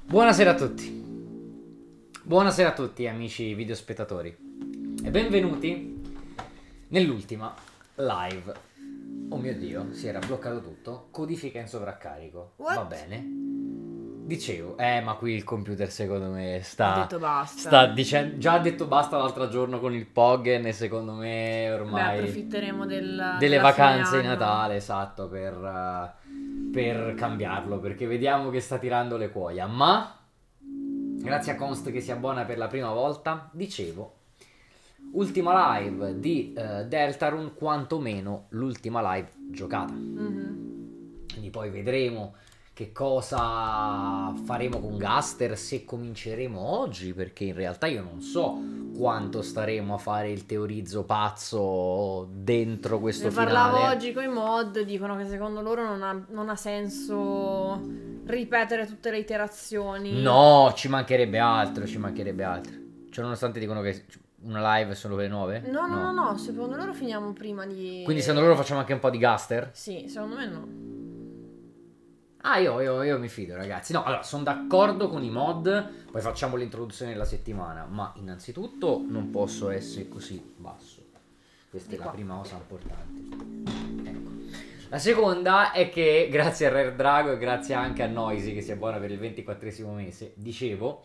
Buonasera a tutti. Buonasera a tutti amici videospettatori e benvenuti nell'ultima live. Oh mio Dio, si era bloccato tutto. Codifica in sovraccarico. What? Va bene. Dicevo, ma qui il computer secondo me Ha detto basta. sta dicendo, già ha detto basta l'altro giorno con il Poggen e secondo me Beh, ormai approfitteremo delle della vacanze fine di anno. Natale, esatto, per cambiarlo, perché vediamo che sta tirando le cuoia. Ma grazie a Const che si abbona per la prima volta, dicevo, ultima live di Deltarune, quantomeno l'ultima live giocata. Quindi poi vedremo che cosa faremo con Gaster, se cominceremo oggi, perché in realtà io non so quanto staremo a fare il teorizzo pazzo dentro questo Ne finale. parlavo oggi con i mod, dicono che secondo loro non ha senso ripetere tutte le iterazioni. No, ci mancherebbe altro, ci mancherebbe altro. Cioè, nonostante dicono che una live è solo per le 9? No, secondo loro finiamo prima di... Quindi secondo loro facciamo anche un po' di Gaster? Sì, secondo me no. Ah, io mi fido, ragazzi. No, allora, sono d'accordo con i mod, poi facciamo l'introduzione della settimana, ma innanzitutto non posso essere così basso. Questa è la prima cosa importante. Ecco. La seconda è che, grazie a Rare Drago e grazie anche a Noisy, che si abbona per il 24esimo mese, dicevo,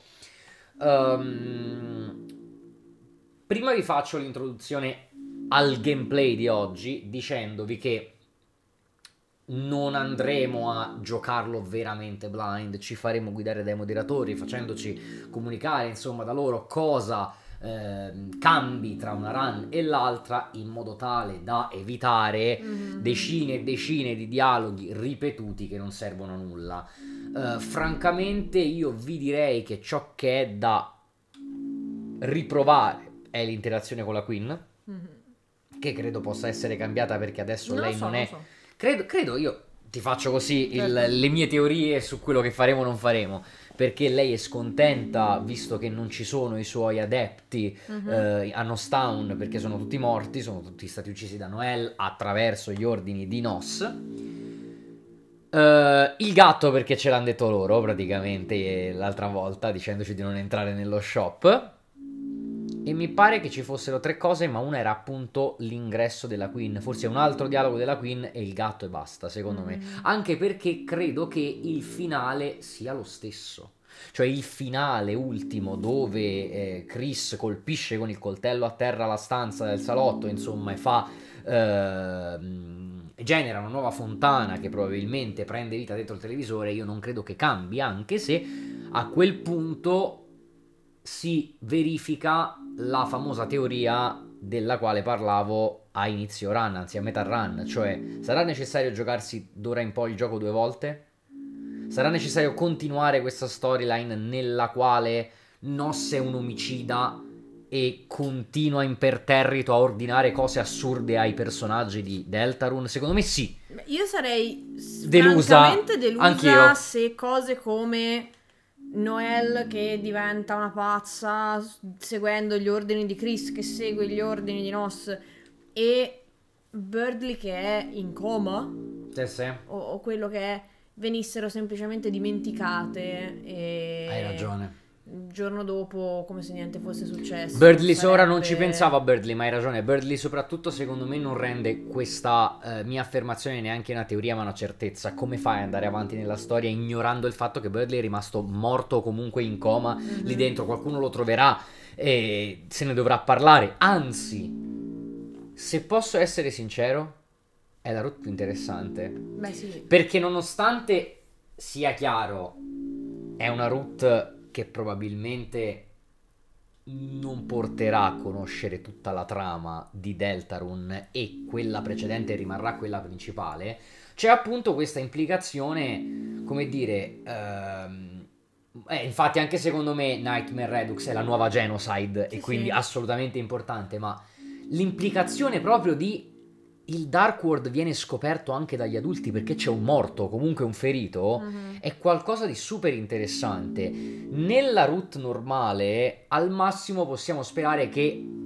prima vi faccio l'introduzione al gameplay di oggi, dicendovi che non andremo a giocarlo veramente blind, ci faremo guidare dai moderatori, facendoci comunicare insomma da loro cosa cambi tra una run e l'altra, in modo tale da evitare decine e decine di dialoghi ripetuti che non servono a nulla. Francamente io vi direi che ciò che è da riprovare è l'interazione con la Queen, che credo possa essere cambiata perché adesso lei non è... Credo io ti faccio così le mie teorie su quello che faremo o non faremo, perché lei è scontenta visto che non ci sono i suoi adepti a Nostown, perché sono tutti morti, sono tutti stati uccisi da Noel attraverso gli ordini di Nos. Il gatto perché ce l'hanno detto loro praticamente l'altra volta, dicendoci di non entrare nello shop. E mi pare che ci fossero tre cose, ma una era appunto l'ingresso della Queen. Forse un altro dialogo della Queen e il gatto e basta, secondo me. Anche perché credo che il finale sia lo stesso. Cioè il finale ultimo dove Chris colpisce con il coltello a terra la stanza del salotto, insomma, e fa... genera una nuova fontana che probabilmente prende vita dentro il televisore. Io non credo che cambi, anche se a quel punto si verifica la famosa teoria della quale parlavo a inizio run, anzi a metà run, cioè sarà necessario giocarsi d'ora in poi il gioco due volte? Sarà necessario continuare questa storyline nella quale Nos è un omicida e continua imperterrito a ordinare cose assurde ai personaggi di Deltarune? Secondo me sì. Io sarei Delusa, francamente delusa anch'io. se cose come Noelle che diventa una pazza seguendo gli ordini di Chris, che segue gli ordini di Nos, e Birdley che è in coma, Sì. o quello che è, venissero semplicemente dimenticate e Hai ragione. il giorno dopo come se niente fosse successo. Birdley Sarebbe... ora non ci pensavo a Birdley, ma hai ragione. Birdley soprattutto secondo me non rende questa mia affermazione neanche una teoria ma una certezza. Come fai ad andare avanti nella storia ignorando il fatto che Birdley è rimasto morto o comunque in coma lì dentro? Qualcuno lo troverà e se ne dovrà parlare. Anzi, se posso essere sincero, è la route più interessante. Beh sì. Perché nonostante sia chiaro, è una route che probabilmente non porterà a conoscere tutta la trama di Deltarune e quella precedente rimarrà quella principale, c'è appunto questa implicazione, come dire, infatti anche secondo me Nightmare Redux è la nuova Genocide Sì, e quindi sì. assolutamente importante, ma l'implicazione proprio di il Dark World viene scoperto anche dagli adulti perché c'è un morto, comunque un ferito, è qualcosa di super interessante. Nella route normale, al massimo possiamo sperare che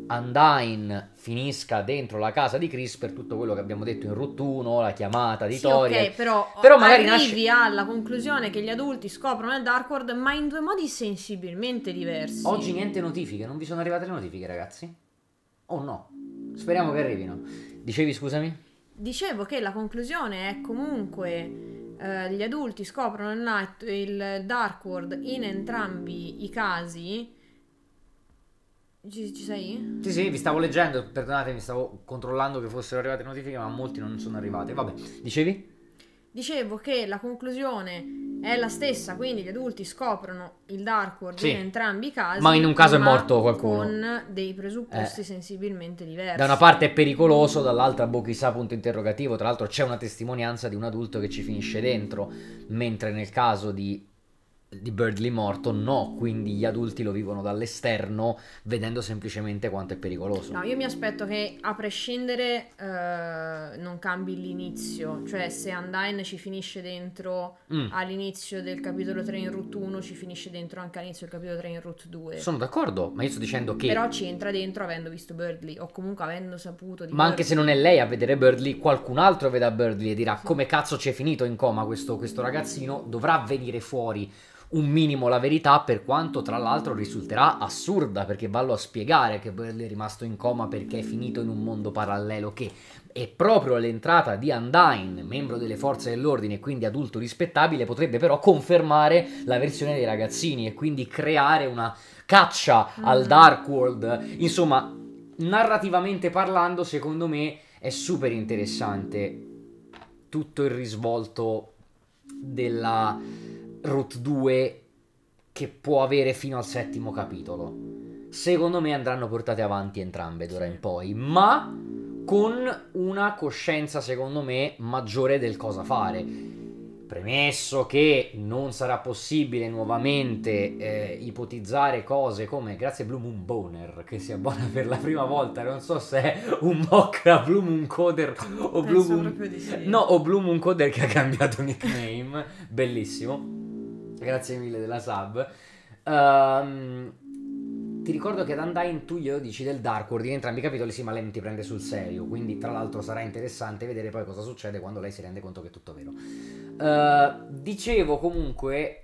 Undyne finisca dentro la casa di Chris per tutto quello che abbiamo detto in Route 1, la chiamata di Sì, Toriel. ok, però magari arrivi alla conclusione che gli adulti scoprono il Dark World, ma in due modi sensibilmente diversi. Oggi niente notifiche, non vi sono arrivate le notifiche, ragazzi? Oh no, speriamo che arrivino. Dicevi, scusami? Dicevo che la conclusione è comunque gli adulti scoprono il Dark World in entrambi i casi. Ci sei? Sì, vi stavo leggendo, perdonatemi, stavo controllando che fossero arrivate notifiche, ma molti non sono arrivate. Vabbè, dicevi? Dicevo che la conclusione è la stessa, quindi gli adulti scoprono il Dark World Sì. in entrambi i casi. Ma in un caso è ma morto qualcuno. con dei presupposti sensibilmente diversi. Da una parte è pericoloso, dall'altra boh chissà punto interrogativo. Tra l'altro c'è una testimonianza di un adulto che ci finisce dentro, mentre nel caso di Birdley morto no, quindi gli adulti lo vivono dall'esterno vedendo semplicemente quanto è pericoloso. No, io mi aspetto che a prescindere non cambi l'inizio, cioè se Undyne ci finisce dentro all'inizio del capitolo 3 in Route 1, ci finisce dentro anche all'inizio del capitolo 3 in Route 2. Sono d'accordo, ma io sto dicendo che però ci entra dentro avendo visto Birdley, o comunque avendo saputo di ma anche se non è lei a vedere Birdley, qualcun altro veda Birdley e dirà come cazzo ci è finito in coma questo ragazzino, dovrà venire fuori un minimo la verità, per quanto tra l'altro risulterà assurda, perché vallo a spiegare che Birdley è rimasto in coma perché è finito in un mondo parallelo, che è proprio l'entrata di Undyne, membro delle forze dell'ordine e quindi adulto rispettabile, potrebbe però confermare la versione dei ragazzini e quindi creare una caccia al Dark World. Insomma, narrativamente parlando, secondo me è super interessante tutto il risvolto della Route 2 che può avere fino al 7° capitolo. Secondo me andranno portate avanti entrambe d'ora in poi, ma con una coscienza secondo me maggiore del cosa fare. Premesso che non sarà possibile nuovamente ipotizzare cose come grazie Blue Moon Boner che si abbona per la prima volta, non so se è un mock a Blue Moon Coder o Blue Moon... sì. No, o Blue Moon Coder che ha cambiato nickname. Bellissimo. Grazie mille della sub. Ti ricordo che ad Undyne tu glielo dici del Dark World in entrambi i capitoli, sì, ma lei non ti prende sul serio, quindi tra l'altro sarà interessante vedere poi cosa succede quando lei si rende conto che è tutto vero. Dicevo comunque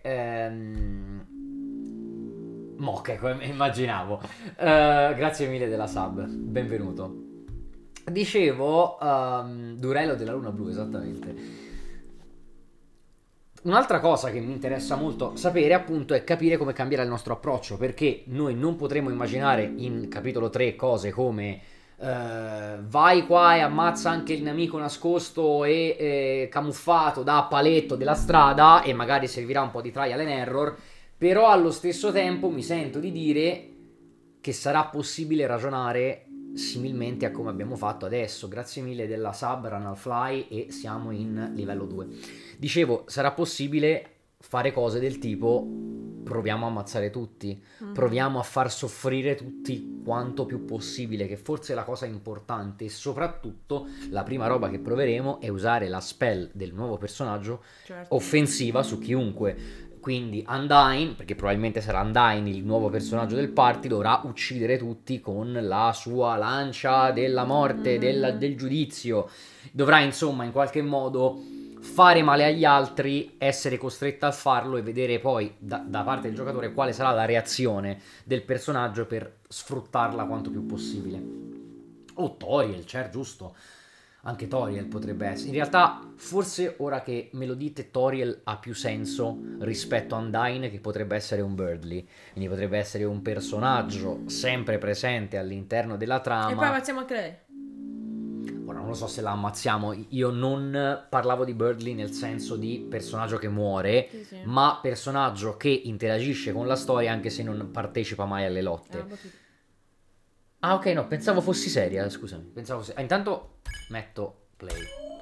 ecco, immaginavo. Grazie mille della sub, benvenuto. Dicevo Durello della Luna Blu, esattamente. Un'altra cosa che mi interessa molto sapere appunto è capire come cambierà il nostro approccio, perché noi non potremo immaginare in capitolo 3 cose come vai qua e ammazza anche il nemico nascosto e camuffato da paletto della strada e magari servirà un po' di trial and error, però allo stesso tempo mi sento di dire che sarà possibile ragionare similmente a come abbiamo fatto adesso. Grazie mille della sub Run al Fly e siamo in livello 2. Dicevo, sarà possibile fare cose del tipo proviamo a ammazzare tutti, proviamo a far soffrire tutti quanto più possibile, che forse è la cosa importante, e soprattutto la prima roba che proveremo è usare la spell del nuovo personaggio offensiva su chiunque. Quindi Undyne, perché probabilmente sarà Undyne il nuovo personaggio del party, dovrà uccidere tutti con la sua lancia della morte, del giudizio. Dovrà insomma in qualche modo fare male agli altri, essere costretta a farlo e vedere poi da parte del giocatore quale sarà la reazione del personaggio per sfruttarla quanto più possibile. O Toriel, certo, giusto. Anche Toriel potrebbe essere. In realtà, forse ora che me lo dite, Toriel ha più senso rispetto a Undyne, che potrebbe essere un Birdley. Quindi potrebbe essere un personaggio sempre presente all'interno della trama. E poi ammazziamo anche lei. Ora non lo so se la ammazziamo. Io non parlavo di Birdley nel senso di personaggio che muore, sì. ma personaggio che interagisce con la storia anche se non partecipa mai alle lotte. Ah, ok, no, pensavo fossi seria, scusami. Intanto metto play.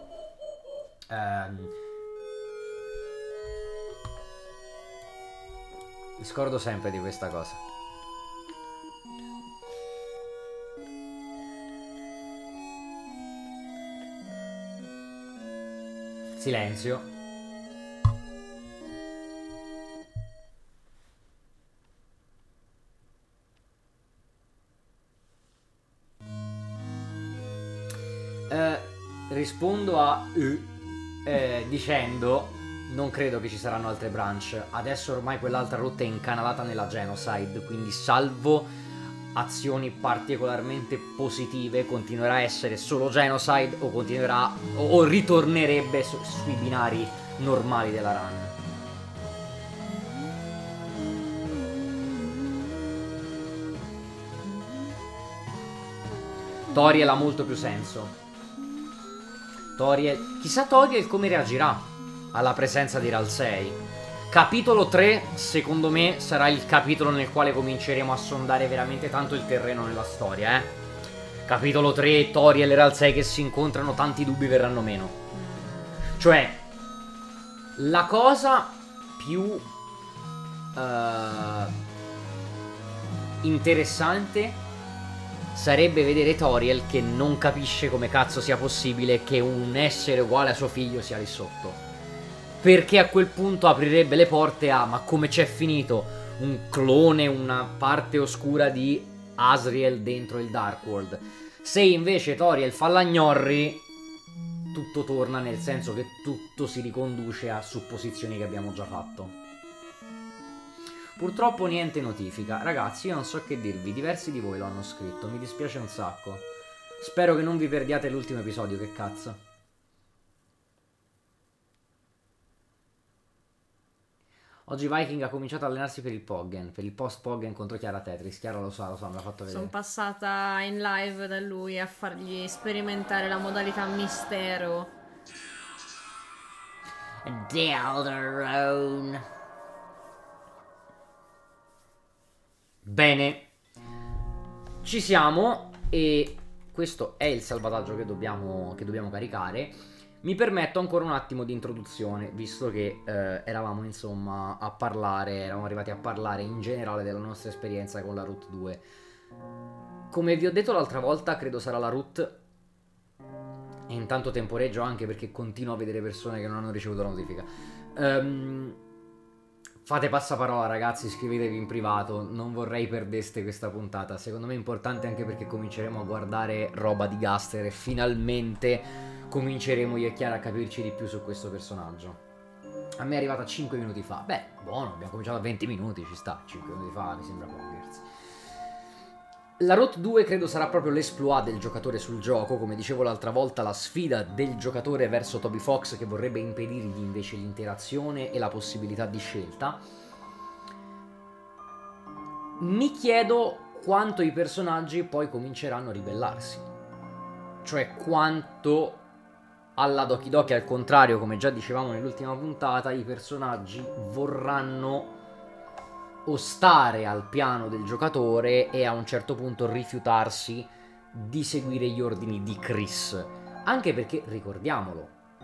Mi scordo sempre di questa cosa. Silenzio. rispondo a dicendo non credo che ci saranno altre branch. Adesso ormai quell'altra rotta è incanalata nella genocide, quindi salvo azioni particolarmente positive continuerà a essere solo genocide o continuerà o ritornerebbe sui binari normali della run. Toriel ha molto più senso. Chissà Toriel come reagirà alla presenza di Ralsei. Capitolo 3 secondo me sarà il capitolo nel quale cominceremo a sondare veramente tanto il terreno nella storia, Capitolo 3, Toriel e Ralsei che si incontrano, tanti dubbi verranno meno. Cioè, la cosa più interessante sarebbe vedere Toriel che non capisce come cazzo sia possibile che un essere uguale a suo figlio sia lì sotto. Perché a quel punto aprirebbe le porte a ma come c'è finito un clone, una parte oscura di Asriel dentro il Dark World. Se invece Toriel fa la gnorri, tutto torna, nel senso che tutto si riconduce a supposizioni che abbiamo già fatto. Purtroppo niente notifica. Ragazzi, io non so che dirvi, diversi di voi lo hanno scritto, mi dispiace un sacco. Spero che non vi perdiate l'ultimo episodio, che cazzo. Oggi Viking ha cominciato a allenarsi per il Poggen, per il post Poggen contro Chiara Tetris. Chiara lo sa, me l'ha fatto vedere. Sono passata in live da lui a fargli sperimentare la modalità mistero. Deldarune. Bene, ci siamo e questo è il salvataggio che dobbiamo caricare. Mi permetto ancora un attimo di introduzione, visto che eravamo insomma eravamo arrivati a parlare in generale della nostra esperienza con la Route 2. Come vi ho detto l'altra volta, credo sarà la Route, e intanto temporeggio anche perché continuo a vedere persone che non hanno ricevuto la notifica. Fate passaparola ragazzi, scrivetevi in privato, non vorrei perdeste questa puntata. Secondo me è importante anche perché cominceremo a guardare roba di Gaster e finalmente cominceremo io e Chiara a capirci di più su questo personaggio. A me è arrivata 5 minuti fa. Beh, buono, abbiamo cominciato a 20 minuti, ci sta, 5 minuti fa mi sembra poggers. La Route 2 credo sarà proprio l'esploit del giocatore sul gioco, come dicevo l'altra volta, la sfida del giocatore verso Toby Fox che vorrebbe impedirgli invece l'interazione e la possibilità di scelta. Mi chiedo quanto i personaggi poi cominceranno a ribellarsi, cioè quanto alla Doki Doki, al contrario, come già dicevamo nell'ultima puntata, i personaggi vorranno o stare al piano del giocatore e a un certo punto rifiutarsi di seguire gli ordini di Chris. Anche perché, ricordiamolo,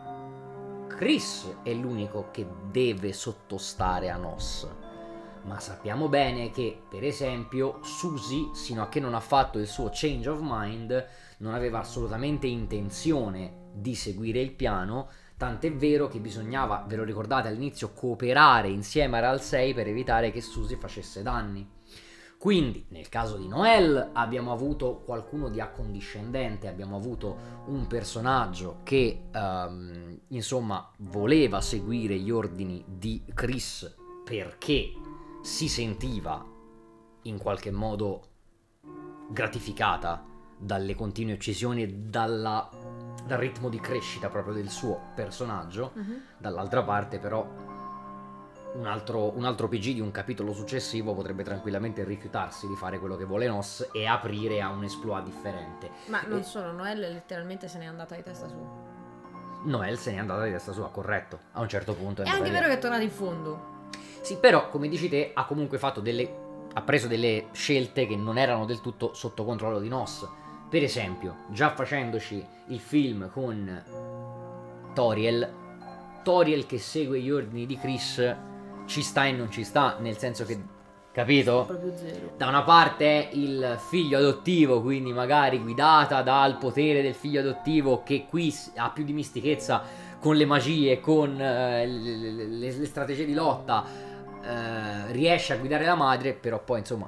Chris è l'unico che deve sottostare a Nos. Ma sappiamo bene che, per esempio, Susie, sino a che non ha fatto il suo change of mind, non aveva assolutamente intenzione di seguire il piano. Tant'è vero che bisognava, ve lo ricordate all'inizio, cooperare insieme a Ralsei per evitare che Susie facesse danni. Quindi, nel caso di Noelle, abbiamo avuto qualcuno di accondiscendente, abbiamo avuto un personaggio che, insomma, voleva seguire gli ordini di Chris perché si sentiva in qualche modo gratificata dalle continue uccisioni e dal ritmo di crescita proprio del suo personaggio. Dall'altra parte però un altro PG di un capitolo successivo potrebbe tranquillamente rifiutarsi di fare quello che vuole Nos e aprire a un exploit differente. Ma non solo, Noelle letteralmente se n'è andata di testa su. Noelle se n'è andata di testa sua, corretto, a un certo punto. È anche vero che è tornata in fondo. Sì, però come dici te ha comunque fatto ha preso delle scelte che non erano del tutto sotto controllo di Nos. Per esempio, già facendoci il film con Toriel che segue gli ordini di Chris ci sta e non ci sta, nel senso che, capito? Proprio zero. Da una parte è il figlio adottivo, quindi magari guidata dal potere del figlio adottivo, che qui ha più dimistichezza con le magie, con le strategie di lotta, riesce a guidare la madre, però poi insomma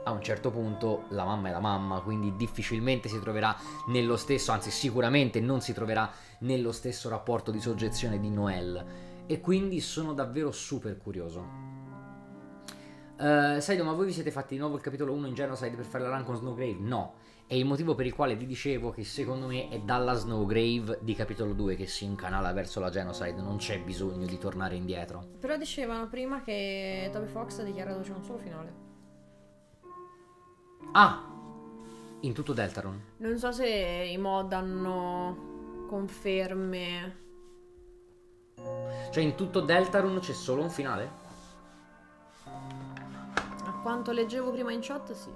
a un certo punto la mamma è la mamma, quindi difficilmente si troverà nello stesso, anzi sicuramente non si troverà nello stesso rapporto di soggezione di Noelle, e quindi sono davvero super curioso. Saido, ma voi vi siete fatti di nuovo il capitolo 1 in Genocide per fare la run con Snowgrave? No, è il motivo per il quale vi dicevo che secondo me è dalla Snowgrave di capitolo 2 che si incanala verso la Genocide, non c'è bisogno di tornare indietro. Però dicevano prima che Toby Fox ha dichiarato c'è un solo finale. Ah! In tutto Deltarune? Non so se i mod hanno conferme. Cioè in tutto Deltarune c'è solo un finale? A quanto leggevo prima in chat, sì.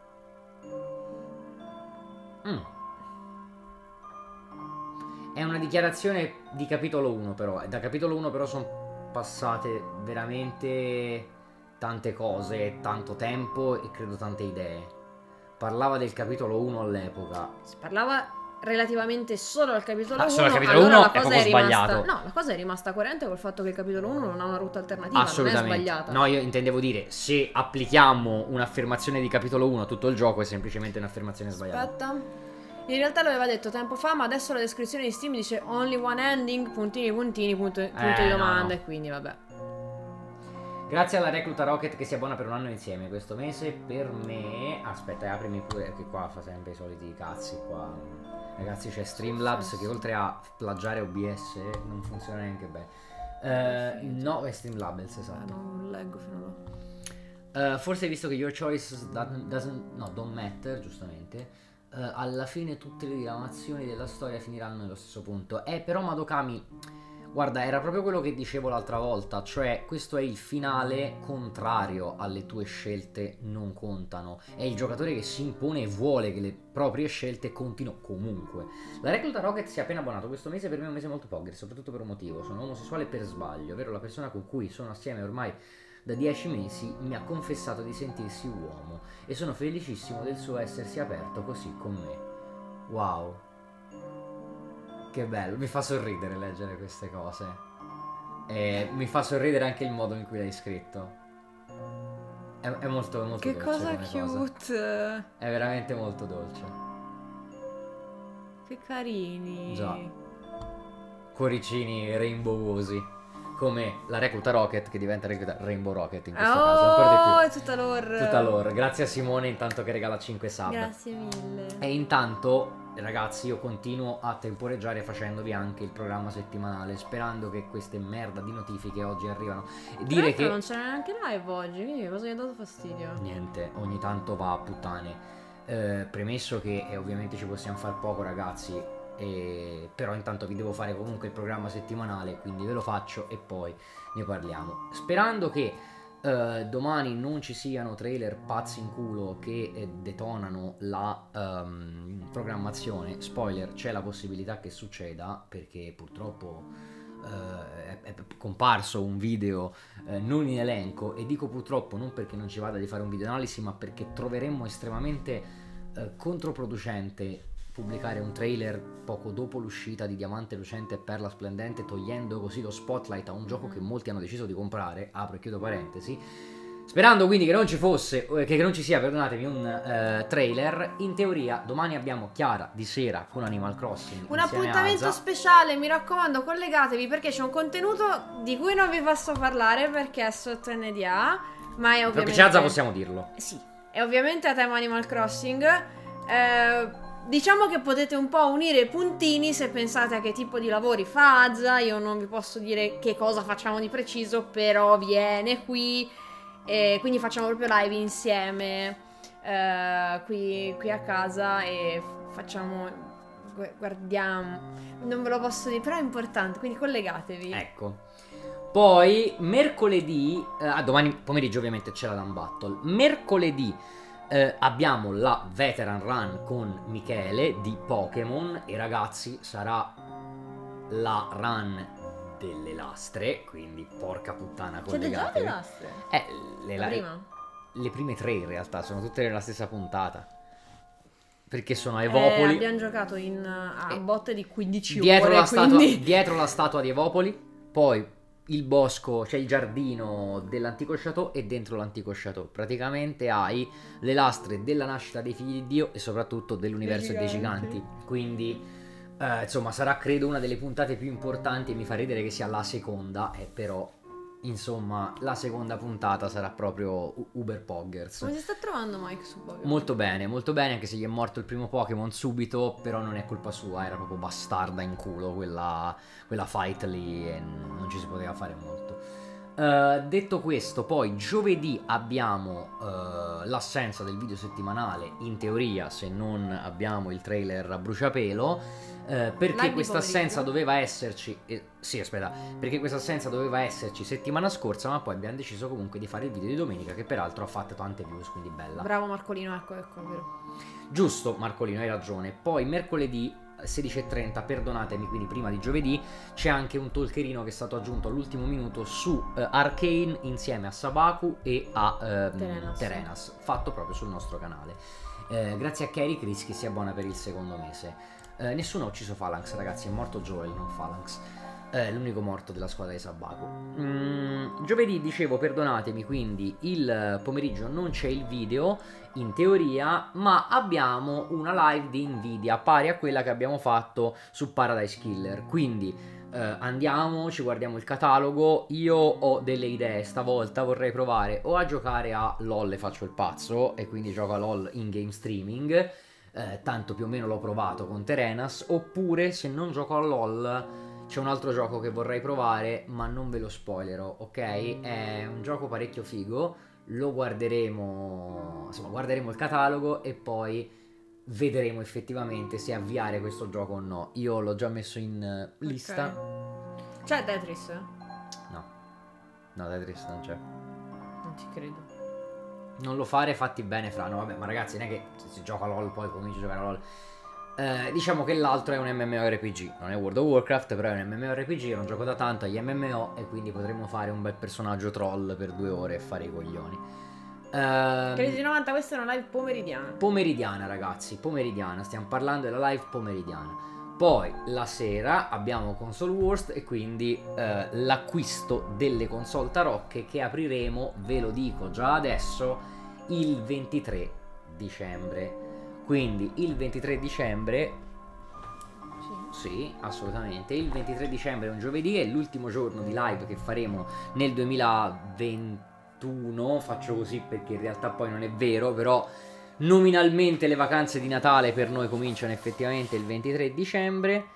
È una dichiarazione di capitolo 1 però. Da capitolo 1 però sono passate veramente tante cose, tanto tempo e credo tante idee. Parlava del capitolo 1 all'epoca. Si parlava relativamente solo al capitolo 1. Solo al capitolo allora 1 la è cosa proprio rimasta... sbagliato. No, la cosa è rimasta coerente col fatto che il capitolo 1 non ha una rotta alternativa, Assolutamente. non è sbagliata. No, io intendevo dire, se applichiamo un'affermazione di capitolo 1 a tutto il gioco è semplicemente un'affermazione sbagliata. Aspetta. In realtà lo aveva detto tempo fa, ma adesso la descrizione di Steam dice only one ending, puntini puntini, punto di domanda, e quindi vabbè. Grazie alla Recluta Rocket che si abbona per un anno insieme questo mese. Per me... Aspetta, aprimi pure, che qua fa sempre i soliti cazzi qua. Ragazzi, c'è Streamlabs che oltre a plagiare OBS non funziona neanche bene. No, è Streamlabs, esatto. Non leggo fino a là. Forse visto che your choice don't matter, giustamente, alla fine tutte le diramazioni della storia finiranno nello stesso punto. Però Madokami, guarda, era proprio quello che dicevo l'altra volta, cioè questo è il finale contrario alle tue scelte non contano. È il giocatore che si impone e vuole che le proprie scelte contino comunque. La Recluta Rocket si è appena abbonato questo mese, per me è un mese molto pogger, soprattutto per un motivo. Sono omosessuale per sbaglio, ovvero la persona con cui sono assieme ormai da 10 mesi mi ha confessato di sentirsi uomo e sono felicissimo del suo essersi aperto così con me. Wow, che bello, mi fa sorridere leggere queste cose e mi fa sorridere anche il modo in cui l'hai scritto. È molto molto che dolce cosa come cute. È veramente molto dolce. Che carini. Già, cuoricini rainbowosi come la Recluta Rocket che diventa Rainbow Rocket in questo caso ancora di più. È tutta lore. Tutta lore. Grazie a Simone intanto che regala 5 sub. Grazie mille. E intanto ragazzi io continuo a temporeggiare facendovi anche il programma settimanale, sperando che queste merda di notifiche oggi arrivano. Dire che non c'era neanche live oggi, quindi cosa gli ha dato fastidio? niente, ogni tanto va a puttane. Premesso che ovviamente ci possiamo far poco ragazzi, però intanto vi devo fare comunque il programma settimanale, quindi ve lo faccio e poi ne parliamo, sperando che domani non ci siano trailer pazzi in culo che detonano la programmazione. Spoiler, c'è la possibilità che succeda perché purtroppo è comparso un video non in elenco, e dico purtroppo non perché non ci vada di fare un video analisi, ma perché troveremmo estremamente controproducente pubblicare un trailer poco dopo l'uscita di Diamante Lucente e Perla Splendente, togliendo così lo spotlight a un gioco che molti hanno deciso di comprare, apro e chiudo parentesi, sperando quindi che non ci fosse, che non ci sia, perdonatemi, un trailer. In teoria domani abbiamo Chiara di sera con Animal Crossing, un appuntamento speciale, mi raccomando collegatevi perché c'è un contenuto di cui non vi posso parlare perché è sotto NDA, ma è ovviamente... Perché c'è Azza, possiamo dirlo. Sì, è ovviamente a tema Animal Crossing. Diciamo che potete un po' unire i puntini se pensate a che tipo di lavori fa Azza. Io non vi posso dire che cosa facciamo di preciso, però viene qui e quindi facciamo proprio live insieme qui a casa e facciamo, guardiamo, non ve lo posso dire, però è importante, quindi collegatevi. Ecco. Poi mercoledì, domani pomeriggio ovviamente c'è la Dun Battle. Mercoledì abbiamo la Veteran Run con Michele di Pokémon e ragazzi sarà la run delle lastre, quindi porca puttana, collegatevi. C'è già le lastre? Le prime 3 in realtà sono tutte nella stessa puntata perché sono a Evopoli. Abbiamo giocato a botte di 15 dietro ore la quindi... dietro la statua di Evopoli, poi il bosco, c'è il giardino dell'antico chateau e dentro l'antico chateau praticamente hai le lastre della nascita dei figli di Dio e soprattutto dell'universo dei giganti. Quindi insomma sarà credo una delle puntate più importanti e mi fa ridere che sia la seconda, però insomma la seconda puntata sarà proprio Uber Poggers. Come si sta trovando Mike su Pokémon? Molto bene, anche se gli è morto il primo Pokémon subito, però non è colpa sua, era proprio bastarda in culo quella fight lì e non ci si poteva fare molto. Detto questo, poi giovedì abbiamo l'assenza del video settimanale, in teoria, se non abbiamo il trailer a bruciapelo. Perché questa assenza doveva esserci perché questa assenza doveva esserci settimana scorsa, ma poi abbiamo deciso comunque di fare il video di domenica, che peraltro ha fatto tante views, quindi bella. Bravo Marcolino, ecco, vero. Giusto Marcolino, hai ragione. Poi mercoledì 16:30, perdonatemi, quindi prima di giovedì c'è anche un talkerino che è stato aggiunto all'ultimo minuto su Arcane insieme a Sabaku e a Terenas, fatto proprio sul nostro canale. Grazie a Kerry Chris che si abbona per il secondo mese. Nessuno ha ucciso Phalanx, ragazzi, è morto Joel, non Phalanx. L'unico morto della squadra di Sabaku. Giovedì, dicevo, perdonatemi, quindi il pomeriggio non c'è il video in teoria, ma abbiamo una live di Nvidia pari a quella che abbiamo fatto su Paradise Killer. Quindi andiamo, ci guardiamo il catalogo. Io ho delle idee stavolta, vorrei provare o a giocare a LOL e faccio il pazzo e quindi gioco a LOL in game streaming, tanto più o meno l'ho provato con Terenas, oppure se non gioco a LOL c'è un altro gioco che vorrei provare, ma non ve lo spoilerò, ok? È un gioco parecchio figo, lo guarderemo, insomma, guarderemo il catalogo e poi vedremo effettivamente se avviare questo gioco o no. Io l'ho già messo in lista. Okay. C'è Tetris? No, Tetris non c'è. Non ci credo. Non lo fare, fatti bene, Fra. No, vabbè, ma ragazzi, non è che se si gioca a LOL poi cominci a giocare a LOL. Diciamo che l'altro è un MMORPG, non è World of Warcraft, però è un MMORPG, io non gioco da tanto agli MMO e quindi potremmo fare un bel personaggio troll per 2 ore e fare i coglioni. Crisi 90, questa è una live pomeridiana. Pomeridiana, ragazzi, pomeridiana, stiamo parlando della live pomeridiana. Poi la sera abbiamo Console Wars e quindi l'acquisto delle console tarocche che apriremo, ve lo dico già adesso, il 23 dicembre. Quindi il 23 dicembre, sì, assolutamente, il 23 dicembre è un giovedì, è l'ultimo giorno di live che faremo nel 2021, faccio così perché in realtà poi non è vero, però nominalmente le vacanze di Natale per noi cominciano effettivamente il 23 dicembre.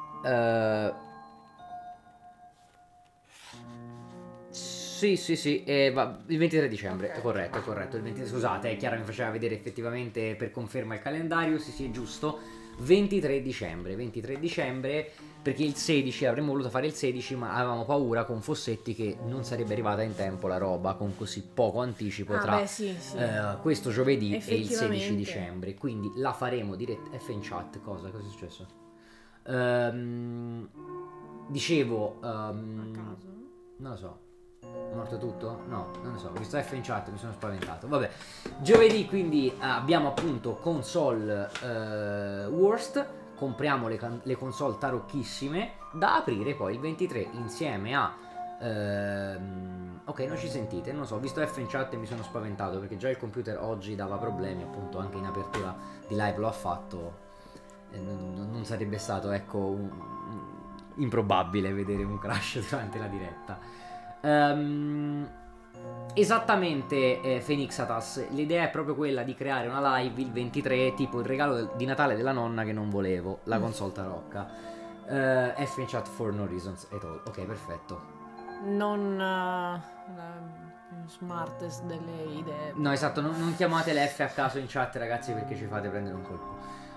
Sì, il 23 dicembre, okay. È corretto. Scusate, Chiara mi faceva vedere effettivamente per conferma il calendario, sì, è giusto. 23 dicembre, perché il 16, avremmo voluto fare il 16, ma avevamo paura con Fossetti che non sarebbe arrivata in tempo la roba con così poco anticipo tra questo giovedì e il 16 dicembre. Quindi la faremo diretta. F in chat, cosa è successo? Dicevo, non lo so. È morto tutto? No, non lo so, ho visto F in chat, mi sono spaventato. Vabbè, giovedì quindi abbiamo appunto console Worst. Compriamo le console tarocchissime da aprire poi il 23 insieme a ok, non ci sentite, non so, ho visto F in chat e mi sono spaventato perché già il computer oggi dava problemi, appunto anche in apertura di live lo ha fatto. Non sarebbe stato, ecco, improbabile vedere un crash durante la diretta. Esattamente, Phoenixatas, l'idea è proprio quella di creare una live il 23, tipo il regalo di Natale della nonna che non volevo, la console tarocca. F in chat for no reasons at all. Ok, perfetto. Non la smartest delle idee. No, esatto, non chiamate le F a caso in chat, ragazzi, perché ci fate prendere un colpo.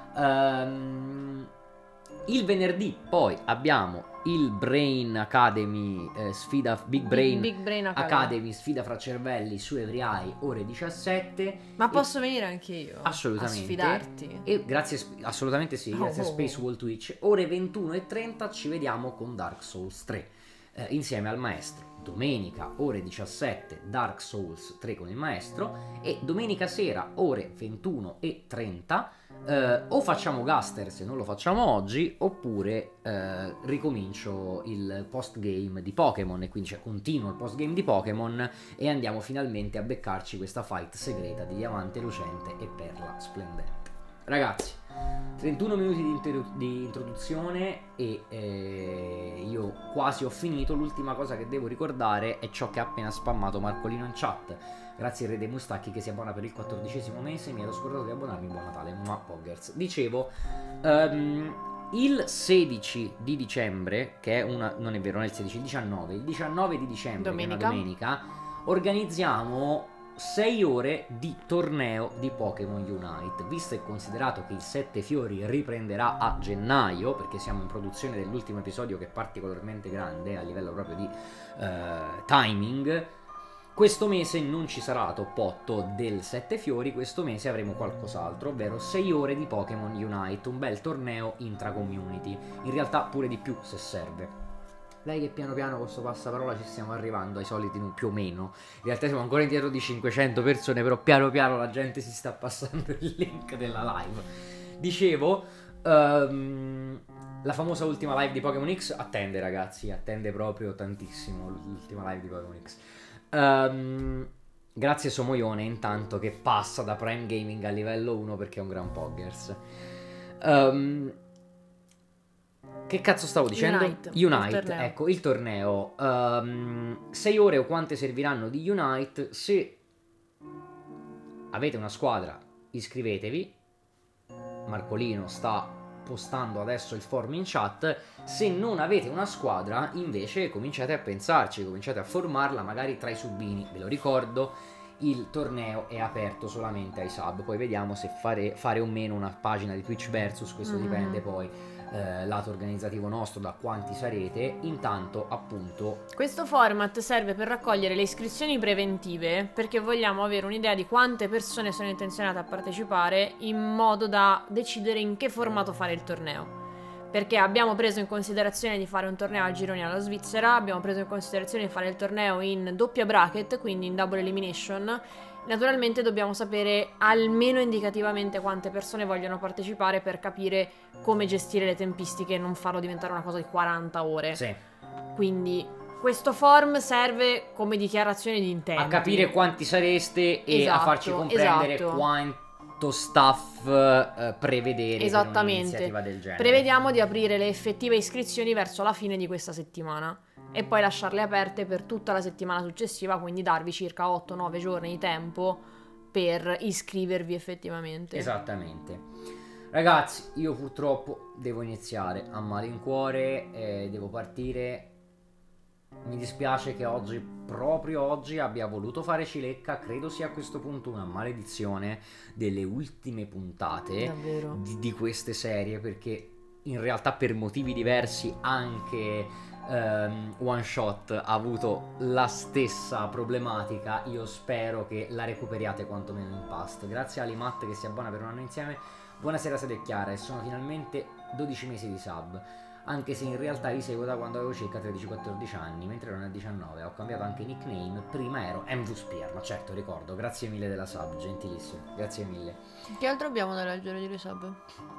Il venerdì poi abbiamo il Brain Academy, sfida Big Brain Academy, sfida fra cervelli su Every Eye, ore 17. Ma posso venire anche io? Assolutamente. A sfidarti? E grazie, assolutamente sì, grazie a Space Wall Twitch. Ore 21:30 ci vediamo con Dark Souls 3. insieme al maestro. Domenica ore 17 Dark Souls 3 con il maestro, e domenica sera ore 21:30 o facciamo Gaster se non lo facciamo oggi, oppure ricomincio il postgame di Pokémon, e quindi continuo il postgame di Pokémon e andiamo finalmente a beccarci questa fight segreta di Diamante Lucente e Perla Splendente. Ragazzi, 31 minuti di introduzione e io quasi ho finito. L'ultima cosa che devo ricordare è ciò che ha appena spammato Marcolino in chat. Grazie Re dei Mustacchi che si abbona per il 14° mese. Mi ero scordato di abbonarmi, buon Natale, ma Poggers. Dicevo, il 16 di dicembre, che è non è vero, non è il 16, il 19. Il 19 di dicembre, Domenica. che è una domenica, organizziamo 6 ore di torneo di Pokémon Unite. Visto e considerato che il 7 Fiori riprenderà a gennaio, perché siamo in produzione dell'ultimo episodio che è particolarmente grande a livello proprio di timing, questo mese non ci sarà top 8 del 7 Fiori, questo mese avremo qualcos'altro, ovvero 6 ore di Pokémon Unite, un bel torneo intra-community, in realtà pure di più se serve. Lei che piano piano con questo passaparola ci stiamo arrivando ai soliti più o meno. In realtà siamo ancora indietro di 500 persone, però piano piano la gente si sta passando il link della live. Dicevo, la famosa ultima live di Pokémon X attende, ragazzi, attende proprio tantissimo l'ultima live di Pokémon X. Grazie Somoione intanto, che passa da Prime Gaming a livello 1 perché è un gran Poggers. Che cazzo stavo dicendo? Unite, ecco, il torneo. 6 ore o quante serviranno di Unite. Se avete una squadra, iscrivetevi. Marcolino sta postando adesso il form in chat. Se non avete una squadra, invece cominciate a pensarci, cominciate a formarla magari tra i subini. Ve lo ricordo, il torneo è aperto solamente ai sub. Poi vediamo se fare o meno una pagina di Twitch Versus. Questo dipende poi lato organizzativo nostro, da quanti sarete. Intanto, appunto, questo format serve per raccogliere le iscrizioni preventive, perché vogliamo avere un'idea di quante persone sono intenzionate a partecipare, in modo da decidere in che formato fare il torneo. Perché abbiamo preso in considerazione di fare un torneo a gironi alla Svizzera, abbiamo preso in considerazione di fare il torneo in doppia bracket, quindi in double elimination. Naturalmente dobbiamo sapere almeno indicativamente quante persone vogliono partecipare, per capire come gestire le tempistiche e non farlo diventare una cosa di 40 ore. sì, Quindi questo form serve come dichiarazione di intenti. a capire quanti sareste e a farci comprendere quanto staff prevedere per un'iniziativa del genere. Prevediamo di aprire le effettive iscrizioni verso la fine di questa settimana e poi lasciarle aperte per tutta la settimana successiva, quindi darvi circa 8-9 giorni di tempo per iscrivervi effettivamente. Esattamente. Ragazzi, io purtroppo devo iniziare a malincuore, devo partire. Mi dispiace che oggi, proprio oggi, abbia voluto fare cilecca. Credo sia a questo punto una maledizione delle ultime puntate di queste serie, perché in realtà per motivi diversi anche One Shot ha avuto la stessa problematica. Io spero che la recuperiate quantomeno in past. Grazie a Alimat che si abbona per un anno insieme. Buonasera Sede Chiara, e sono finalmente 12 mesi di sub, anche se in realtà vi seguo da quando avevo circa 13-14 anni, mentre ero nel 19. Ho cambiato anche nickname, prima ero MV Spear, ma certo ricordo. Grazie mille della sub, gentilissimo, grazie mille. Che altro abbiamo da leggere di resub?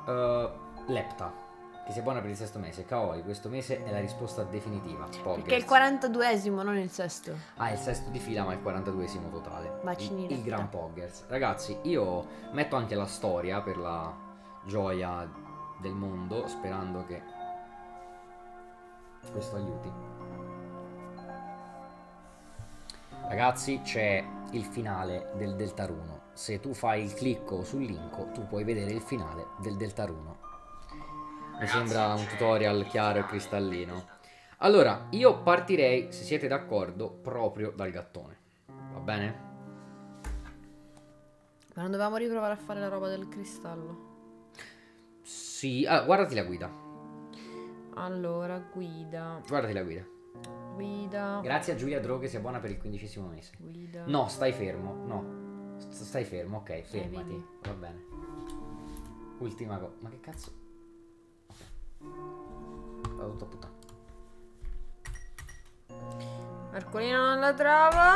Lepta che si abbona per il 6° mese. Kaoi, questo mese è la risposta definitiva. Poggers. Perché è il 42esimo, non il 6°. Ah, è il 6° di fila, ma il 42esimo totale. Il gran Poggers. Ragazzi, io metto anche la storia per la gioia del mondo, sperando che questo aiuti. Ragazzi, c'è il finale del Deltaruno. Se tu fai il clicco sul link, tu puoi vedere il finale del Deltaruno. Mi sembra un tutorial chiaro e cristallino. Allora, io partirei, se siete d'accordo, proprio dal gattone. Va bene? Ma non dovevamo riprovare a fare la roba del cristallo? Sì, guardati la guida. Allora, guida. Guardati la guida. Guida. Grazie a Giulia Dro che si abbona per il 15° mese. Guida. No, stai fermo. No. Stai fermo, ok, fermati. Va bene. Ultima cosa. Ma che cazzo? Vado tutto a puttana. Marcolino non la trova.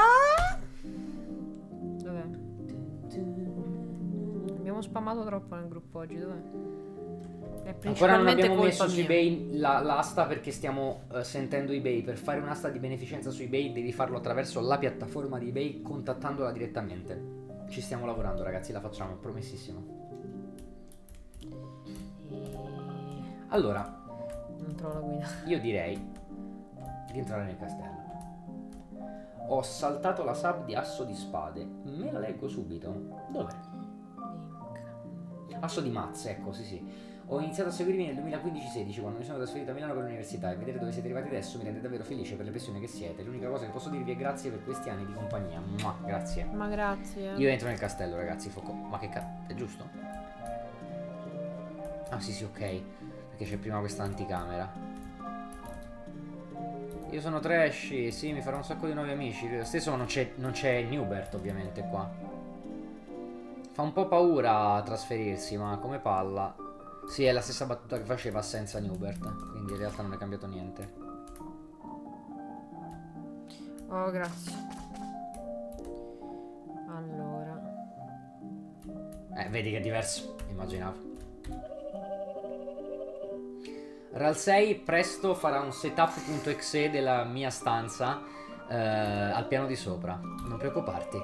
Dov'è? Abbiamo spammato troppo nel gruppo oggi, dov'è? È Ancora non principalmente abbiamo messo colpa su mia. eBay l'asta perché stiamo sentendo eBay. Per fare un'asta di beneficenza su eBay devi farlo attraverso la piattaforma di eBay contattandola direttamente. Ci stiamo lavorando, ragazzi, la facciamo, promessissimo. Allora, Non trovo la guida. io direi di entrare nel castello. Ho saltato la sub di Asso di Spade. Me la leggo subito. Dov'è? Asso di Mazze, ecco, sì. Ho iniziato a seguirvi nel 2015-16 quando mi sono trasferito a Milano per l'università e vedere dove siete arrivati adesso mi rende davvero felice per le persone che siete. L'unica cosa che posso dirvi è grazie per questi anni di compagnia. Mua, grazie. Ma grazie. Io entro nel castello, ragazzi. Ma che è giusto? Ah, sì, ok. Perché c'è prima questa anticamera. Io sono Trashy, sì, mi farò un sacco di nuovi amici. Lo stesso non c'è Newbert, ovviamente, qua. Fa un po' paura trasferirsi, ma come palla. Sì, è la stessa battuta che faceva senza Newbert, quindi in realtà non è cambiato niente. Oh, grazie. Allora. Vedi che è diverso, immaginavo. Ral6 presto farà un setup.exe della mia stanza al piano di sopra. Non preoccuparti.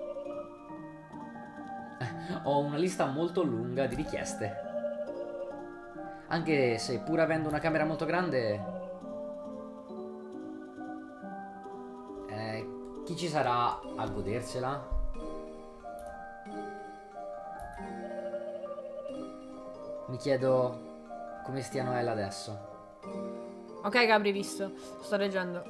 Ho una lista molto lunga di richieste. Anche se pur avendo una camera molto grande, chi ci sarà a godersela? Mi chiedo come stia Noella adesso. Ok, Gabri, visto. Sto leggendo.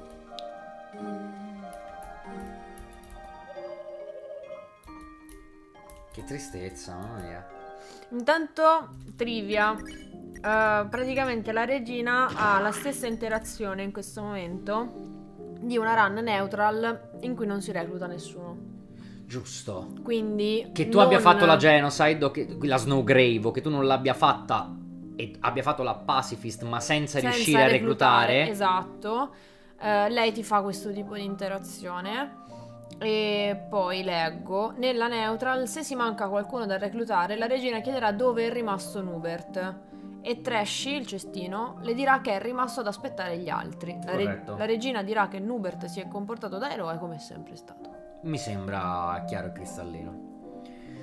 Che tristezza, mamma mia. Intanto, trivia. Praticamente la regina ha la stessa interazione in questo momento di una run neutral in cui non si recluta nessuno. Giusto. Quindi che tu abbia fatto la genocide o che la Snowgrave o che tu non l'abbia fatta e abbia fatto la pacifist ma senza riuscire a reclutare. Esatto. Lei ti fa questo tipo di interazione. E poi leggo: nella neutral, se si manca qualcuno da reclutare, la regina chiederà dove è rimasto Nubert e Trashy, il cestino, le dirà che è rimasto ad aspettare gli altri. Corretto. La regina dirà che Nubert si è comportato da eroe come è sempre stato. Mi sembra chiaro e cristallino.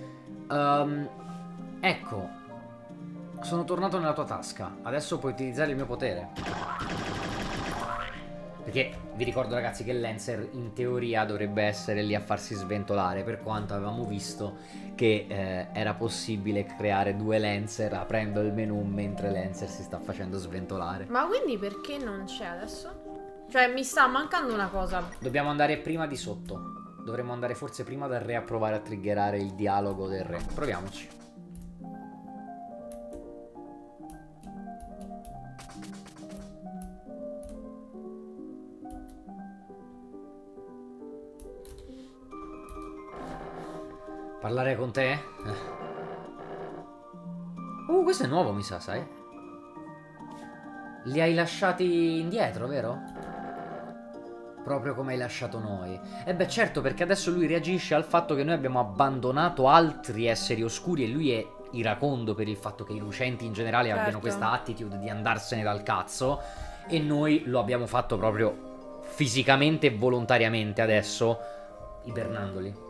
Ecco, sono tornato nella tua tasca. Adesso puoi utilizzare il mio potere. Perché vi ricordo, ragazzi, che Lancer in teoria dovrebbe essere lì a farsi sventolare, per quanto avevamo visto che era possibile creare due Lancer aprendo il menu mentre Lancer si sta facendo sventolare. Ma quindi perché non c'è adesso? Cioè, mi sta mancando una cosa. Dobbiamo andare prima di sotto. Dovremmo andare forse prima dal re a provare a triggerare il dialogo del re. Proviamoci. Parlare con te? Questo è nuovo, mi sa, sai? Li hai lasciati indietro, vero? Proprio come hai lasciato noi. E beh, certo, perché adesso lui reagisce al fatto che noi abbiamo abbandonato altri esseri oscuri e lui è iracondo per il fatto che i lucenti in generale abbiano questa attitude di andarsene dal cazzo e noi lo abbiamo fatto proprio fisicamente e volontariamente adesso, ibernandoli.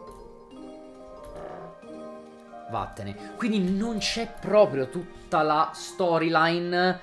Vattene. Quindi non c'è proprio tutta la storyline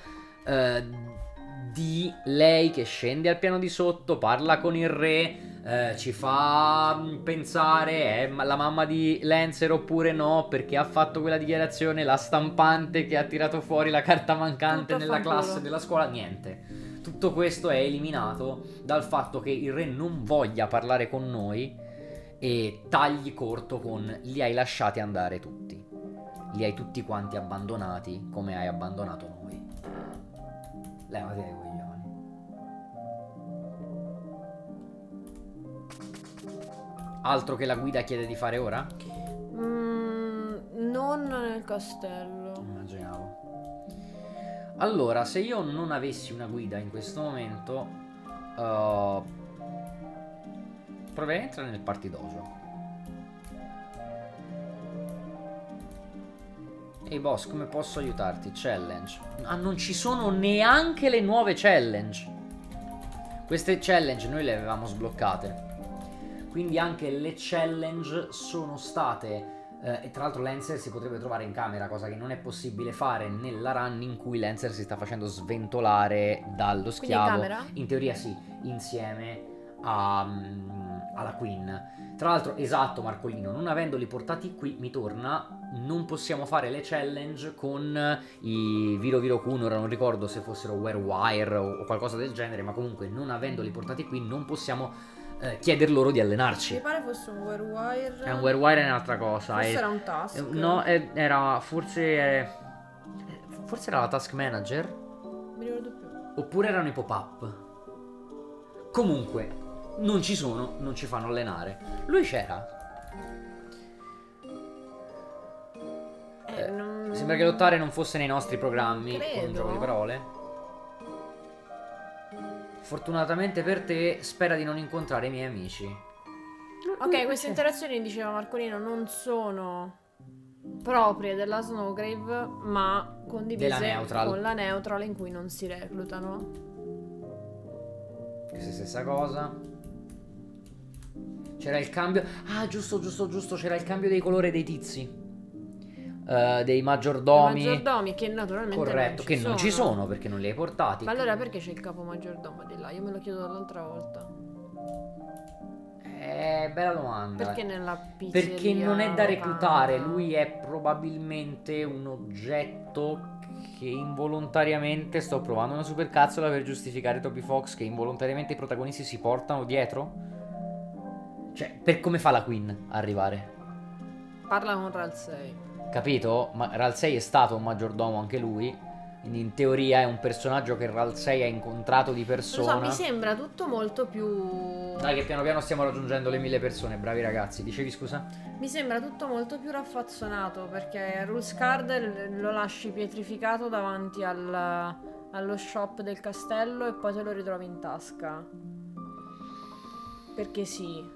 di lei che scende al piano di sotto, parla con il re, ci fa pensare è la mamma di Lancer oppure no, perché ha fatto quella dichiarazione, la stampante che ha tirato fuori la carta mancante nella classe della scuola. Niente. Tutto questo è eliminato dal fatto che il re non voglia parlare con noi e tagli corto con li hai lasciati andare tutti. Li hai tutti quanti abbandonati come hai abbandonato noi. Levati dai coglioni. Altro che la guida chiede di fare ora? Non nel castello. Immaginavo. Allora, se io non avessi una guida in questo momento, proverei a entrare nel party dojo. Ehi boss, come posso aiutarti? Challenge. Ah, non ci sono neanche le nuove challenge. Queste challenge noi le avevamo sbloccate. Quindi anche le challenge sono state... e tra l'altro Lancer si potrebbe trovare in camera, cosa che non è possibile fare nella run in cui Lancer si sta facendo sventolare dallo schiavo. Quindi in camera? In teoria sì, insieme alla Queen. Tra l'altro, esatto Marcolino, non avendoli portati qui mi torna... Non possiamo fare le challenge con i Viro Viro Kun. Ora non ricordo se fossero Werewire o qualcosa del genere, ma comunque non avendoli portati qui non possiamo chieder loro di allenarci. Mi pare fosse un Werewire. Un Werewire è un'altra cosa. Forse era un task. No, era forse era la Task Manager. Mi ricordo più. Oppure erano i pop-up. Comunque non ci sono, non ci fanno allenare. Lui c'era. Sembra che lottare non fosse nei nostri programmi. Credo. Con un gioco di parole. Fortunatamente per te, spera di non incontrare i miei amici. Ok, queste interazioni, diceva Marcolino, non sono proprie della Snowgrave, ma condivise Della Neutral. con la Neutral, in cui non si reclutano. Questa è stessa cosa. C'era il cambio. Ah, giusto. C'era il cambio dei colori dei tizi. Dei maggiordomi. I maggiordomi che naturalmente corretto, che non ci sono perché non li hai portati. Ma allora perché c'è il capo maggiordomo di là? Io me lo chiedo dall'altra volta. Bella domanda. Perché nella pizzeria Perché non è da reclutare. locale? Lui è probabilmente un oggetto che involontariamente... Sto provando una supercazzola per giustificare Toby Fox, che involontariamente i protagonisti si portano dietro. Cioè, per come fa la Queen a arrivare? Parla con Ralsei. Capito? Ma Ralsei è stato un maggiordomo anche lui. Quindi in teoria è un personaggio che Ralsei ha incontrato di persona. Lo so, mi sembra tutto molto più... Dai che piano piano stiamo raggiungendo le 1000 persone. Bravi ragazzi. Dicevi scusa? Mi sembra tutto molto più raffazzonato, perché Rulscard lo lasci pietrificato davanti allo shop del castello e poi te lo ritrovi in tasca. Perché sì.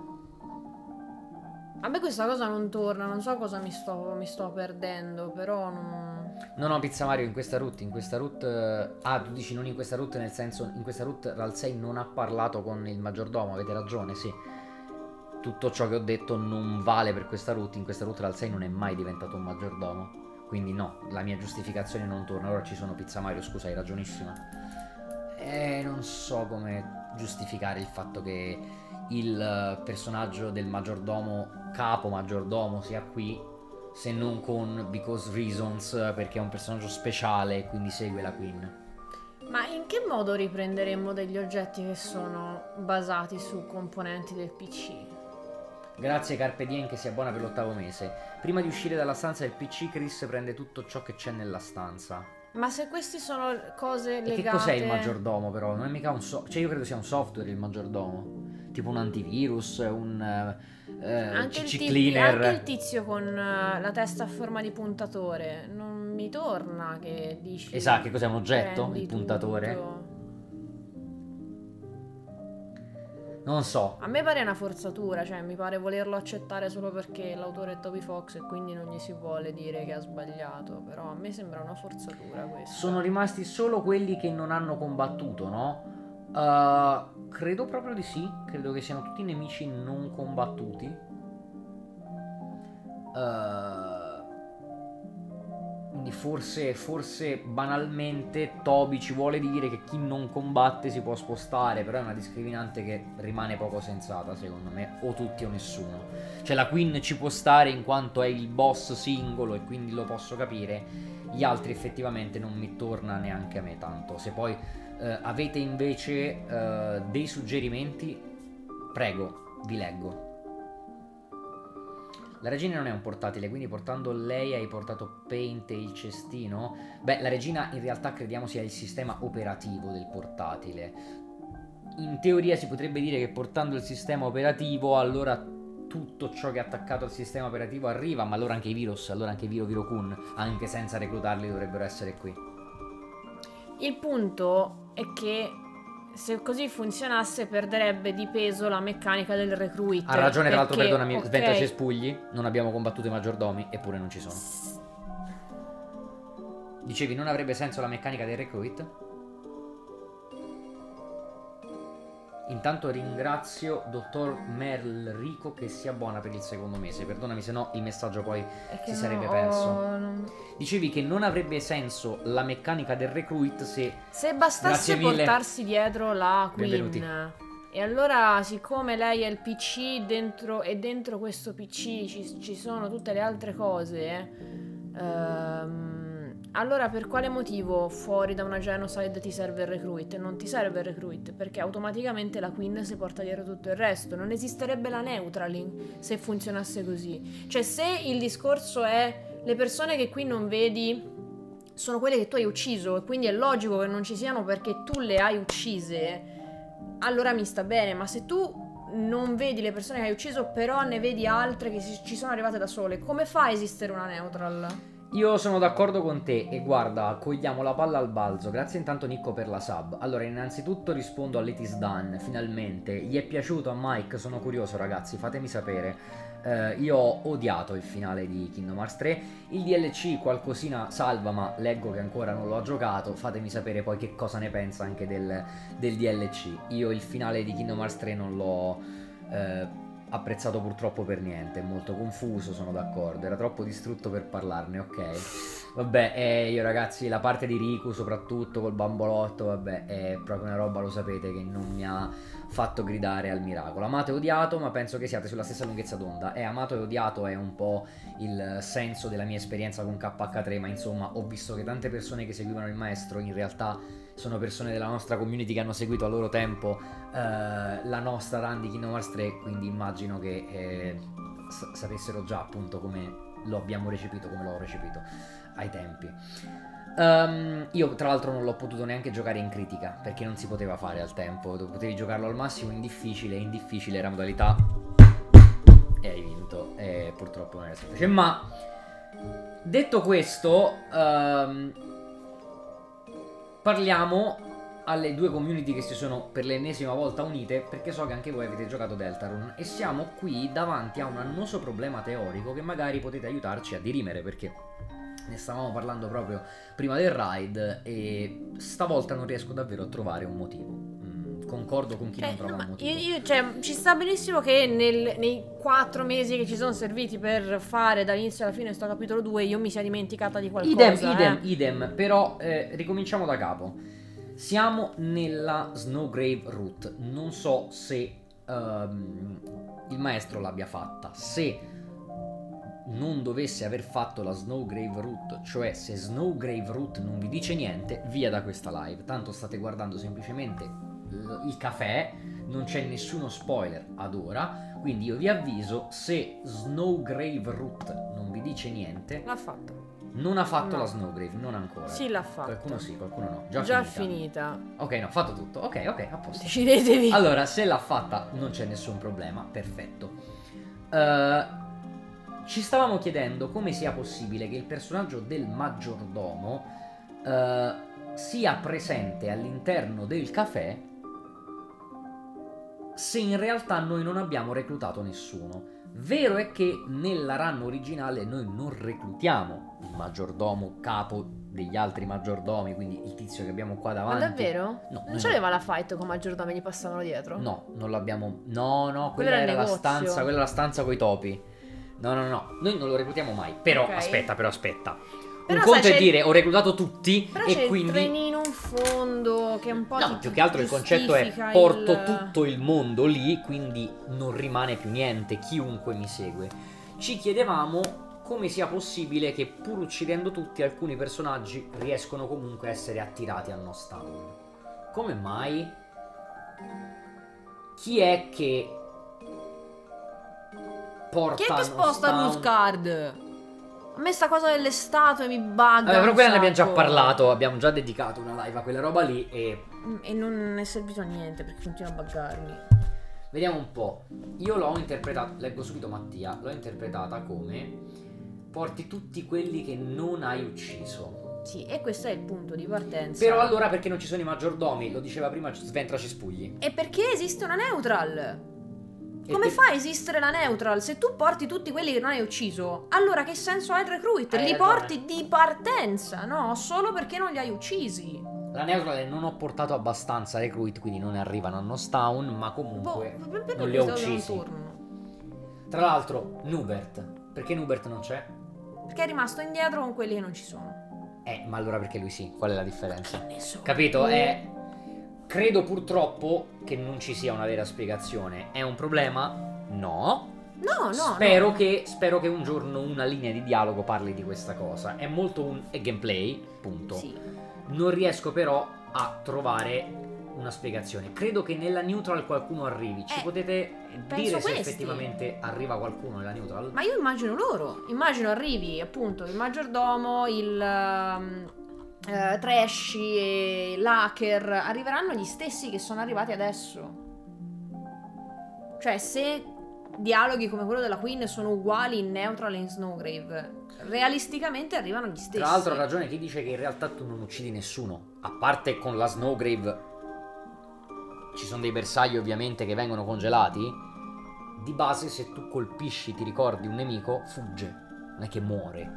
A me questa cosa non torna, non so cosa mi sto perdendo, però non... No, Pizza Mario, in questa route... Ah, tu dici non in questa route, nel senso, in questa route Ralsei non ha parlato con il maggiordomo, avete ragione, sì. Tutto ciò che ho detto non vale per questa route, in questa route Ralsei non è mai diventato un maggiordomo. Quindi no, la mia giustificazione non torna. Ora ci sono Pizza Mario, scusa, hai ragionissima. Non so come giustificare il fatto che il personaggio del maggiordomo, capo maggiordomo, sia qui, se non con Because Reasons, perché è un personaggio speciale e quindi segue la Queen. Ma in che modo riprenderemmo degli oggetti che sono basati su componenti del PC? Grazie Carpe Diem che si abbona per l'8º mese. Prima di uscire dalla stanza del PC, Chris prende tutto ciò che c'è nella stanza. Ma se questi sono cose legate... E che cos'è il maggiordomo però? Non è mica un cioè io credo sia un software il maggiordomo. Tipo un antivirus, un CC cleaner. Anche il tizio con la testa a forma di puntatore. Non mi torna che dici... Esatto, che cos'è un oggetto? prendi Il puntatore? tutto. Non so. A me pare una forzatura, cioè mi pare volerlo accettare solo perché l'autore è Toby Fox e quindi non gli si vuole dire che ha sbagliato. Però a me sembra una forzatura questa. Sono rimasti solo quelli che non hanno combattuto, no? Credo proprio di sì. Credo che siano tutti nemici non combattuti. Quindi forse banalmente Toby ci vuole dire che chi non combatte si può spostare. Però è una discriminante che rimane poco sensata secondo me. O tutti o nessuno. Cioè la Queen ci può stare in quanto è il boss singolo e quindi lo posso capire. Gli altri effettivamente non mi torna neanche a me tanto. Se poi avete invece dei suggerimenti, prego, vi leggo. La regina non è un portatile, quindi portando lei hai portato Paint e il cestino? Beh, la regina in realtà crediamo sia il sistema operativo del portatile. In teoria si potrebbe dire che portando il sistema operativo allora tutto ciò che è attaccato al sistema operativo arriva, ma allora anche i virus, allora anche i Viro Viro Kun, anche senza reclutarli dovrebbero essere qui. Il punto è che se così funzionasse perderebbe di peso la meccanica del recruit. Ha ragione, tra l'altro, perché, perdonami, ok, Sventa Cespugli, non abbiamo combattuto i maggiordomi, eppure non ci sono. Dicevi, non avrebbe senso la meccanica del recruit? Intanto ringrazio dottor Merrico che sia buona per il secondo mese. Perdonami se no il messaggio poi si sarebbe perso. Dicevi che non avrebbe senso la meccanica del recruit se bastasse portarsi dietro la Queen. Benvenuti. E allora, siccome lei è il PC dentro, e dentro questo PC ci sono tutte le altre cose, allora per quale motivo fuori da una genocide ti serve il recruit? Non ti serve il recruit, perché automaticamente la Queen si porta dietro tutto il resto. Non esisterebbe la neutraling se funzionasse così. Cioè, se il discorso è le persone che qui non vedi sono quelle che tu hai ucciso, e quindi è logico che non ci siano perché tu le hai uccise, allora mi sta bene. Ma se tu non vedi le persone che hai ucciso, però ne vedi altre che ci sono arrivate da sole, come fa a esistere una neutral? Io sono d'accordo con te e guarda, cogliamo la palla al balzo. Grazie intanto Nicco per la sub. Allora, innanzitutto rispondo a It Is Done, finalmente. Gli è piaciuto a Mike? Sono curioso, ragazzi, fatemi sapere. Io ho odiato il finale di Kingdom Hearts 3. Il DLC qualcosina salva, ma leggo che ancora non lo ha giocato. Fatemi sapere poi che cosa ne pensa anche del DLC. Io il finale di Kingdom Hearts 3 non l'ho apprezzato purtroppo per niente, è molto confuso, sono d'accordo, era troppo distrutto per parlarne, ok. Vabbè, io ragazzi, la parte di Riku soprattutto col bambolotto, vabbè, è proprio una roba, lo sapete, che non mi ha fatto gridare al miracolo. Amato e odiato, ma penso che siate sulla stessa lunghezza d'onda. Amato e odiato è un po' il senso della mia esperienza con KH3, ma insomma ho visto che tante persone che seguivano il maestro in realtà sono persone della nostra community che hanno seguito a loro tempo la nostra run di Kingdom Hearts 3, quindi immagino che sapessero già appunto come lo abbiamo recepito, come l'ho recepito ai tempi. Io tra l'altro non l'ho potuto neanche giocare in critica perché non si poteva fare al tempo, potevi giocarlo al massimo in difficile, e in difficile era modalità e hai vinto, e purtroppo non era semplice. Ma detto questo, parliamo alle due community che si sono per l'ennesima volta unite, perché so che anche voi avete giocato Deltarune e siamo qui davanti a un annoso problema teorico che magari potete aiutarci a dirimere, perché ne stavamo parlando proprio prima del raid e stavolta non riesco davvero a trovare un motivo. Concordo con chi non trova un motivo. Cioè, ci sta benissimo che nei 4 mesi che ci sono serviti per fare dall'inizio alla fine sto capitolo 2 io mi sia dimenticata di qualcosa. Idem, però ricominciamo da capo. Siamo nella Snowgrave Route. Non so se il maestro l'abbia fatta. Se non dovesse aver fatto la Snowgrave Route, cioè se Snowgrave Route non vi dice niente, via da questa live. Tanto state guardando semplicemente il caffè, non c'è nessuno spoiler ad ora, quindi io vi avviso, se Snowgrave Route non vi dice niente, l'ha fatta. Non ha fatto la Snowgrave, non ancora. Sì, l'ha fatta. Qualcuno sì, qualcuno no. Già finita. Ok, no, fatto tutto. Ok, a posto. Decidetevi. Allora, se l'ha fatta non c'è nessun problema, perfetto. Ci stavamo chiedendo come sia possibile che il personaggio del maggiordomo sia presente all'interno del caffè se in realtà noi non abbiamo reclutato nessuno. Vero è che nella run originale noi non reclutiamo il maggiordomo capo degli altri maggiordomi, quindi il tizio che abbiamo qua davanti. Ma davvero? No, non c'aveva la fight con maggiordomi, gli passavano dietro? No, non l'abbiamo. No, quella era la stanza, quella era la stanza coi topi. No, noi non lo reclutiamo mai. Però okay. aspetta. Però un conto è dire ho reclutato tutti però e c'è quindi il trenino in fondo che un po' no, più che altro il concetto è porto tutto il mondo lì, quindi non rimane più niente, chiunque mi segue. Ci chiedevamo come sia possibile che pur uccidendo tutti alcuni personaggi riescono comunque a essere attirati a Nose Town. Come mai? Chi è che porta? Chi è che sposta Blue Card? A me sta cosa delle statue mi bugga. Però quella ne abbiamo già parlato, abbiamo già dedicato una live a quella roba lì e non è servito a niente perché continua a buggarmi. Vediamo un po'. Io l'ho interpretata, leggo subito Mattia, l'ho interpretata come porti tutti quelli che non hai ucciso. Sì, e questo è il punto di partenza. Però allora perché non ci sono i maggiordomi? Lo diceva prima Sventra Cespugli. E perché esiste una neutral? E Come per- fa a esistere la neutral? Se tu porti tutti quelli che non hai ucciso, allora che senso ha il recruit? Hai Li ragione. porti di partenza, no? Solo perché non li hai uccisi. La neutral non ho portato abbastanza recruit, quindi non ne arrivano a Nostown, ma comunque perché non li ho questi non uccisi. tornano? Tra l'altro, Nubert. Perché Nubert non c'è? Perché è rimasto indietro con quelli che non ci sono. Ma allora perché lui sì? Qual è la differenza? Ne so. Capito? Credo purtroppo che non ci sia una vera spiegazione. È un problema? No. No, Spero che un giorno una linea di dialogo parli di questa cosa. È molto un gameplay, punto. Sì. Non riesco però a trovare una spiegazione. Credo che nella neutral qualcuno arrivi. Ci potete penso dire se questi. effettivamente arriva qualcuno nella neutral? Ma io immagino loro. Immagino arrivi appunto il maggiordomo, il Trashy e l'hacker. Arriveranno gli stessi che sono arrivati adesso. Cioè, se dialoghi come quello della Queen sono uguali in Neutral e in Snowgrave, realisticamente arrivano gli stessi. Tra l'altro ha ragione chi dice che in realtà tu non uccidi nessuno. A parte con la Snowgrave ci sono dei bersagli ovviamente che vengono congelati. Di base se tu colpisci, ti ricordi un nemico, fugge. Non è che muore.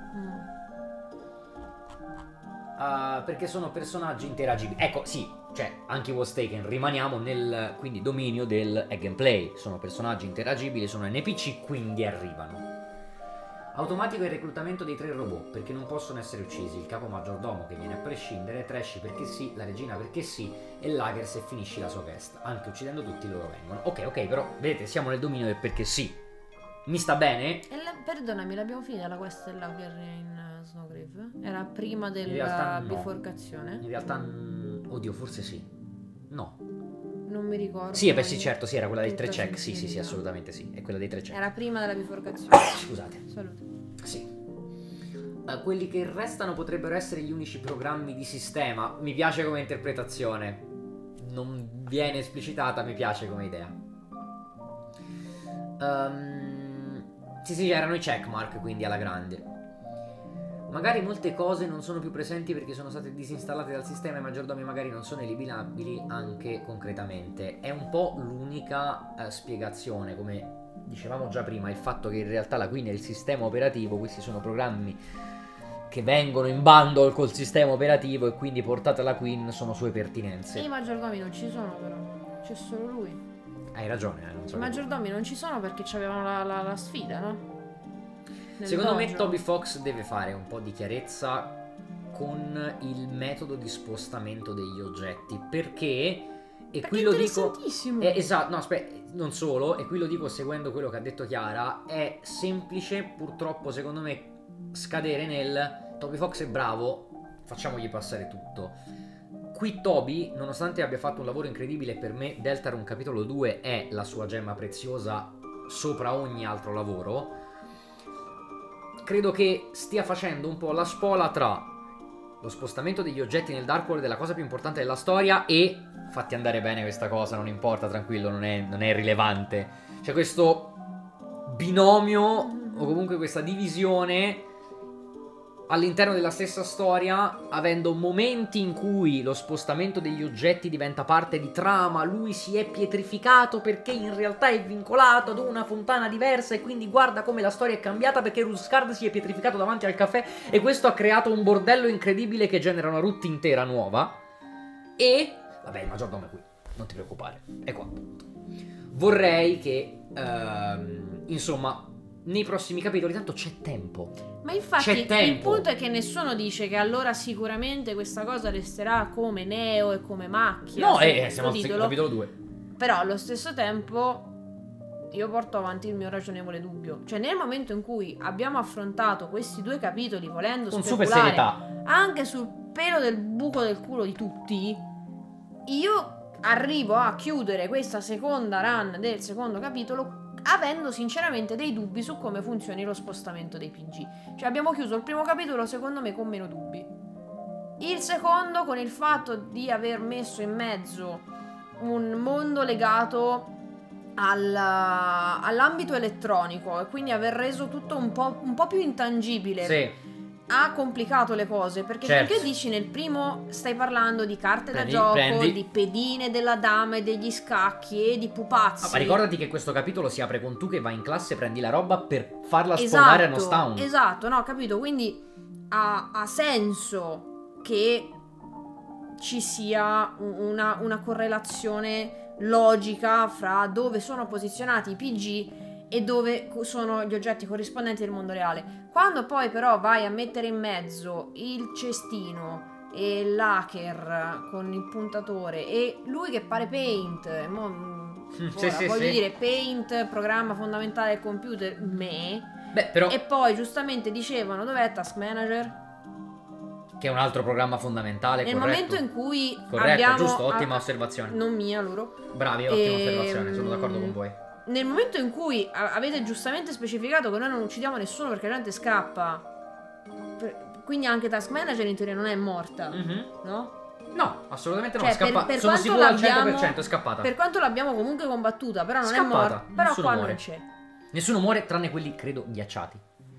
Perché sono personaggi interagibili. Ecco, sì, cioè, anche i Was Taken, rimaniamo nel quindi dominio del gameplay. Sono personaggi interagibili, sono NPC, quindi arrivano. Automatico il reclutamento dei 3 robot, perché non possono essere uccisi. Il capo maggiordomo che viene a prescindere, Trashy perché sì, la regina perché sì, e Lager se finisci la sua quest. Anche uccidendo tutti loro vengono. Ok, però, vedete, siamo nel dominio del perché sì. Mi sta bene? Perdonami, l'abbiamo finita la quest del Lager in Snowgrave? Era prima In della realtà no. biforcazione? In realtà, oddio, forse sì. No. Non mi ricordo. Sì, beh sì, certo, sì, era quella dei 3 Tutta check. Sì, sincerità. assolutamente sì. È quella dei 3 check. Era prima della biforcazione. Scusate. Salute. Sì. Quelli che restano potrebbero essere gli unici programmi di sistema. Mi piace come interpretazione. Non viene esplicitata, mi piace come idea. Sì, erano i checkmark, quindi alla grande. Magari molte cose non sono più presenti perché sono state disinstallate dal sistema e i maggiordomi magari non sono eliminabili anche concretamente. È un po' l'unica spiegazione, come dicevamo già prima, il fatto che in realtà la Queen è il sistema operativo, questi sono programmi che vengono in bundle col sistema operativo e quindi portate alla Queen sono sue pertinenze. E i maggiordomi non ci sono però, c'è solo lui. Hai ragione, non so. I maggiordomi non ci sono perché c'avevano la sfida, no? Nel Secondo me dojo. Toby Fox deve fare un po' di chiarezza con il metodo di spostamento degli oggetti, perché qui lo dico esatto, no aspetta, non solo, e qui lo dico seguendo quello che ha detto Chiara, è semplice purtroppo secondo me scadere nel Toby Fox è bravo, facciamogli passare tutto. Qui Toby, nonostante abbia fatto un lavoro incredibile, per me Deltarune capitolo 2 è la sua gemma preziosa sopra ogni altro lavoro. Credo che stia facendo un po' la spola tra lo spostamento degli oggetti nel Dark World è la cosa più importante della storia e fatti andare bene questa cosa, non importa, tranquillo, non è rilevante. C'è questo binomio o comunque questa divisione all'interno della stessa storia, avendo momenti in cui lo spostamento degli oggetti diventa parte di trama, lui si è pietrificato perché in realtà è vincolato ad una fontana diversa e quindi guarda come la storia è cambiata perché Ruscard si è pietrificato davanti al caffè e questo ha creato un bordello incredibile che genera una route intera nuova. E vabbè, il maggiordomo è qui, non ti preoccupare, è qua. Vorrei che insomma nei prossimi capitoli tanto c'è tempo. Ma infatti c'è tempo. Il punto è che nessuno dice che allora sicuramente questa cosa resterà come Neo e come macchia. No, siamo al capitolo 2. Però allo stesso tempo io porto avanti il mio ragionevole dubbio. Cioè nel momento in cui abbiamo affrontato questi 2 capitoli volendo con speculare super serietà anche sul pelo del buco del culo di tutti, io arrivo a chiudere questa seconda run del secondo capitolo avendo sinceramente dei dubbi su come funzioni lo spostamento dei PG. Cioè abbiamo chiuso il primo capitolo secondo me con meno dubbi. Il secondo con il fatto di aver messo in mezzo un mondo legato all'ambito elettronico e quindi aver reso tutto un po' più intangibile. Sì. ha complicato le cose, perché Certo. finché dici nel primo stai parlando di carte Prendi- da gioco, prendi. di pedine della dama e degli scacchi e di pupazzi. Ma ricordati che questo capitolo si apre con tu che vai in classe, prendi la roba per farla sfogare a Nostown. Esatto, no, capito? Quindi ha senso che ci sia una correlazione logica fra dove sono posizionati i PG e dove sono gli oggetti corrispondenti del mondo reale. Quando poi però vai a mettere in mezzo il cestino e l'hacker con il puntatore e lui che pare Paint, voglio dire Paint, programma fondamentale del computer, Beh, però, e poi giustamente dicevano dov'è Task Manager? che è un altro programma fondamentale, Nel corretto. momento in cui Corretto, abbiamo giusto, ottima osservazione. non mia loro. Bravi, ottima osservazione, sono d'accordo con voi. Nel momento in cui avete giustamente specificato che noi non uccidiamo nessuno perché la gente scappa, quindi anche Task Manager in teoria non è morta, no? No, assolutamente no, Cioè, è scappata. per Sono quanto sicuro al l'abbiamo- 100%, è scappata. Per quanto l'abbiamo comunque combattuta, però non è Scappata, morta. Però nessuno qua muore. non c'è. Nessuno muore tranne quelli, credo, ghiacciati.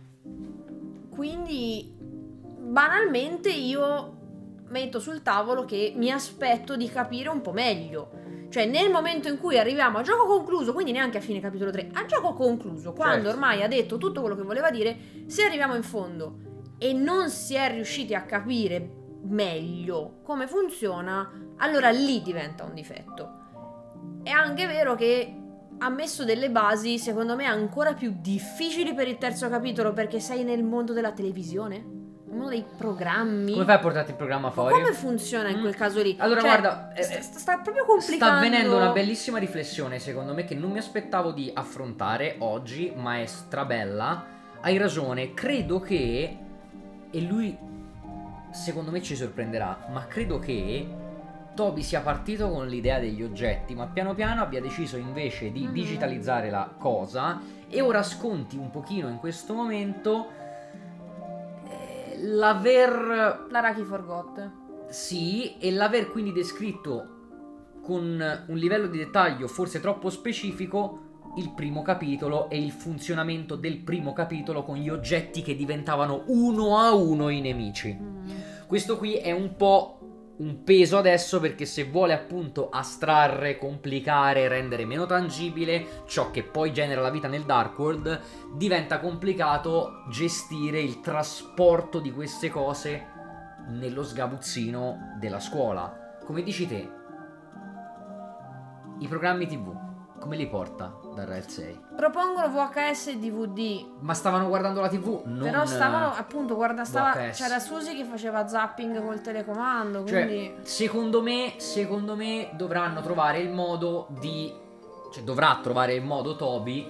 Quindi banalmente io metto sul tavolo che mi aspetto di capire un po' meglio. Cioè nel momento in cui arriviamo a gioco concluso, quindi neanche a fine capitolo 3, a gioco concluso, quando Certo. ormai ha detto tutto quello che voleva dire, se arriviamo in fondo e non si è riusciti a capire meglio come funziona, allora lì diventa un difetto. È anche vero che ha messo delle basi, secondo me, ancora più difficili per il terzo capitolo, perché sei nel mondo della televisione, nel mondo dei programmi. Come fai a portarti il programma fuori? Come funziona in quel caso lì? Allora, Cioè, guarda, sta proprio complicando. sta avvenendo una bellissima riflessione, secondo me, che non mi aspettavo di affrontare oggi, ma è strabella. Hai ragione, credo che, e lui secondo me ci sorprenderà, ma credo che Toby sia partito con l'idea degli oggetti, ma piano piano abbia deciso invece di digitalizzare la cosa, e ora sconti un pochino in questo momento l'aver... L'Araki Forgot. Sì, e l'aver quindi descritto con un livello di dettaglio forse troppo specifico il primo capitolo e il funzionamento del primo capitolo con gli oggetti che diventavano uno a uno i nemici. Questo qui è un po' un peso adesso, perché se vuole appunto astrarre, complicare, rendere meno tangibile ciò che poi genera la vita nel Dark World, diventa complicato gestire il trasporto di queste cose nello sgabuzzino della scuola. Come dici te, i programmi TV come li porta da Rail 6? Propongono VHS e DVD. Ma stavano guardando la TV, non... Però stavano appunto VHS. c'era Susie che faceva zapping col telecomando, quindi Cioè, secondo me dovranno trovare il modo di... Cioè, dovrà trovare il modo Toby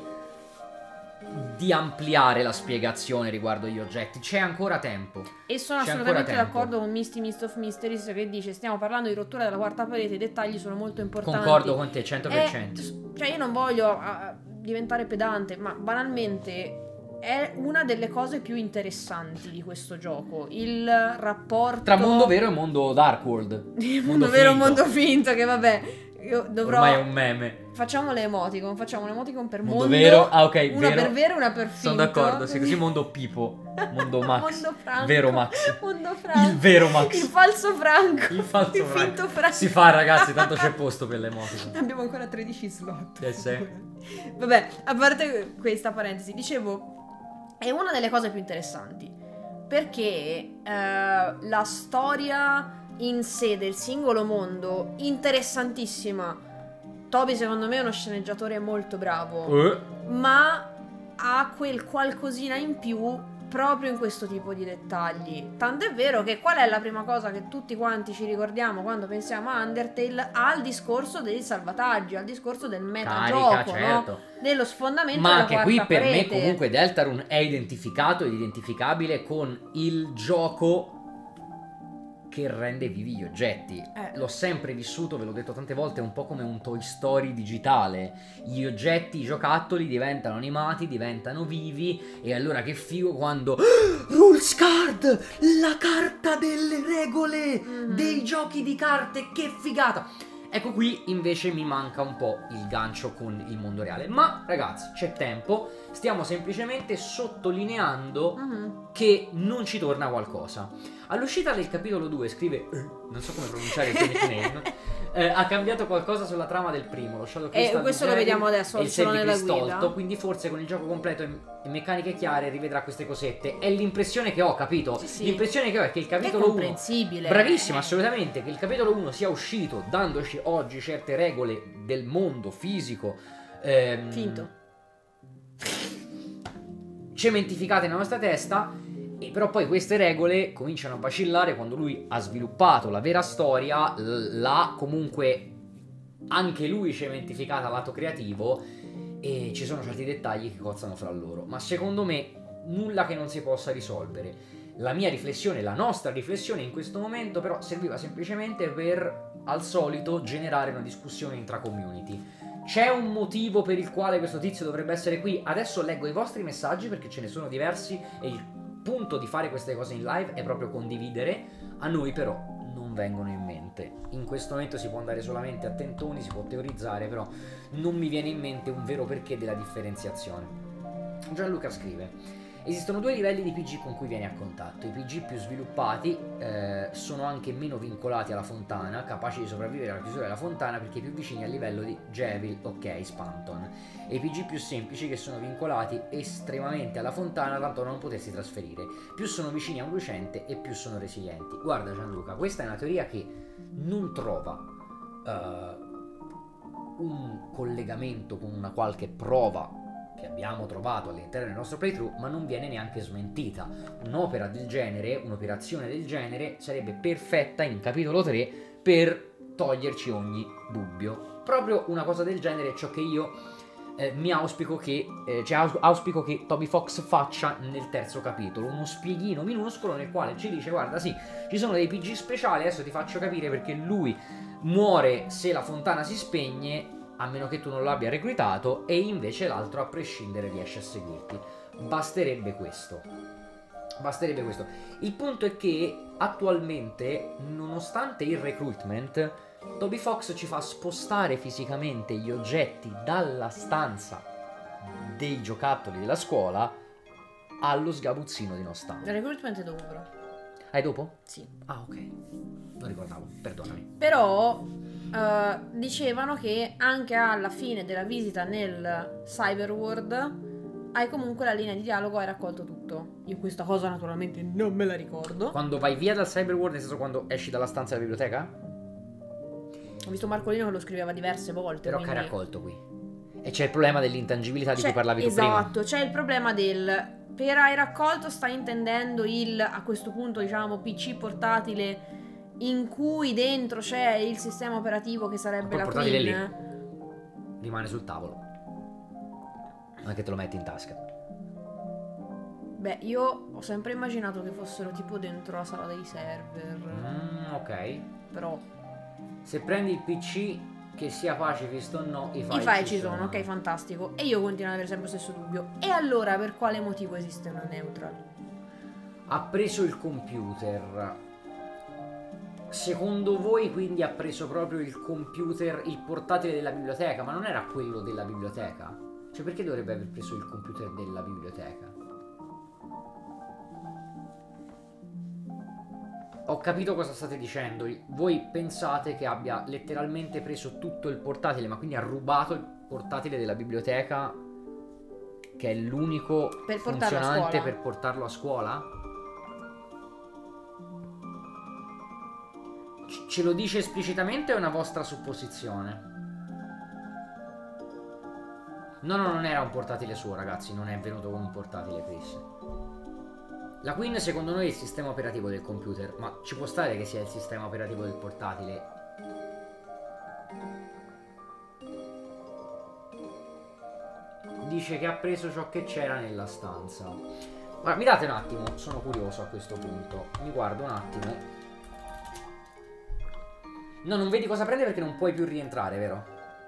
di ampliare la spiegazione riguardo agli oggetti. C'è ancora tempo. e sono C'è assolutamente ancora tempo. d'accordo con Misty Mist of Mysteries che dice stiamo parlando di rottura della quarta parete, i dettagli sono molto importanti. Concordo con te, 100%. Cioè io non voglio diventare pedante, ma banalmente è una delle cose più interessanti di questo gioco, il rapporto Tra mondo vero e mondo Dark World. mondo vero e finto. mondo finto, che vabbè, io dovrò... Ormai è un meme. Facciamo le emoticon per Mondo mondo vero, ah, ok, una vero. per vero e una per finto. Sono d'accordo, sì, così mondo Pipo, mondo Max, Mondo Franco, vero Max, mondo Franco, il vero Max, il falso Franco, il falso il Franco. finto Franco. Si fa, ragazzi, tanto c'è posto per le emoticon. Abbiamo ancora 13 slot. Sì. Vabbè, a parte questa parentesi, dicevo, è una delle cose più interessanti, perché la storia in sé del singolo mondo, interessantissima. Toby secondo me è uno sceneggiatore molto bravo, ma ha quel qualcosina in più proprio in questo tipo di dettagli. Tant'è vero che qual è la prima cosa che tutti quanti ci ricordiamo quando pensiamo a Undertale? Al discorso dei salvataggi, al discorso del metagioco, Carica, certo. no? Dello sfondamento Ma della anche quarta qui per me parete. comunque Deltarune è identificato ed identificabile con il gioco che rende vivi gli oggetti. L'ho sempre vissuto, ve l'ho detto tante volte, è un po' come un Toy Story digitale. Gli oggetti, i giocattoli diventano animati, diventano vivi, e allora che figo quando Rules Card, la carta delle regole dei giochi di carte, che figata! Ecco, qui invece mi manca un po' il gancio con il mondo reale. Ma ragazzi, c'è tempo, stiamo semplicemente sottolineando che non ci torna qualcosa. All'uscita del capitolo 2 scrive, non so come pronunciare il suo nickname, ha cambiato qualcosa sulla trama del primo, lo Shadow Crystal questo di lo Jedi vediamo adesso, e il solo Save nella Crystolto, guida. quindi forse con il gioco completo e meccaniche chiare rivedrà queste cosette. È l'impressione che ho, capito? Sì, sì. L'impressione che ho è che il capitolo È 1, comprensibile. bravissimo, assolutamente, che il capitolo 1 sia uscito dandoci oggi certe regole del mondo fisico Finto. cementificate nella nostra testa. E però poi queste regole cominciano a vacillare quando lui ha sviluppato la vera storia, l'ha comunque anche lui cementificata al lato creativo, e ci sono certi dettagli che cozzano fra loro. Ma secondo me nulla che non si possa risolvere. La mia riflessione, la nostra riflessione in questo momento però serviva semplicemente per, al solito, generare una discussione intra community. C'è un motivo per il quale questo tizio dovrebbe essere qui? Adesso leggo i vostri messaggi perché ce ne sono diversi e il punto di fare queste cose in live è proprio condividere. A noi però non vengono in mente. In questo momento si può andare solamente a tentoni, si può teorizzare, però non mi viene in mente un vero perché della differenziazione. Gianluca scrive: esistono due livelli di PG con cui vieni a contatto. I PG più sviluppati sono anche meno vincolati alla fontana, capaci di sopravvivere alla chiusura della fontana perché più vicini al livello di Jevil, ok, Spanton. E i PG più semplici che sono vincolati estremamente alla fontana tanto da non potersi trasferire. Più sono vicini a un lucente e più sono resilienti. Guarda Gianluca, questa è una teoria che non trova un collegamento con una qualche prova che abbiamo trovato all'interno del nostro playthrough, ma non viene neanche smentita. Un'opera del genere, un'operazione del genere sarebbe perfetta in capitolo 3 per toglierci ogni dubbio. Proprio una cosa del genere è ciò che io mi auspico che auspico che Toby Fox faccia nel terzo capitolo, uno spieghino minuscolo nel quale ci dice: guarda, sì, ci sono dei PG speciali, adesso ti faccio capire perché lui muore se la fontana si spegne, a meno che tu non l'abbia reclutato, e invece l'altro a prescindere riesce a seguirti. Basterebbe questo. Basterebbe questo. Il punto è che attualmente, nonostante il recruitment, Toby Fox ci fa spostare fisicamente gli oggetti dalla stanza dei giocattoli della scuola allo sgabuzzino di Nostalgia. Il recruitment è dopo però. È dopo? Sì. Ah, ok. Non ricordavo, perdonami. Però dicevano che anche alla fine della visita nel Cyberworld hai comunque la linea di dialogo, hai raccolto tutto. Io questa cosa naturalmente non me la ricordo. Quando vai via dal Cyberworld, nel senso quando esci dalla stanza della biblioteca? Ho visto Marcolino che lo scriveva diverse volte. Però quindi... che hai raccolto qui. E c'è il problema dell'intangibilità di cui parlavi tu prima. Esatto, c'è il problema del... Per hai raccolto stai intendendo il, a questo punto diciamo, PC portatile in cui dentro c'è il sistema operativo che sarebbe Quel la portatile Queen. Rimane sul tavolo. Non è che te lo metti in tasca. Beh, io ho sempre immaginato che fossero tipo dentro la sala dei server. Ok. Però Se prendi il PC, che sia pacifist o no, i file, i file ci sono, ok, fantastico. E io continuo ad avere sempre lo stesso dubbio. E allora per quale motivo esiste una neutral? Ha preso il computer. Secondo voi quindi ha preso proprio il computer, il portatile della biblioteca? Ma non era quello della biblioteca? Cioè perché dovrebbe aver preso il computer della biblioteca? Ho capito cosa state dicendo. Voi pensate che abbia letteralmente preso tutto il portatile, ma quindi ha rubato il portatile della biblioteca, che è l'unico Per portarlo a funzionante scuola? per portarlo a scuola? Ce lo dice esplicitamente o è una vostra supposizione? No, non era un portatile suo, ragazzi. Non è venuto con un portatile, Chris. La Queen secondo noi è il sistema operativo del computer, ma ci può stare che sia il sistema operativo del portatile. Dice che ha preso ciò che c'era nella stanza. Guarda, mi date un attimo, sono curioso a questo punto. Mi guardo un attimo. No, non vedi cosa prende perché non puoi più rientrare, vero?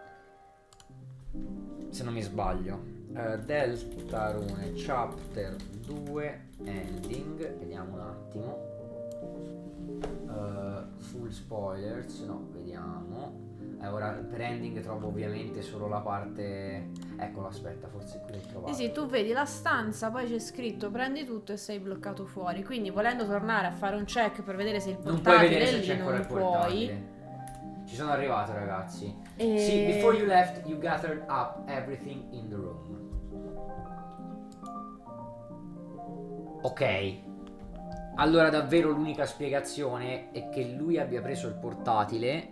Se non mi sbaglio. Deltarune Chapter 2 Ending. Vediamo un attimo. Full spoilers. No, vediamo. Ora per ending trovo ovviamente solo la parte... Eccolo, aspetta, forse qui l'ho trovato. Sì, tu vedi la stanza, poi c'è scritto prendi tutto e sei bloccato fuori. Quindi volendo tornare a fare un check per vedere se il Non puoi portatile vedere è se lì, c'è ancora non il puoi. portatile. Ci sono arrivato, ragazzi. E... Sì, before you left, you gathered up everything in the room. Ok. Allora davvero l'unica spiegazione è che lui abbia preso il portatile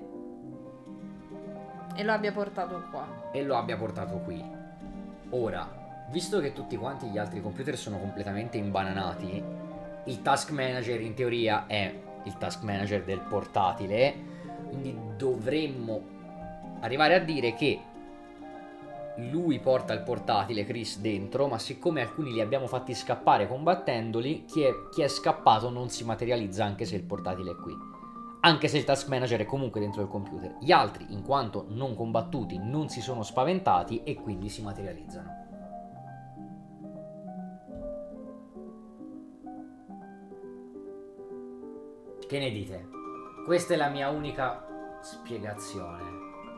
e lo abbia portato qua. e lo abbia portato qui. Ora, visto che tutti quanti gli altri computer sono completamente imbananati, il task manager in teoria è il task manager del portatile, quindi dovremmo arrivare a dire che lui porta il portatile, Chris, dentro, ma siccome alcuni li abbiamo fatti scappare combattendoli, chi è scappato non si materializza anche se il portatile è qui. Anche se il task manager è comunque dentro il computer. Gli altri, in quanto non combattuti, non si sono spaventati e quindi si materializzano. Che ne dite? Questa è la mia unica spiegazione.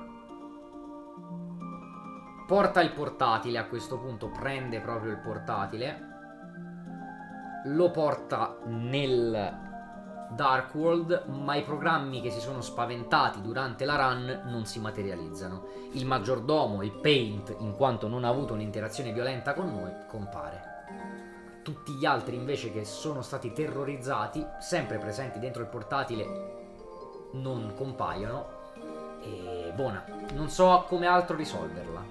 Porta il portatile a questo punto, prende proprio il portatile, lo porta nel Dark World, ma i programmi che si sono spaventati durante la run non si materializzano. Il maggiordomo, il Paint, in quanto non ha avuto un'interazione violenta con noi, compare. Tutti gli altri invece che sono stati terrorizzati, sempre presenti dentro il portatile, non compaiono. E buona, non so come altro risolverla.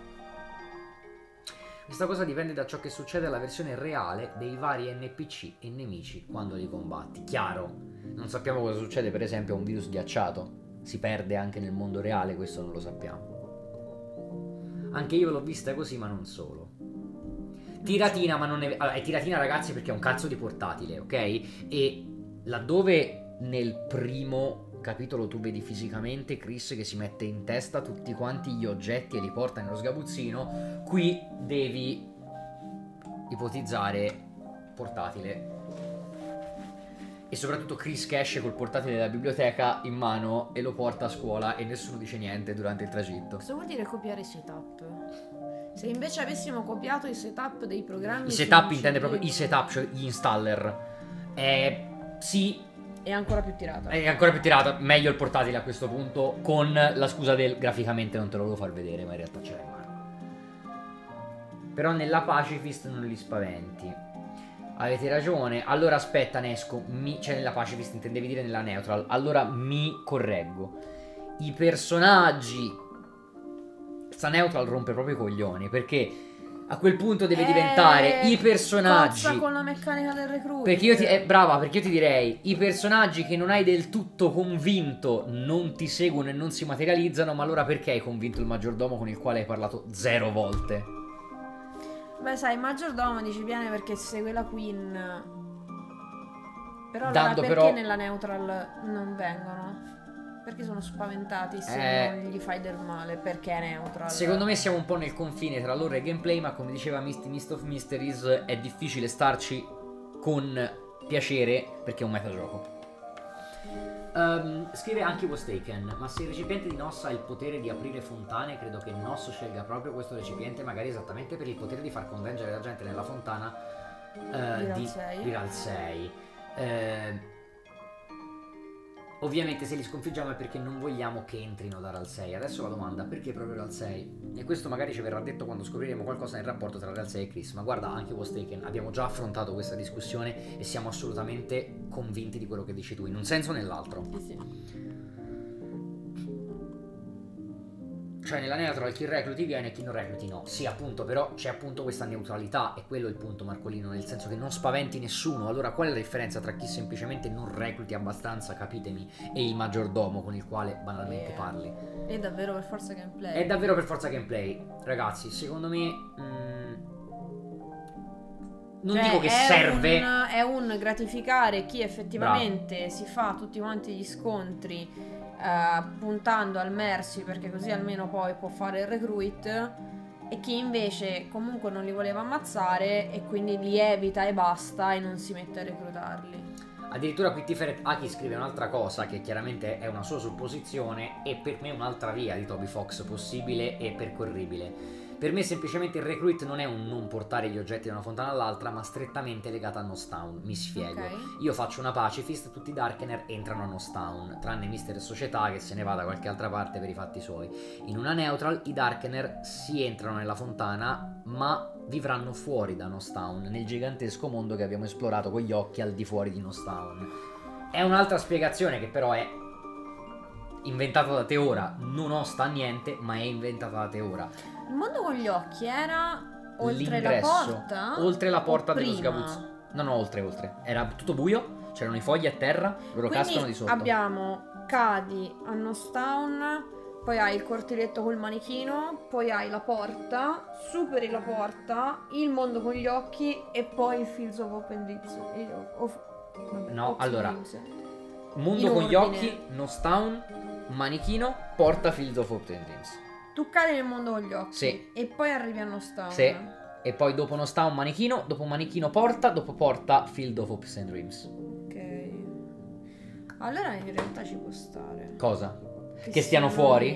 Questa cosa dipende da ciò che succede alla versione reale dei vari NPC e nemici quando li combatti. Chiaro, non sappiamo cosa succede per esempio a un virus ghiacciato. Si perde anche nel mondo reale, questo non lo sappiamo. Anche io l'ho vista così, ma non solo. Tiratina, ma non è... Allora, è tiratina, ragazzi, perché è un cazzo di portatile, ok? E laddove nel primo capitolo tu vedi fisicamente Chris che si mette in testa tutti quanti gli oggetti e li porta nello sgabuzzino, qui devi ipotizzare portatile. E soprattutto Chris che esce col portatile dalla biblioteca in mano e lo porta a scuola e nessuno dice niente durante il tragitto. Cosa vuol dire copiare i setup? Se invece avessimo copiato i setup dei programmi... I setup intende proprio i setup, cioè gli installer. Sì. È ancora più tirata. È ancora più tirata. Meglio il portatile a questo punto, con la scusa del graficamente non te lo volevo far vedere, ma in realtà ce l'hai in mano. Però nella Pacifist non li spaventi. Avete ragione. Allora aspetta, Nesco, cioè nella Pacifist intendevi dire nella Neutral. Allora mi correggo. I personaggi... Sta Neutral rompe proprio i coglioni, perché a quel punto deve diventare i personaggi con la meccanica del recruit. Perché io ti brava, perché io ti direi i personaggi che non hai del tutto convinto non ti seguono e non si materializzano. Ma allora perché hai convinto il maggiordomo con il quale hai parlato 0 volte? Beh, sai, il maggiordomo dici viene perché segue la Queen. Però allora Dando perché però... nella Neutral non vengono? Perché sono spaventati se non gli fai del male? Perché è Neutral? Secondo me siamo un po' nel confine tra lore e gameplay, ma come diceva Mist of Mysteries è difficile starci con piacere perché è un metagioco. Scrive anche Was Taken: ma se il recipiente di Noss ha il potere di aprire fontane, credo che Noss scelga proprio questo recipiente, magari esattamente per il potere di far convergere la gente nella fontana di Viral 6. Ovviamente se li sconfiggiamo è perché non vogliamo che entrino da RAL 6. Adesso la domanda: perché proprio RAL 6? E questo magari ci verrà detto quando scopriremo qualcosa nel rapporto tra RAL 6 e Chris. Ma guarda, anche Was Taken, abbiamo già affrontato questa discussione e siamo assolutamente convinti di quello che dici tu, in un senso o nell'altro. Sì. Cioè nella neutral chi recluti viene e chi non recluti no. Sì, appunto, però c'è appunto questa neutralità. E quello è il punto, Marcolino, nel senso che non spaventi nessuno. Allora qual è la differenza tra chi semplicemente non recluti abbastanza, capitemi, e il maggiordomo con il quale banalmente parli? È davvero per forza gameplay. È davvero per forza gameplay. Ragazzi, secondo me non dico che serve. È un gratificare chi effettivamente si fa tutti quanti gli scontri puntando al mercy, perché così almeno poi può fare il recruit, e chi invece comunque non li voleva ammazzare e quindi li evita e basta e non si mette a reclutarli. Addirittura qui Tiferet Aki scrive un'altra cosa che chiaramente è una sua supposizione e per me un'altra via di Toby Fox possibile e percorribile. Per me semplicemente il Recruit non è un non portare gli oggetti da una fontana all'altra, ma strettamente legata a Nostown. Mi spiego. Ok. Io faccio una pacifist, tutti i Darkener entrano a Nostown, tranne Mister e Società che se ne va da qualche altra parte per i fatti suoi. In una neutral i Darkener si entrano nella fontana, ma vivranno fuori da Nostown, nel gigantesco mondo che abbiamo esplorato con gli occhi al di fuori di Nostown. È un'altra spiegazione che però è inventata da Teora, non osta a niente, ma è inventata da Teora. Il mondo con gli occhi era oltre la L'ingresso, porta? oltre la porta o dello prima? sgabuzzo. No, oltre. Era tutto buio, c'erano i fogli a terra, loro Quindi cascano di sotto. abbiamo cadi a Nostown, poi hai il cortiletto col manichino, poi hai la porta, superi la porta, il mondo con gli occhi e poi il Fields of Open Dreams. No, allora, mondo in con gli ordine. occhi, Nostown, manichino, porta Fields of Open Dreams. Tu cadi nel mondo con gli occhi Sì. e poi arrivi a Nostown. Sì. E poi dopo Nostown manichino, dopo manichino porta, dopo porta Field of Hopes and Dreams. Ok. Allora in realtà ci può stare. Cosa? Che stiano siano fuori?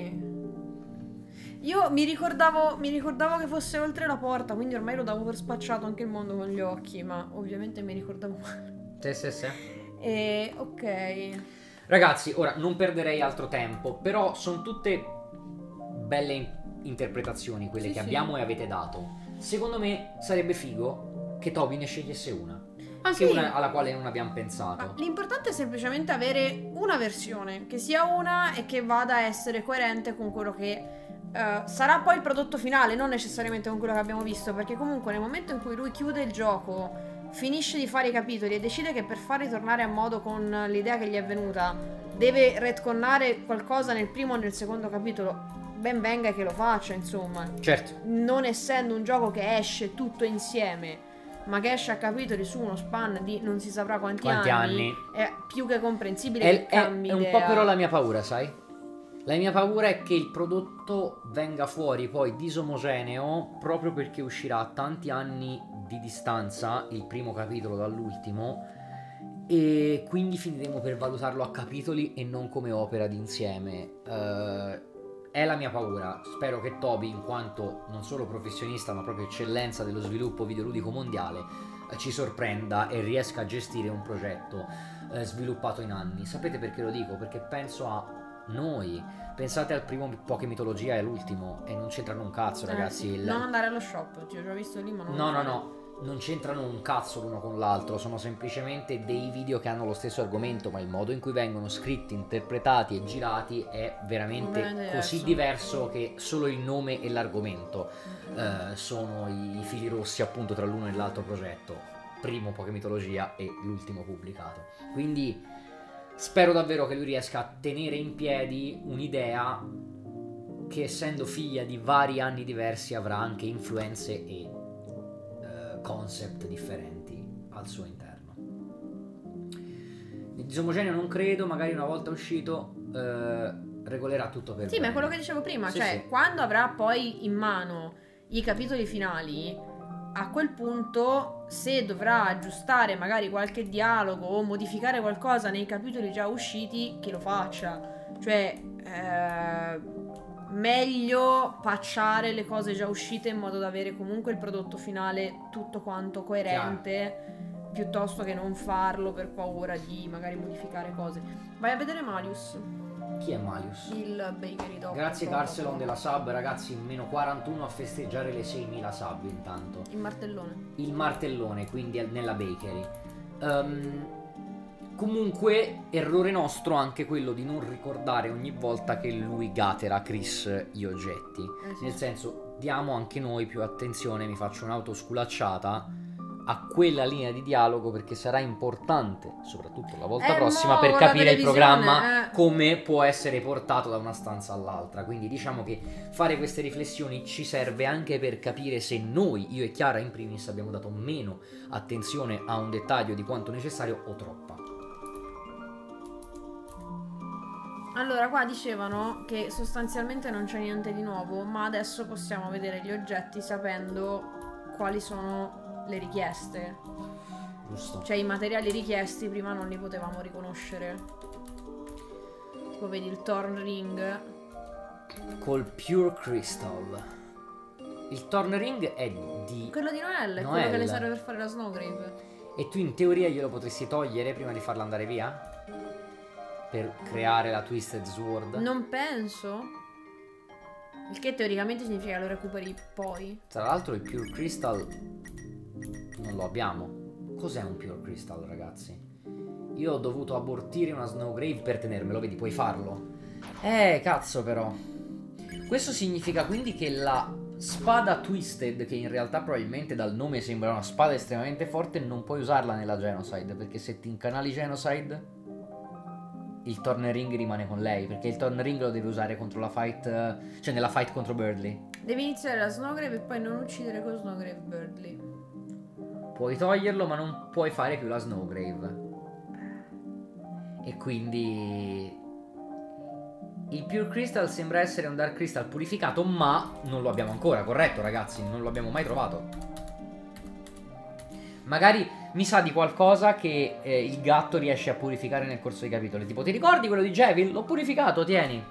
lì. Io mi ricordavo che fosse oltre la porta, quindi ormai lo davo per spacciato anche il mondo con gli occhi, ma ovviamente mi ricordavo male. Sì. E ok. Ragazzi, ora non perderei altro tempo, però sono tutte belle interpretazioni quelle Sì, che sì. abbiamo e avete dato. Secondo me sarebbe figo che Toby ne scegliesse una. Anche Sì. una alla quale non abbiamo Ma pensato. l'importante è semplicemente avere una versione, che sia una e che vada a essere coerente con quello che sarà poi il prodotto finale, non necessariamente con quello che abbiamo visto, perché comunque nel momento in cui lui chiude il gioco, finisce di fare i capitoli e decide che per far ritornare a modo con l'idea che gli è venuta deve retconnare qualcosa nel primo o nel secondo capitolo, ben venga che lo faccia, insomma. Certo. Non essendo un gioco che esce tutto insieme, ma che esce a capitoli su uno span di non si saprà quanti anni, è più che comprensibile che cambi è un idea. po' però la mia paura, sai? La mia paura è che il prodotto venga fuori poi disomogeneo proprio perché uscirà a tanti anni di distanza il primo capitolo dall'ultimo e quindi finiremo per valutarlo a capitoli e non come opera d'insieme. È la mia paura. Spero che Toby, in quanto non solo professionista ma proprio eccellenza dello sviluppo videoludico mondiale, ci sorprenda e riesca a gestire un progetto sviluppato in anni. Sapete perché lo dico? Perché penso a noi. Pensate al primo Poké Mitologia e all'ultimo e non c'entrano un cazzo, ragazzi. Sì. Non andare allo shop, ti ho già visto lì, ma non No, non c'entrano un cazzo l'uno con l'altro, sono semplicemente dei video che hanno lo stesso argomento, ma il modo in cui vengono scritti, interpretati e girati è veramente così diverso che solo il nome e l'argomento sono i fili rossi appunto tra l'uno e l'altro progetto, primo Poké Mitologia e l'ultimo pubblicato. Quindi spero davvero che lui riesca a tenere in piedi un'idea che, essendo figlia di vari anni diversi, avrà anche influenze e concept differenti al suo interno. Il disomogeneo non credo, magari una volta uscito regolerà tutto per Sì, bene. ma è quello che dicevo prima, Sì, cioè sì. quando avrà poi in mano i capitoli finali, a quel punto, se dovrà aggiustare magari qualche dialogo o modificare qualcosa nei capitoli già usciti, che lo faccia. Cioè, meglio patchare le cose già uscite in modo da avere comunque il prodotto finale tutto quanto coerente, piuttosto che non farlo per paura di magari modificare cose. Vai a vedere Marius, Chi è Malius? il bakery dopo. Grazie Carcelon della sub, ragazzi, meno 41 a festeggiare le 6.000 sub intanto. Il martellone. Il martellone, quindi nella bakery. Comunque, errore nostro anche quello di non ricordare ogni volta che lui gatera Chris gli oggetti. Sì. Nel senso, diamo anche noi più attenzione, mi faccio un'autosculacciata a quella linea di dialogo, perché sarà importante, soprattutto la volta prossima, per con la capire il televisione, programma come può essere portato da una stanza all'altra. Quindi diciamo che fare queste riflessioni ci serve anche per capire se noi, io e Chiara in primis, abbiamo dato meno attenzione a un dettaglio di quanto necessario o troppa. Allora, qua dicevano che sostanzialmente non c'è niente di nuovo, ma adesso possiamo vedere gli oggetti sapendo quali sono le richieste. giusto. Cioè i materiali richiesti prima non li potevamo riconoscere. Tipo vedi il Thorn Ring. Col Pure Crystal. Il Thorn Ring è di... Quello di Noelle è quello Noelle. che le serve per fare la Snowgrave. E tu in teoria glielo potresti togliere prima di farla andare via? Per creare la Twisted Sword? Non penso. Il che teoricamente significa che lo recuperi poi. Tra l'altro il Pure Crystal non lo abbiamo. Cos'è un Pure Crystal, ragazzi? Io ho dovuto abortire una Snowgrave per tenermelo, vedi, puoi farlo. Cazzo però. Questo significa quindi che la spada Twisted, che in realtà probabilmente dal nome sembra una spada estremamente forte, non puoi usarla nella Genocide, perché se ti incanali Genocide il Thorn Ring rimane con lei, perché il Thorn Ring lo deve usare contro la fight, cioè nella fight contro Birdly. Devi iniziare la Snowgrave e poi non uccidere con Snowgrave Birdly. Puoi toglierlo, ma non puoi fare più la Snowgrave. E quindi il Pure Crystal sembra essere un Dark Crystal purificato, ma non lo abbiamo ancora, corretto ragazzi? Non lo abbiamo mai trovato. Magari mi sa di qualcosa che il gatto riesce a purificare nel corso dei capitoli. Tipo, ti ricordi quello di Jevil? L'ho purificato, tieni.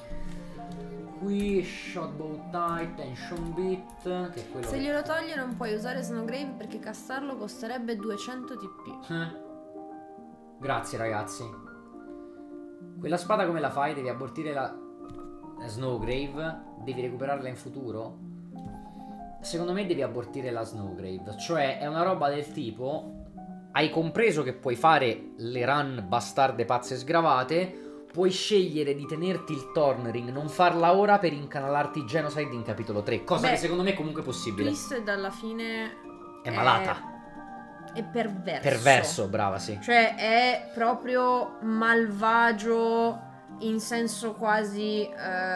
Qui Shotbow Type, Tension Beat, che è quello Se che... glielo togli non puoi usare Snowgrave perché castarlo costerebbe 200 TP. Grazie ragazzi. Quella spada come la fai? Devi abortire la Snowgrave? Devi recuperarla in futuro? Secondo me devi abortire la Snowgrave. Cioè è una roba del tipo: hai compreso che puoi fare le run bastarde pazze sgravate, puoi scegliere di tenerti il Thorn Ring, non farla ora per incanalarti Genocide in capitolo 3. Cosa che secondo me è comunque possibile. Twisted alla fine È malata. È perverso. Perverso, brava, sì. Cioè è proprio malvagio in senso quasi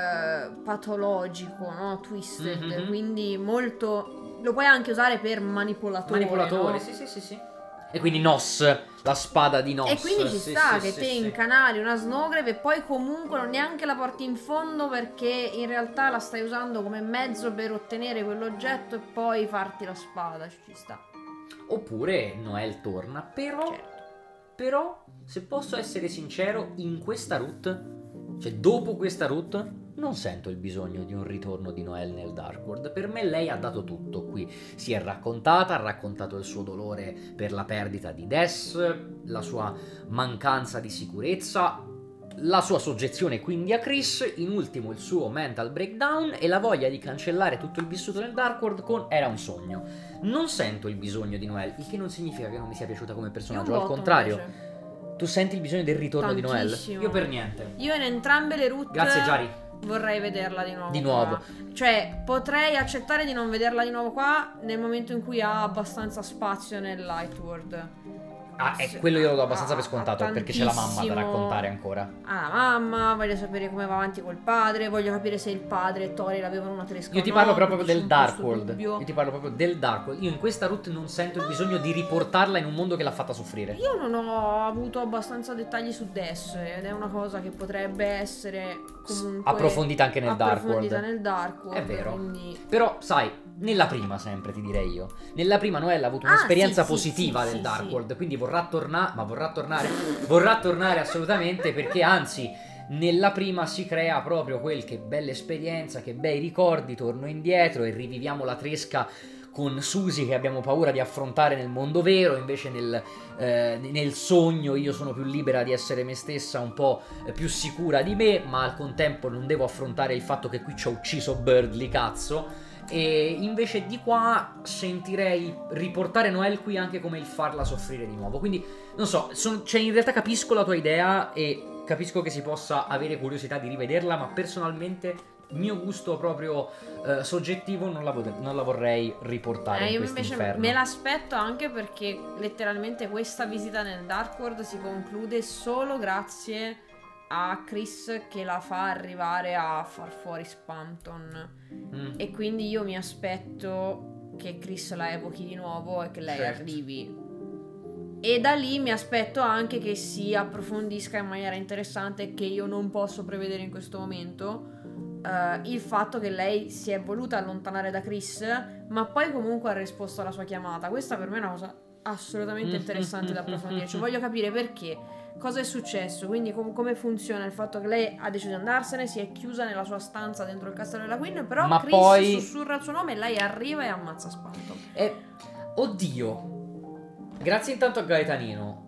patologico, no? Twisted. Quindi molto... Lo puoi anche usare per manipolatore. Manipolatore, no? sì. E quindi Nos, la spada di Nos. E quindi ci sta che te incanali una Snowgrave e poi comunque non neanche la porti in fondo perché in realtà la stai usando come mezzo per ottenere quell'oggetto e poi farti la spada. Ci sta. Oppure Noel torna, però... Certo. Però, se posso essere sincero, in questa route, cioè dopo questa route, non sento il bisogno di un ritorno di Noel nel Dark World. Per me lei ha dato tutto qui. Si è raccontata, ha raccontato il suo dolore per la perdita di Des, la sua mancanza di sicurezza, la sua soggezione quindi a Chris, in ultimo il suo mental breakdown e la voglia di cancellare tutto il vissuto nel Dark World con Era un sogno. Non sento il bisogno di Noel, il che non significa che non mi sia piaciuta come personaggio, al contrario. Invece. Tu senti il bisogno del ritorno Tantissimo. di Noel? Io per niente. Io in entrambe le route Grazie Jari. vorrei vederla di nuovo. Di nuovo. Qua. Cioè, potrei accettare di non vederla di nuovo qua nel momento in cui ha abbastanza spazio nel Light World. Quello io lo do abbastanza per scontato, perché c'è la mamma da tantissimo. raccontare ancora. Ah, la mamma, voglio sapere come va avanti col padre, voglio capire se il padre e Tori l'avevano una tresca. Io ti o parlo no, proprio perché del c'è un Dark grosso World. dubbio. Io ti parlo proprio del Dark World. Io in questa route non sento il bisogno di riportarla in un mondo che l'ha fatta soffrire. Io non ho avuto abbastanza dettagli su Des ed è una cosa che potrebbe essere comunque Approfondita anche nel Dark World. nel Dark World. È vero. Quindi... Però, sai, nella prima sempre ti direi io. Nella prima Noella ha avuto un'esperienza positiva del Dark World, quindi vorrà tornare, ma vorrà tornare assolutamente, perché anzi nella prima si crea proprio quel che bella esperienza, che bei ricordi, torno indietro e riviviamo la tresca con Susie che abbiamo paura di affrontare nel mondo vero, invece nel sogno io sono più libera di essere me stessa, un po' più sicura di me, ma al contempo non devo affrontare il fatto che qui ci ho ucciso Birdly, cazzo. E invece di qua sentirei riportare Noel qui anche come il farla soffrire di nuovo. Quindi non so, cioè in realtà capisco la tua idea e capisco che si possa avere curiosità di rivederla, ma personalmente mio gusto proprio soggettivo non la vorrei riportare in io questo invece inferno. me l'aspetto, anche perché letteralmente questa visita nel Dark World si conclude solo grazie a Chris che la fa arrivare a far fuori Spamton. E quindi io mi aspetto che Chris la evochi di nuovo e che lei arrivi. E da lì mi aspetto anche che si approfondisca in maniera interessante, che io non posso prevedere in questo momento, il fatto che lei si è voluta allontanare da Chris, ma poi comunque ha risposto alla sua chiamata. Questa per me è una cosa assolutamente interessante da approfondire. Cioè, voglio capire perché, cosa è successo, quindi come funziona il fatto che lei ha deciso di andarsene, si è chiusa nella sua stanza dentro il castello della Queen, però Ma Chris poi... sussurra il suo nome e lei arriva e ammazza Spanton. Oddio. Grazie intanto a Gaetanino.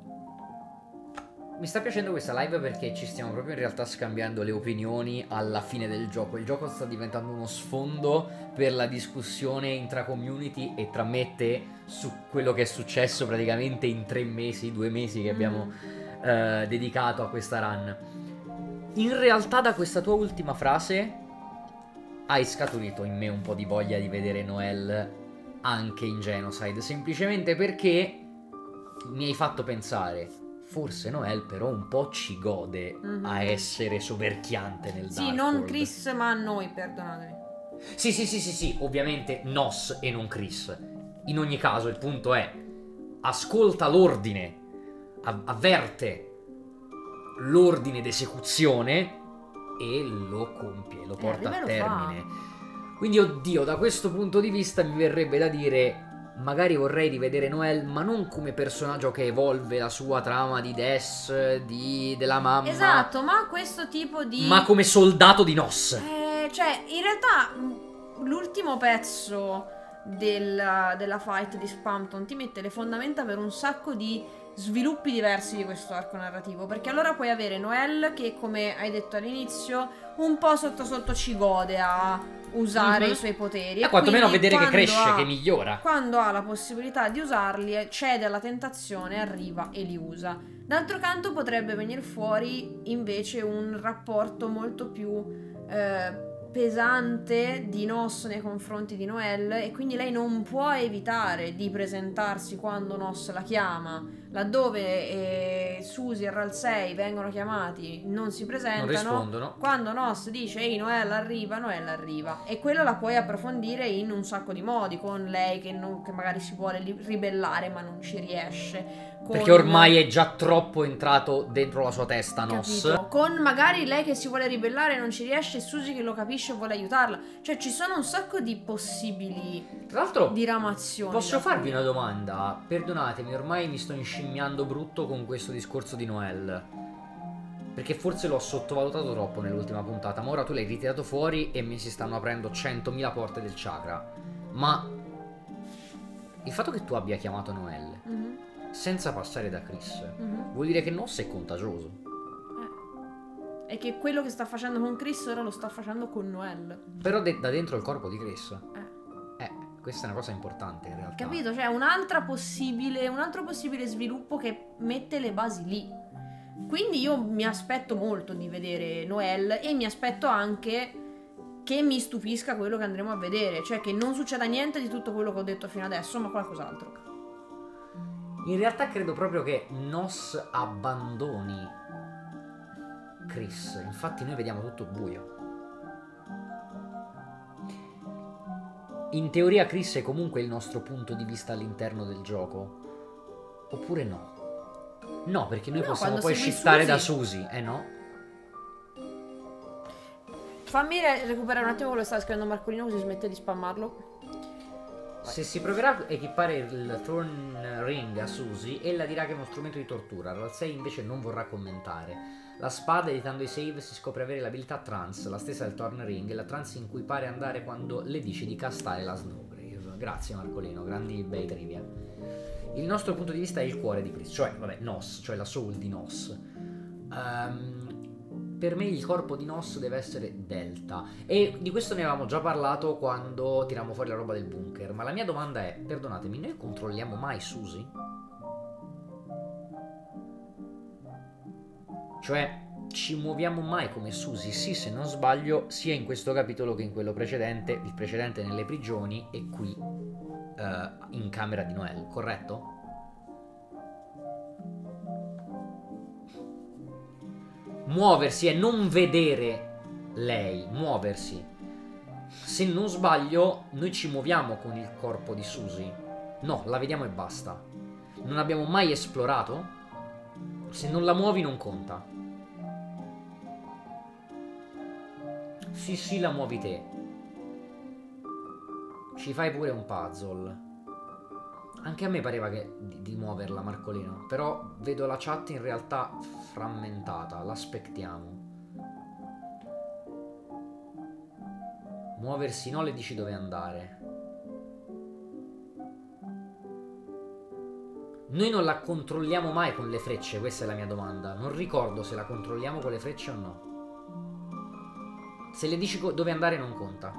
Mi sta piacendo questa live perché ci stiamo proprio in realtà scambiando le opinioni alla fine del gioco. Il gioco sta diventando uno sfondo per la discussione intra-community e tra me e te su quello che è successo praticamente in 3 mesi, 2 mesi che abbiamo dedicato a questa run. In realtà da questa tua ultima frase hai scaturito in me un po' di voglia di vedere Noelle anche in Genocide, semplicemente perché mi hai fatto pensare... Forse Noelle però un po' ci gode a essere soverchiante nel Sì, Darkhold. non Chris, ma a noi, perdonatemi. Sì, ovviamente Nos e non Chris. In ogni caso il punto è, ascolta l'ordine, avverte l'ordine d'esecuzione e lo compie, lo porta a termine. Quindi oddio, da questo punto di vista mi verrebbe da dire... Magari vorrei rivedere Noelle, ma non come personaggio che evolve la sua trama di Des, della mamma. Esatto, ma questo tipo di... Ma come soldato di Nos. Cioè, in realtà, l'ultimo pezzo della fight di Spamton ti mette le fondamenta per un sacco di sviluppi diversi di questo arco narrativo. Perché allora puoi avere Noelle che, come hai detto all'inizio, un po' sotto sotto ci gode a usare i suoi poteri. E quantomeno vedere che cresce, ha, che migliora. Quando ha la possibilità di usarli, cede alla tentazione, arriva e li usa. D'altro canto potrebbe venire fuori invece un rapporto molto più pesante di Nos nei confronti di Noelle, e quindi lei non può evitare di presentarsi quando Nos la chiama, laddove Susie e Ralsei vengono chiamati non si presentano, non rispondono. Quando Nos dice ehi Noelle arriva, e quello la puoi approfondire in un sacco di modi, con lei che magari si vuole ribellare ma non ci riesce, perché ormai è già troppo entrato dentro la sua testa Nos. Capito? Con magari lei che si vuole ribellare e non ci riesce, e Susie che lo capisce e vuole aiutarla. Cioè ci sono un sacco di possibili Tra l'altro diramazioni. posso farvi una domanda? Perdonatemi, ormai mi sto inscimmiando brutto con questo discorso di Noelle, perché forse l'ho sottovalutato troppo nell'ultima puntata. Ma ora tu l'hai ritirato fuori e mi si stanno aprendo 100.000 porte del chakra. Ma il fatto che tu abbia chiamato Noelle senza passare da Chris vuol dire che Nos è contagioso. E che quello che sta facendo con Chris ora lo sta facendo con Noelle. Però da dentro il corpo di Chris. Questa è una cosa importante in realtà. Capito? Cioè un altro possibile sviluppo che mette le basi lì. Quindi io mi aspetto molto di vedere Noelle, e mi aspetto anche che mi stupisca quello che andremo a vedere. Cioè che non succeda niente di tutto quello che ho detto fino adesso, ma qualcos'altro. In realtà credo proprio che Nos abbandoni Chris. Infatti noi vediamo tutto buio. In teoria Chris è comunque il nostro punto di vista all'interno del gioco. Oppure no? No, perché noi possiamo poi shiftare da Susie. No? Fammi recuperare un attimo quello che sta scrivendo Marcolino, così smette di spammarlo. Se si proverà a equipare il Thorn Ring a Susie, ella dirà che è uno strumento di tortura. Ralsei invece non vorrà commentare. La spada, editando i save, si scopre avere l'abilità trance, la stessa del Thorn Ring, e la trance in cui pare andare quando le dici di castare la Snowgrave. Grazie Marcolino, grandi bei trivia. Il nostro punto di vista è il cuore di Chris, cioè, Nos, cioè la soul di Nos. Per me il corpo di Nos deve essere Delta, e di questo ne avevamo già parlato quando tirammo fuori la roba del bunker. Ma la mia domanda è, perdonatemi, noi controlliamo mai Susie? Cioè ci muoviamo mai come Susie? Sì, se non sbaglio, sia in questo capitolo che in quello precedente, il precedente nelle prigioni e qui in camera di Noelle, corretto? Muoversi e non vedere lei, muoversi. Se non sbaglio, noi ci muoviamo con il corpo di Susie. No, la vediamo e basta. Non abbiamo mai esplorato? Se non la muovi non conta. Sì, la muovi te. Ci fai pure un puzzle. Anche a me pareva di muoverla, Marcolino. Però vedo la chat in realtà frammentata. L'aspettiamo. Muoversi no, le dici dove andare. Noi non la controlliamo mai con le frecce, questa è la mia domanda. Non ricordo se la controlliamo con le frecce o no. Se le dici dove andare non conta.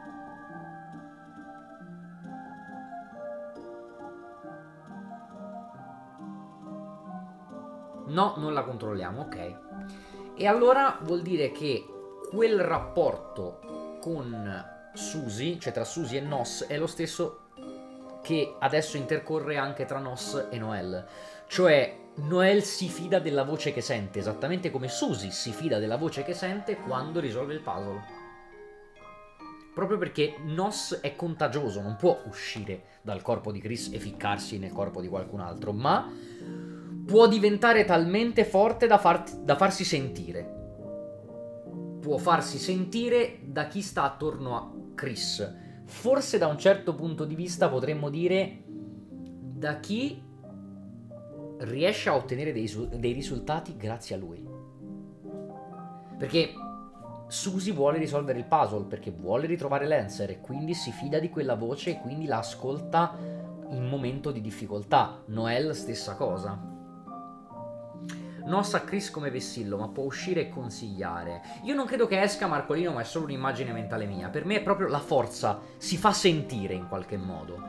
No, non la controlliamo, ok. E allora vuol dire che quel rapporto con Suzy, cioè tra Suzy e Nos, è lo stesso che adesso intercorre anche tra Nos e Noel. Cioè Noel si fida della voce che sente, esattamente come Suzy si fida della voce che sente quando risolve il puzzle. Proprio perché Nos è contagioso, non può uscire dal corpo di Chris e ficcarsi nel corpo di qualcun altro, ma può diventare talmente forte da farsi sentire. Può farsi sentire da chi sta attorno a Chris. Forse da un certo punto di vista potremmo dire da chi riesce a ottenere dei risultati grazie a lui. Perché Suzy vuole risolvere il puzzle, perché vuole ritrovare Lancer e quindi si fida di quella voce e quindi la ascolta in momento di difficoltà. Noel stessa cosa. Non sa Chris come vessillo, ma può uscire e consigliare. Io non credo che esca Marcolino, ma è solo un'immagine mentale mia. Per me è proprio la forza, si fa sentire in qualche modo.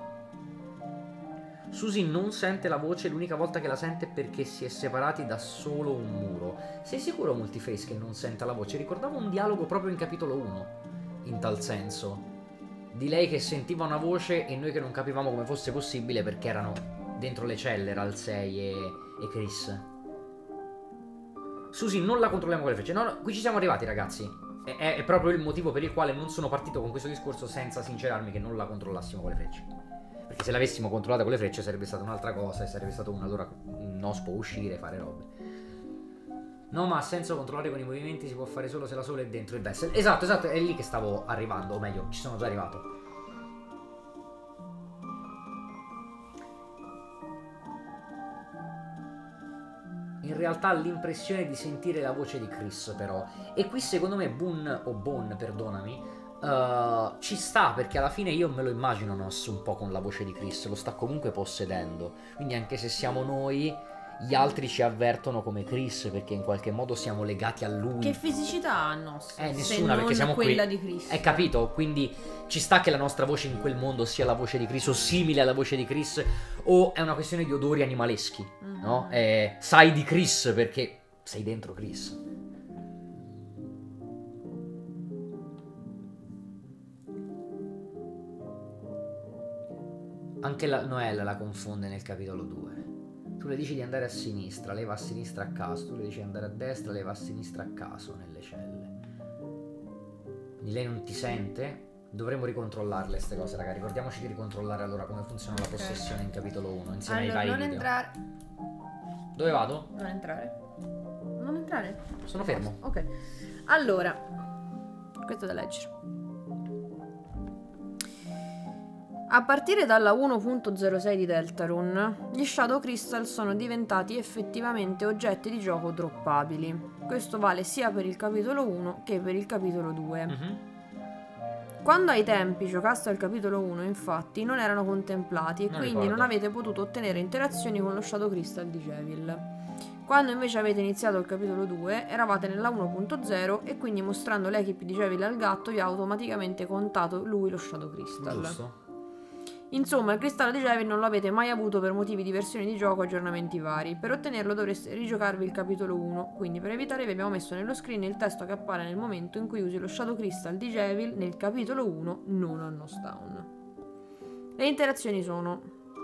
Suzy non sente la voce, l'unica volta che la sente è perché si è separati da solo un muro. Sei sicuro, Multiface, che non senta la voce? Ricordavo un dialogo proprio in capitolo 1, in tal senso. Di lei che sentiva una voce e noi che non capivamo come fosse possibile perché erano dentro le celle, Ralsei e Chris. Suzy non la controlliamo con le frecce. No, qui ci siamo arrivati, ragazzi. È proprio il motivo per il quale non sono partito con questo discorso senza sincerarmi che non la controllassimo con le frecce. Perché se l'avessimo controllata con le frecce sarebbe stata un'altra cosa e sarebbe stato allora Nos può uscire, fare robe. No, ma ha senso controllare con i movimenti, si può fare solo se la sola è dentro il vessel. Esatto, è lì che stavo arrivando, o meglio, ci sono già arrivato. In realtà ha l'impressione di sentire la voce di Chris, però. E qui secondo me Boone, perdonami, ci sta, perché alla fine io me lo immagino Nos un po' con la voce di Chris, lo sta comunque possedendo. Quindi anche se siamo noi, gli altri ci avvertono come Chris, perché in qualche modo siamo legati a lui. Che fisicità ha Nos? Nessuna, perché siamo quella qui. Di Chris. Hai capito? Quindi ci sta che la nostra voce in quel mondo sia la voce di Chris o simile alla voce di Chris, o è una questione di odori animaleschi, no? Sai di Chris perché sei dentro Chris. Anche Noelle la confonde nel capitolo 2. Tu le dici di andare a sinistra, lei va a sinistra a caso. Tu le dici di andare a destra, lei va a sinistra a caso nelle celle. Quindi lei non ti sente? Dovremmo ricontrollarle queste cose, raga. Ricordiamoci di ricontrollare allora come funziona la possessione in capitolo 1 insieme ai vari non video. entrare. Dove vado? Non entrare. Non entrare? Sono fermo. Ok. Allora, questo da leggere. A partire dalla 1.06 di Deltarune, gli Shadow Crystal sono diventati effettivamente oggetti di gioco droppabili. Questo vale sia per il capitolo 1 che per il capitolo 2. Quando ai tempi giocaste al capitolo 1, infatti, non erano contemplati e quindi non avete potuto ottenere interazioni con lo Shadow Crystal di Jevil. Quando invece avete iniziato il capitolo 2, eravate nella 1.0 e quindi mostrando l'equip di Jevil al gatto vi ha automaticamente contato lui lo Shadow Crystal. Giusto. Insomma, il cristallo di Jevil non lo avete mai avuto per motivi di versioni di gioco o aggiornamenti vari. Per ottenerlo dovreste rigiocarvi il capitolo 1, quindi per evitare vi abbiamo messo nello screen il testo che appare nel momento in cui usi lo Shadow Crystal di Jevil nel capitolo 1, non a Nostown. Le interazioni sono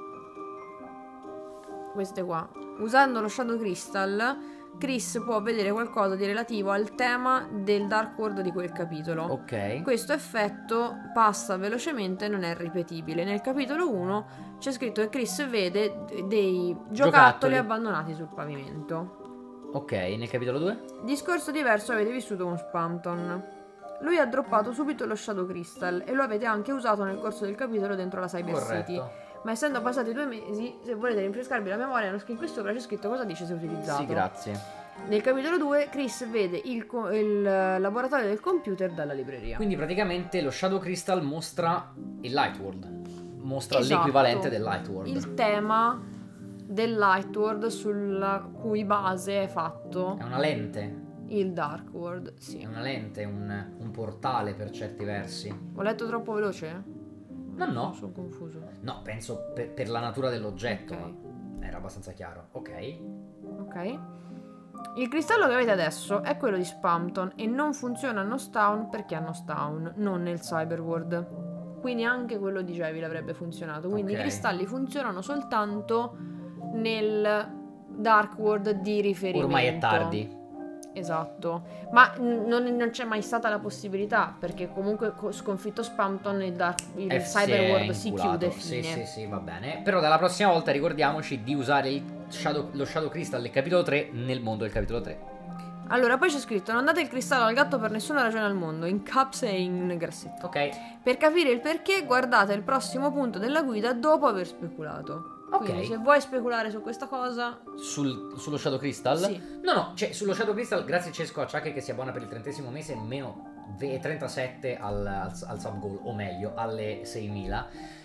queste qua. Usando lo Shadow Crystal, Chris può vedere qualcosa di relativo al tema del Dark World di quel capitolo. Ok. Questo effetto passa velocemente e non è ripetibile. Nel capitolo 1 c'è scritto che Chris vede dei giocattoli abbandonati sul pavimento. Ok, nel capitolo 2? Discorso diverso avete vissuto con Spamton. Lui ha droppato subito lo Shadow Crystal e lo avete anche usato nel corso del capitolo dentro la Cyber City. Ma essendo passati 2 mesi, se volete rinfrescarvi la memoria, qui sopra c'è scritto cosa dice se utilizzato. Sì, grazie. Nel capitolo 2 Chris vede il laboratorio del computer dalla libreria. Quindi praticamente lo Shadow Crystal mostra il Light World. Mostra Esatto. l'equivalente del Light World. Il tema del Light World sulla cui base è fatto È una lente. il Dark World, È sì. una lente, un portale per certi versi. Ho letto troppo veloce? No. Sono confuso. No, penso per la natura dell'oggetto. Ok. Ma era abbastanza chiaro. Ok. Ok. Il cristallo che avete adesso è quello di Spamton e non funziona a Nostown perché a Nostown, non nel Cyberworld. Quindi anche quello di Jevil avrebbe funzionato. Quindi Ok. i cristalli funzionano soltanto nel Dark World di riferimento. Ormai è tardi. Esatto. Ma non c'è mai stata la possibilità, perché comunque sconfitto Spamton il Cyberworld si chiude, fine. Sì, va bene. Però dalla prossima volta ricordiamoci di usare lo Shadow Crystal del capitolo 3 nel mondo del capitolo 3. Allora, poi c'è scritto: non date il cristallo al gatto per nessuna ragione al mondo, in caps e in grassetto. Ok. Per capire il perché, guardate il prossimo punto della guida dopo aver speculato. Ok. Quindi se vuoi speculare su questa cosa, Sullo Shadow Crystal? Sì. No, cioè sullo Shadow Crystal, grazie Cesco Acciacche che si abbona per il 30° mese, meno 37 al sub goal, o meglio, alle 6.000.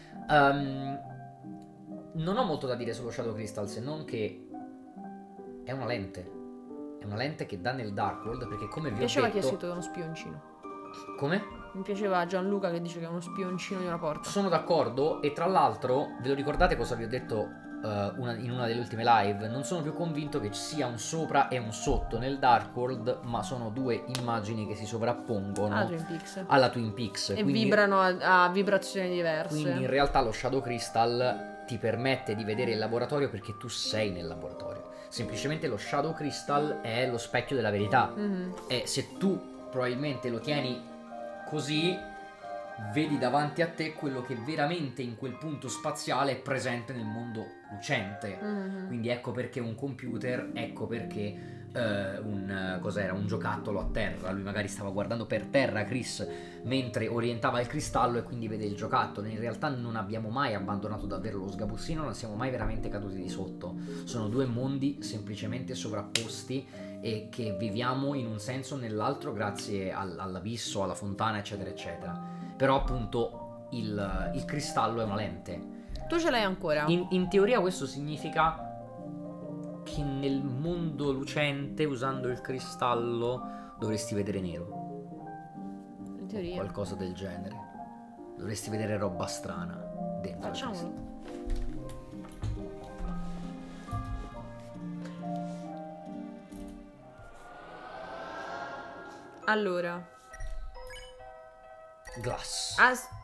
Non ho molto da dire sullo Shadow Crystal, se non che è una lente. È una lente che dà nel Dark World, perché come vi mi ho piaceva chi ha detto... scritto che è uno spioncino. Come? Mi piaceva Gianluca che dice che è uno spioncino di una porta. Sono d'accordo, e tra l'altro, ve lo ricordate cosa vi ho detto in una delle ultime live? Non sono più convinto che ci sia un sopra e un sotto nel Dark World, ma sono due immagini che si sovrappongono alla Twin Peaks. E quindi, vibrano a vibrazioni diverse. Quindi in realtà lo Shadow Crystal ti permette di vedere il laboratorio perché tu sei nel laboratorio. Semplicemente lo Shadow Crystal è lo specchio della verità. E se tu probabilmente lo tieni così, vedi davanti a te quello che veramente in quel punto spaziale è presente nel mondo lucente. Quindi ecco perché un computer, ecco perché cos'era? Un giocattolo a terra. Lui magari stava guardando per terra Chris mentre orientava il cristallo e quindi vede il giocattolo. In realtà non abbiamo mai abbandonato davvero lo sgabuzzino, non siamo mai veramente caduti di sotto. Sono due mondi semplicemente sovrapposti e che viviamo in un senso o nell'altro grazie all'abisso, alla fontana, eccetera eccetera. Però appunto il cristallo è una lente. Tu ce l'hai ancora? In teoria questo significa che nel mondo lucente, usando il cristallo, dovresti vedere nero. In teoria. Qualcosa del genere. Dovresti vedere roba strana dentro. Facciamolo. Allora, Glass.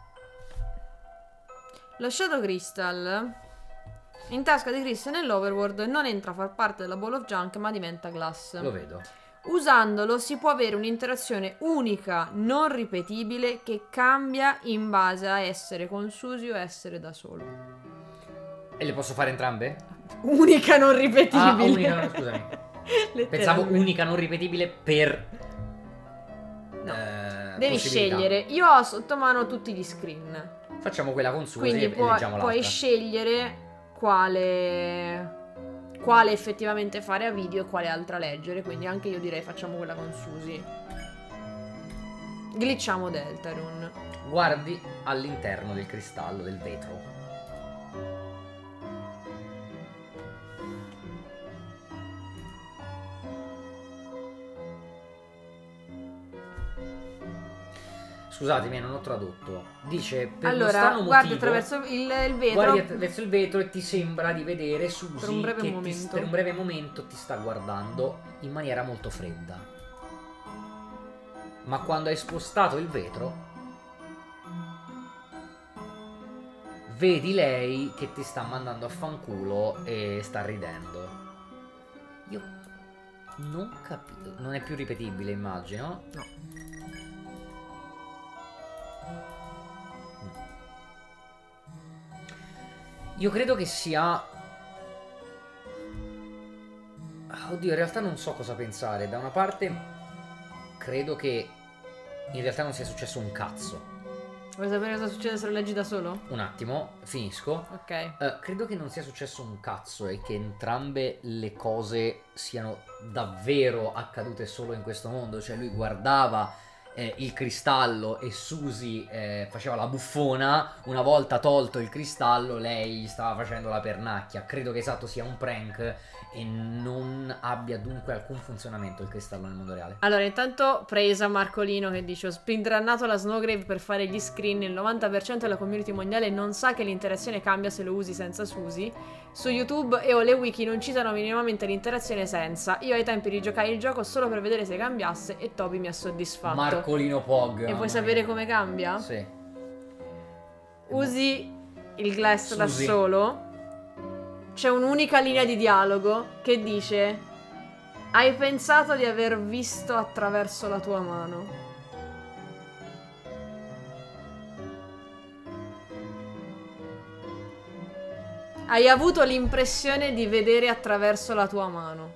lo Shadow Crystal in tasca di Chris nell'Overworld non entra a far parte della Ball of Junk, ma diventa Glass. Lo vedo. Usandolo si può avere un'interazione unica, non ripetibile, che cambia in base a essere con Susie o essere da solo. E le posso fare entrambe? Unica, non ripetibile. Ah, unica, no, scusami. Pensavo unica, non ripetibile per... No. Devi scegliere. Io ho sotto mano tutti gli screen. Facciamo quella con Susie quindi e leggiamo l'altra. puoi scegliere quale effettivamente fare a video e quale altra leggere. Quindi anche io direi facciamo quella con Susie. Glitchiamo Deltarune. Guardi all'interno del cristallo, del vetro. Scusatemi, non ho tradotto. Dice per lo strano motivo, guardi attraverso il vetro. Guardi attraverso il vetro e ti sembra di vedere Susie per un breve che momento. per un breve momento ti sta guardando in maniera molto fredda. Ma quando hai spostato il vetro, vedi lei che ti sta mandando a fanculo e sta ridendo. Io non capito. Non è più ripetibile, immagino. No. Io credo che sia... Oddio, in realtà non so cosa pensare. Da una parte credo che in realtà non sia successo un cazzo. Vuoi sapere cosa succede se lo leggi da solo? Un attimo, finisco. Ok. Credo che non sia successo un cazzo e che entrambe le cose siano davvero accadute solo in questo mondo. Cioè lui guardava il cristallo e Susie faceva la buffona. Una volta tolto il cristallo lei gli stava facendo la pernacchia. Credo che esatto sia un prank e non abbia dunque alcun funzionamento il cristallo nel mondo reale. Allora, intanto presa Marcolino che dice: ho speedrunnato la Snowgrave per fare gli screen. Il 90% della community mondiale non sa che l'interazione cambia se lo usi senza Susie. Su YouTube e o le wiki non citano minimamente l'interazione senza. Io ai tempi rigiocai il gioco solo per vedere se cambiasse e Toby mi ha soddisfatto. Marcolino Pog. E vuoi sapere come cambia? Sì. Usi il glass da Susie. solo. C'è un'unica linea di dialogo che dice: hai pensato di aver visto attraverso la tua mano? Hai avuto l'impressione di vedere attraverso la tua mano.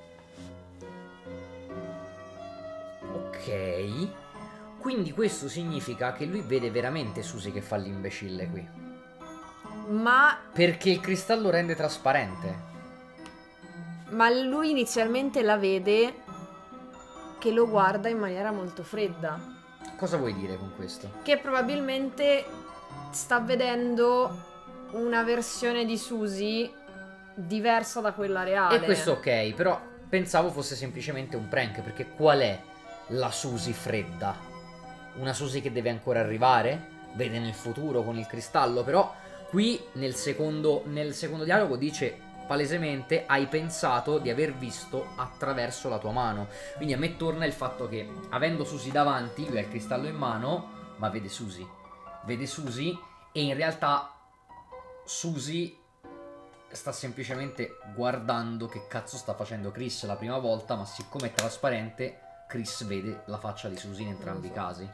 Ok. Quindi questo significa che lui vede veramente Susie che fa l'imbecille qui. Ma Perché il cristallo rende trasparente. lui inizialmente la vede che lo guarda in maniera molto fredda. Cosa vuoi dire con questo? Che probabilmente sta vedendo una versione di Susie diversa da quella reale. E questo ok, però pensavo fosse semplicemente un prank, perché qual è la Susie fredda? Una Susie che deve ancora arrivare? Vede nel futuro con il cristallo, però qui nel secondo dialogo dice palesemente: hai pensato di aver visto attraverso la tua mano. Quindi a me torna il fatto che, avendo Susie davanti, lui ha il cristallo in mano, ma vede Susie. Vede Susie e in realtà Susie sta semplicemente guardando che cazzo sta facendo Chris la prima volta, ma siccome è trasparente, Chris vede la faccia di Susie in entrambi i casi.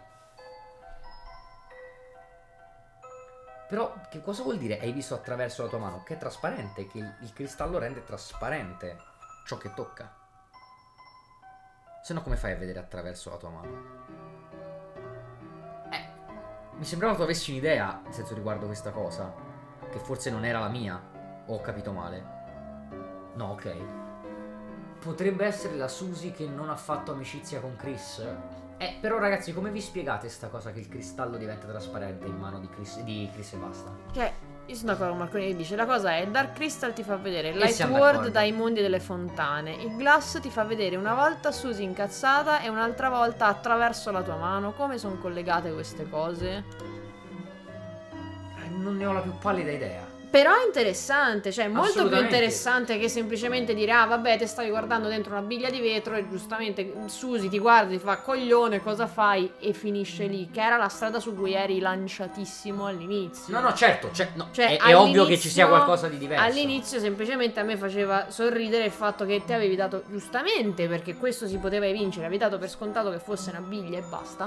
Però che cosa vuol dire hai visto attraverso la tua mano? Che è trasparente, che il cristallo rende trasparente ciò che tocca. Se no come fai a vedere attraverso la tua mano? Mi sembrava tu avessi un'idea, nel senso, riguardo questa cosa, che forse non era la mia, o ho capito male? No, ok. Potrebbe essere la Susie che non ha fatto amicizia con Chris? Però ragazzi, come vi spiegate sta cosa che il cristallo diventa trasparente in mano di Chris e basta? Cioè, io sono d'accordo con Marconi che dice: la cosa è, Dark Crystal ti fa vedere Light siamo World d'accordo. dai mondi delle fontane. Il Glass ti fa vedere una volta Susie incazzata e un'altra volta attraverso la tua mano. Come sono collegate queste cose? Non ne ho la più pallida idea. Però è interessante, cioè è molto più Assolutamente. interessante che semplicemente dire: ah vabbè, te stavi guardando dentro una biglia di vetro e giustamente Susie ti guarda, ti fa coglione, cosa fai? E finisce lì, che era la strada su cui eri lanciatissimo all'inizio. No, certo, no, Cioè, è ovvio che ci all'inizio- sia qualcosa di diverso. All'inizio semplicemente a me faceva sorridere il fatto che te avevi dato, giustamente, perché questo si poteva vincere, avevi dato per scontato che fosse una biglia e basta.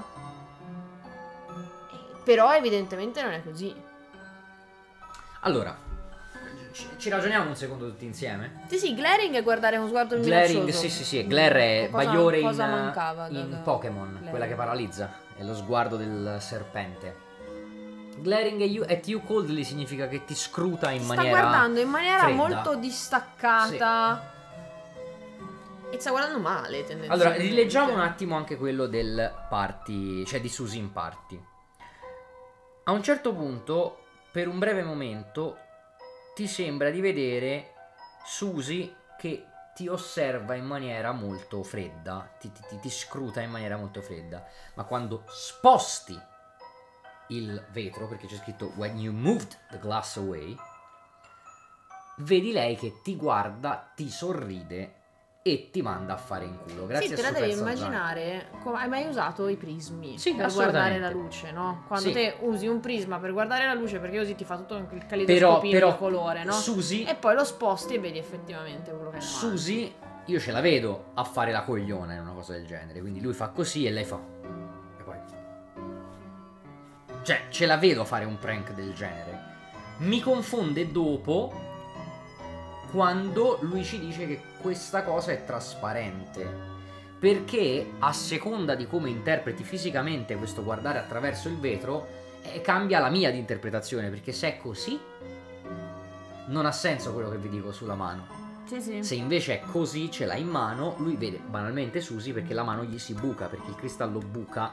Però evidentemente non è così. Allora, ci ragioniamo un secondo tutti insieme? Sì, glaring è guardare con sguardo Glaring, minaccioso. sì, glare è Bagliore cosa mancava in dal Pokémon, glaring? quella che paralizza, è lo sguardo del serpente. Glaring at you coldly significa che ti scruta in Ti sta maniera guardando in maniera fredda. molto distaccata. E sta guardando male, tendenzialmente. Allora, rileggiamo un attimo anche quello del party, cioè di Susie in party. A un certo punto, per un breve momento, ti sembra di vedere Susie che ti osserva in maniera molto fredda, ti scruta in maniera molto fredda. Ma quando sposti il vetro, perché c'è scritto when you moved the glass away, vedi lei che ti guarda, ti sorride e ti manda a fare in culo. Grazie sì, a te la Super devi Salzano. immaginare. Hai mai usato i prismi Sì, per assolutamente. guardare la luce, no? Quando Sì. te usi un prisma per guardare la luce, perché così ti fa tutto il caleidoscopio Però di colore, no? Susie, E poi lo sposti e vedi effettivamente quello che è davanti. Susie, io ce la vedo a fare la cogliona in una cosa del genere. Quindi lui fa così e lei fa. E poi. Cioè, ce la vedo a fare un prank del genere. Mi confonde dopo, quando lui ci dice che questa cosa è trasparente. Perché a seconda di come interpreti fisicamente questo guardare attraverso il vetro, cambia la mia di interpretazione, perché se è così non ha senso quello che vi dico sulla mano. Sì, sì. Se invece è così, ce l'ha in mano, lui vede banalmente Suzy perché la mano gli si buca, perché il cristallo buca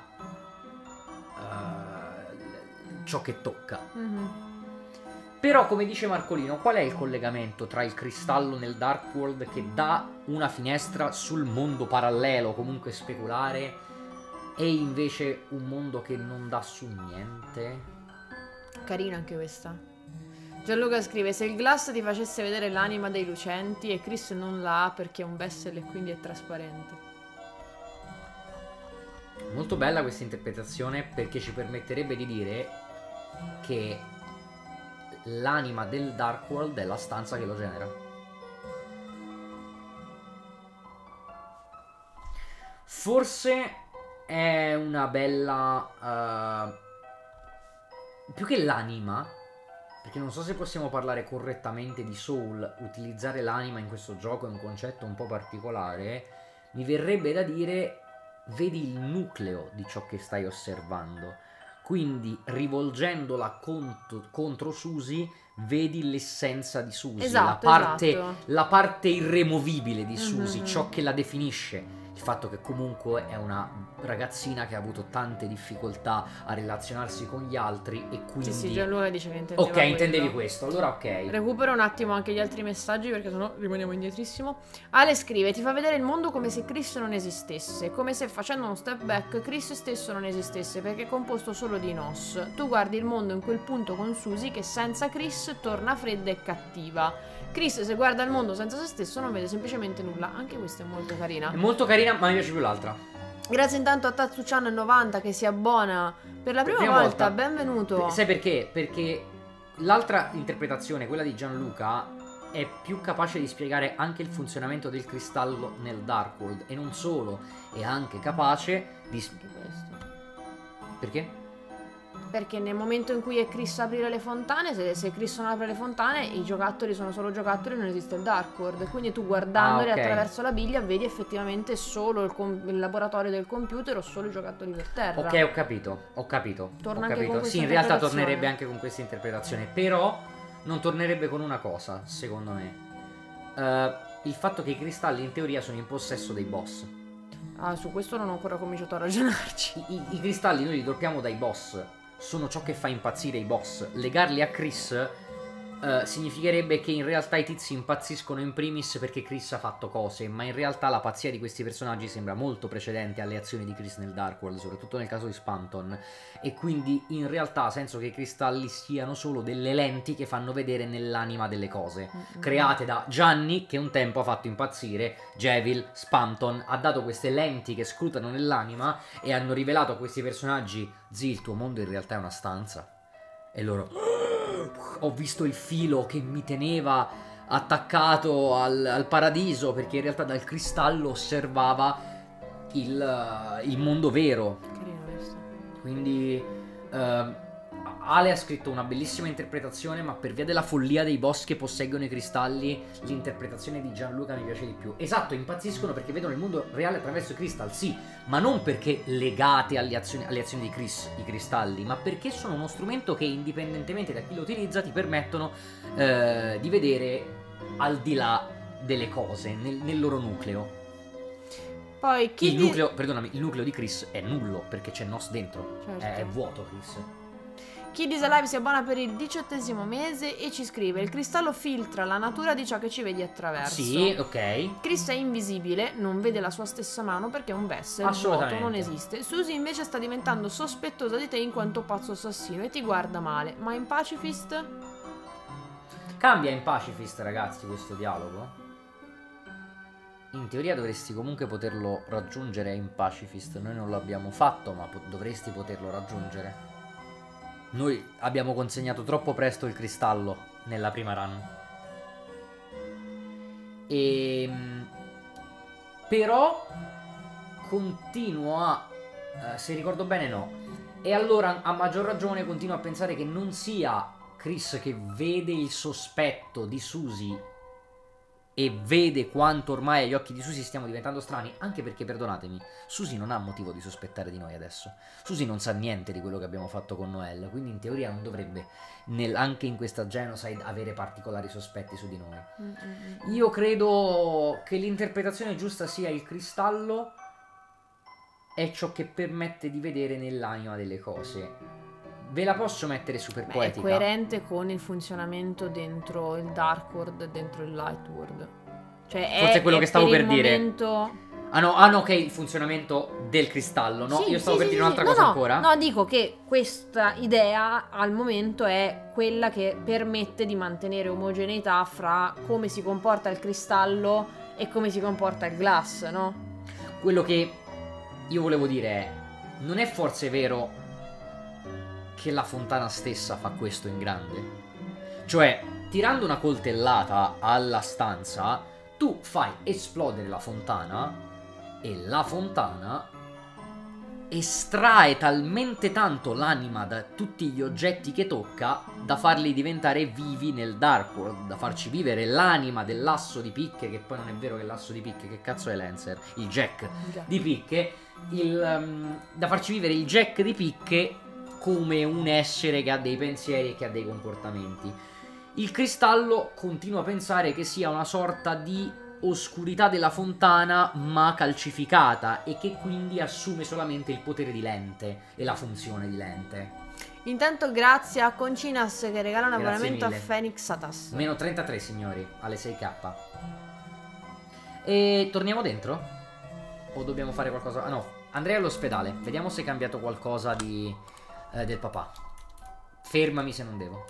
ciò che tocca. Però, come dice Marcolino, qual è il collegamento tra il cristallo nel Dark World, che dà una finestra sul mondo parallelo, comunque speculare, e invece un mondo che non dà su niente? Carina anche questa. Gianluca scrive: se il glass ti facesse vedere l'anima dei lucenti e Chris non la ha perché è un vessel e quindi è trasparente. Molto bella questa interpretazione, perché ci permetterebbe di dire che l'anima del Dark World è la stanza che lo genera. Forse è una bella più che l'anima, perché non so se possiamo parlare correttamente di soul. Utilizzare l'anima in questo gioco è un concetto un po' particolare. Mi verrebbe da dire: vedi il nucleo di ciò che stai osservando, quindi rivolgendola contro Suzy vedi l'essenza di Suzy, Esatto, la parte irremovibile di Suzy, ciò che la definisce. Il fatto che comunque è una ragazzina che ha avuto tante difficoltà a relazionarsi con gli altri, e quindi... Sì, Gianluca dice che intendeva Ok, intendevi questo, allora ok. Recupero un attimo anche gli altri messaggi perché sennò rimaniamo indietrissimo. Ale scrive: ti fa vedere il mondo come se Chris non esistesse, come se facendo uno step back Chris stesso non esistesse, perché è composto solo di Nos. Tu guardi il mondo in quel punto con Suzy che senza Chris torna fredda e cattiva. Chris, se guarda il mondo senza se stesso, non vede semplicemente nulla. Anche questa è molto carina. È molto carina, ma mi piace più l'altra. Grazie intanto a Tatsuchan90 che si abbona per la prima volta. Benvenuto. Sai perché? Perché l'altra interpretazione, quella di Gianluca, è più capace di spiegare anche il funzionamento del cristallo nel Dark World. E non solo, è anche capace di... Perché? Perché nel momento in cui è Chris a aprire le fontane, se Chris non apre le fontane, i giocattoli sono solo giocattoli, non esiste il Dark World. Quindi tu guardandoli attraverso la biglia vedi effettivamente solo il laboratorio del computer o solo i giocattoli per terra. Ok, ho capito. Torna ho anche capito. con Sì, in realtà tornerebbe anche con questa interpretazione. Però non tornerebbe con una cosa, secondo me. Il fatto che i cristalli in teoria sono in possesso dei boss. Ah, su questo non ho ancora cominciato a ragionarci. I cristalli noi li droppiamo dai boss. Sono ciò che fa impazzire i boss. Legarli a Chris significherebbe che in realtà i tizi impazziscono in primis perché Chris ha fatto cose, ma in realtà la pazzia di questi personaggi sembra molto precedente alle azioni di Chris nel Dark World, soprattutto nel caso di Spanton, e quindi in realtà penso che i cristalli siano solo delle lenti che fanno vedere nell'anima delle cose, create da Gianni, che un tempo ha fatto impazzire Jevil, Spanton, ha dato queste lenti che scrutano nell'anima e hanno rivelato a questi personaggi: zii, il tuo mondo in realtà è una stanza. E loro: ho visto il filo che mi teneva attaccato al paradiso, perché in realtà dal cristallo osservava il mondo vero. Carino questo. Quindi Ale ha scritto una bellissima interpretazione, ma per via della follia dei boss che posseggono i cristalli, l'interpretazione di Gianluca mi piace di più. Esatto, impazziscono perché vedono il mondo reale attraverso i crystal, sì, ma non perché legate alle azioni di Chris, i cristalli, ma perché sono uno strumento che, indipendentemente da chi lo utilizza, ti permettono di vedere al di là delle cose, nel loro nucleo. Poi chi il nucleo di Chris è nullo, perché c'è Nos dentro. Certo. È vuoto Chris. Kiddies Alive si abbona per il 18° mese e ci scrive: il cristallo filtra la natura di ciò che ci vedi attraverso. Sì, ok. Chris è invisibile, non vede la sua stessa mano perché è un vessel, il vuoto non esiste. Suzy invece sta diventando sospettosa di te in quanto pazzo assassino e ti guarda male. Ma in Pacifist? Cambia in Pacifist, ragazzi, questo dialogo? In teoria dovresti comunque poterlo raggiungere in Pacifist. Noi non l'abbiamo fatto, ma dovresti poterlo raggiungere. Noi abbiamo consegnato troppo presto il cristallo nella prima run. Però continuo a... se ricordo bene no. E allora a maggior ragione continuo a pensare che non sia Chris che vede il sospetto di Suzy e vede quanto ormai agli occhi di Susie stiamo diventando strani, anche perché, perdonatemi, Susie non ha motivo di sospettare di noi adesso. Susie non sa niente di quello che abbiamo fatto con Noelle, quindi in teoria non dovrebbe, anche in questa genocide, avere particolari sospetti su di noi. Io credo che l'interpretazione giusta sia il cristallo è ciò che permette di vedere nell'anima delle cose. Ve la posso mettere super poetica? È coerente con il funzionamento dentro il Dark World e dentro il Light World. Cioè forse è quello che stavo per dire. Momento... Ah no, ok, il funzionamento del cristallo, no? Sì, io stavo per dire un'altra no, cosa ancora. No, dico che questa idea al momento è quella che permette di mantenere omogeneità fra come si comporta il cristallo e come si comporta il glass, no? Quello che io volevo dire è, non è forse vero che la fontana stessa fa questo in grande? Cioè, tirando una coltellata alla stanza, tu fai esplodere la fontana e la fontana estrae talmente tanto l'anima da tutti gli oggetti che tocca da farli diventare vivi nel Dark World, da farci vivere l'anima dell'asso di picche, che poi non è vero che l'asso di picche, che cazzo è Lancer? Il Jack di picche, da farci vivere il Jack di picche come un essere che ha dei pensieri e che ha dei comportamenti. Il cristallo continua a pensare che sia una sorta di oscurità della fontana ma calcificata e che quindi assume solamente il potere di lente e la funzione di lente. Intanto grazie a Concinas che regala un Grazie abbonamento mille. a Phoenix Satas. Meno 33 signori, alle 6k. E torniamo dentro? O dobbiamo fare qualcosa? Ah no, andrei all'ospedale, vediamo se è cambiato qualcosa del papà. Fermami se non devo.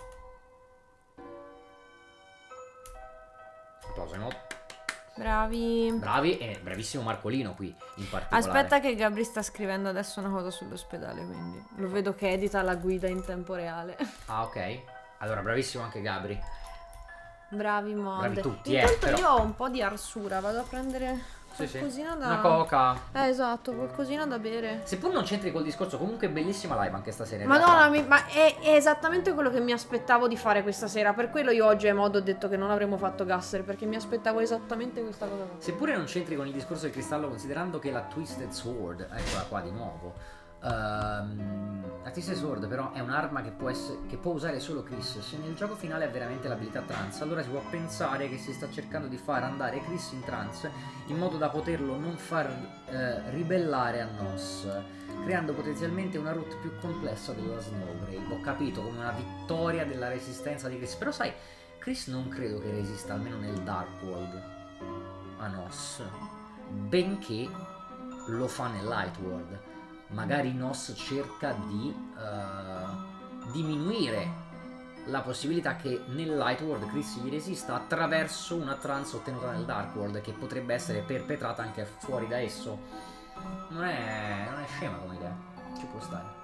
Applauso in modo. Bravi e bravissimo Marcolino qui in particolare. Aspetta che Gabri sta scrivendo adesso una cosa sull'ospedale, quindi lo vedo che edita la guida in tempo reale. Ah ok, allora bravissimo anche Gabri. Bravi mod. Bravi tutti, Intanto però. io ho un po' di arsura, vado a prendere qualcosina da... Una coca. Esatto, qualcosina da bere. Seppur non c'entri col discorso, comunque bellissima live anche stasera. Madonna, ma è esattamente quello che mi aspettavo di fare questa sera. Per quello io oggi a modo ho detto che non avremmo fatto Gasser, perché mi aspettavo esattamente questa cosa qua. Seppure non c'entri con il discorso del cristallo, considerando che la Twisted Sword, eccola qua di nuovo. La Twisted Sword però è un'arma che può usare solo Chris. Se nel gioco finale ha veramente l'abilità trance, allora si può pensare che si sta cercando di far andare Chris in trance in modo da poterlo non far ribellare a Nos, creando potenzialmente una route più complessa della Snowgrave. Ho capito, come una vittoria della resistenza di Chris. Però sai, Chris non credo che resista, almeno nel Dark World, a Nos, benché lo fa nel Light World. Magari Nos cerca di diminuire la possibilità che nel Light World Chris gli resista attraverso una trance ottenuta nel Dark World, che potrebbe essere perpetrata anche fuori da esso. Non è scema come idea, ci può stare.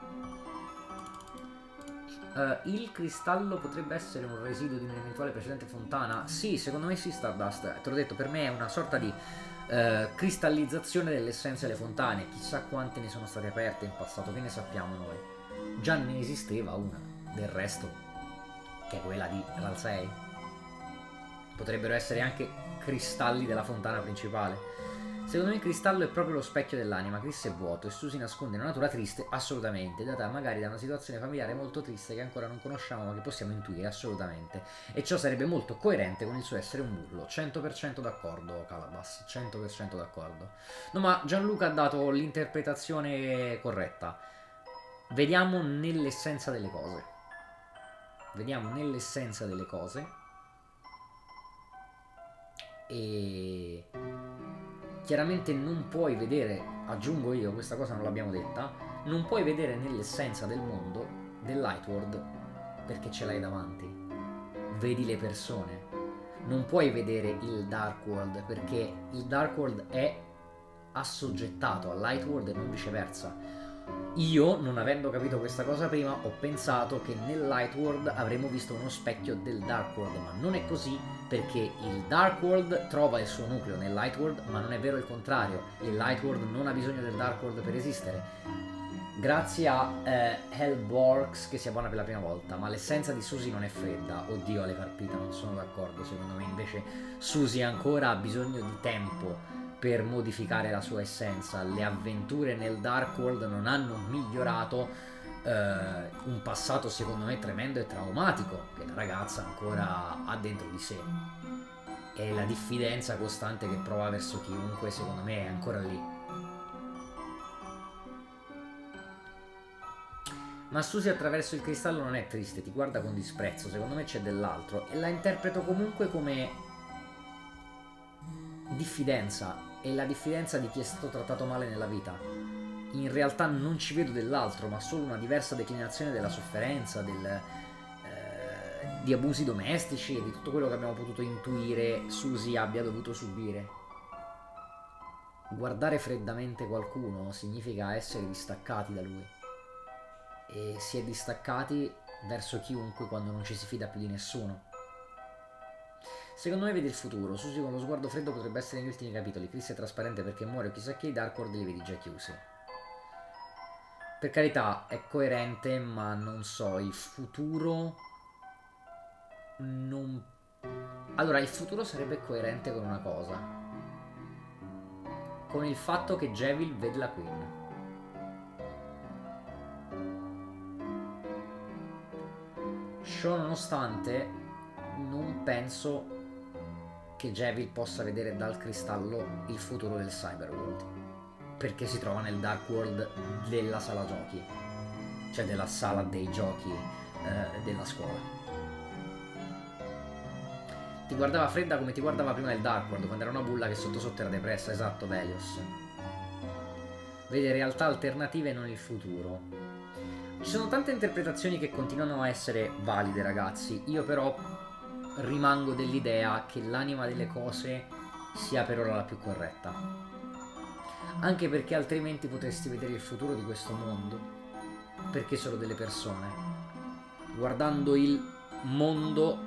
Il cristallo potrebbe essere un residuo di un'eventuale precedente fontana? Sì, secondo me sì, Stardust. Te l'ho detto, per me è una sorta di cristallizzazione dell'essenza delle fontane. Chissà quante ne sono state aperte in passato, che ne sappiamo noi. Già ne esisteva una, del resto, che è quella di Ral 6. Potrebbero essere anche cristalli della fontana principale. Secondo me il cristallo è proprio lo specchio dell'anima. Chris è vuoto e Su si nasconde in una natura triste, assolutamente, data magari da una situazione familiare molto triste che ancora non conosciamo ma che possiamo intuire, assolutamente. E ciò sarebbe molto coerente con il suo essere un burlo. 100% d'accordo, Calabas, 100% d'accordo. No, ma Gianluca ha dato l'interpretazione corretta. Vediamo nell'essenza delle cose. Vediamo nell'essenza delle cose. E chiaramente non puoi vedere, aggiungo io, questa cosa non l'abbiamo detta, non puoi vedere nell'essenza del mondo, del Light World, perché ce l'hai davanti. Vedi le persone. Non puoi vedere il Dark World, perché il Dark World è assoggettato al Light World e non viceversa. Io, non avendo capito questa cosa prima, ho pensato che nel Light World avremmo visto uno specchio del Dark World, ma non è così, perché il Dark World trova il suo nucleo nel Light World, ma non è vero il contrario. Il Light World non ha bisogno del Dark World per esistere. Grazie a Hellborgs che si abbona per la prima volta. Ma l'essenza di Susie non è fredda. Oddio, alle Carpita, non sono d'accordo. Secondo me invece Susie ancora ha bisogno di tempo per modificare la sua essenza. Le avventure nel Dark World non hanno migliorato un passato secondo me tremendo e traumatico che la ragazza ancora ha dentro di sé. E la diffidenza costante che prova verso chiunque secondo me è ancora lì. Ma Susie attraverso il cristallo non è triste, ti guarda con disprezzo, secondo me c'è dell'altro. E la interpreto comunque come diffidenza, e la diffidenza di chi è stato trattato male nella vita. In realtà non ci vedo dell'altro, ma solo una diversa declinazione della sofferenza, di abusi domestici e di tutto quello che abbiamo potuto intuire Susie abbia dovuto subire. Guardare freddamente qualcuno significa essere distaccati da lui. E si è distaccati verso chiunque quando non ci si fida più di nessuno. Secondo me vedi il futuro. Susie con lo sguardo freddo potrebbe essere negli ultimi capitoli. Chris è trasparente perché muore o chissà che, i Darkhold li vedi già chiusi. Per carità, è coerente, ma non so, il futuro non... Allora, il futuro sarebbe coerente con una cosa. Con il fatto che Jevil vede la Queen. Ciò nonostante, non penso che Jevil possa vedere dal cristallo il futuro del Cyberworld, perché si trova nel Dark World della sala giochi, cioè della sala dei giochi della scuola. Ti guardava fredda come ti guardava prima nel Dark World, quando era una bulla che sotto sotto era depressa. Esatto, Velios. Vede realtà alternative e non il futuro. Ci sono tante interpretazioni che continuano a essere valide, ragazzi. Io però rimango dell'idea che l'anima delle cose sia per ora la più corretta. Anche perché altrimenti potresti vedere il futuro di questo mondo, perché solo delle persone. Guardando il mondo,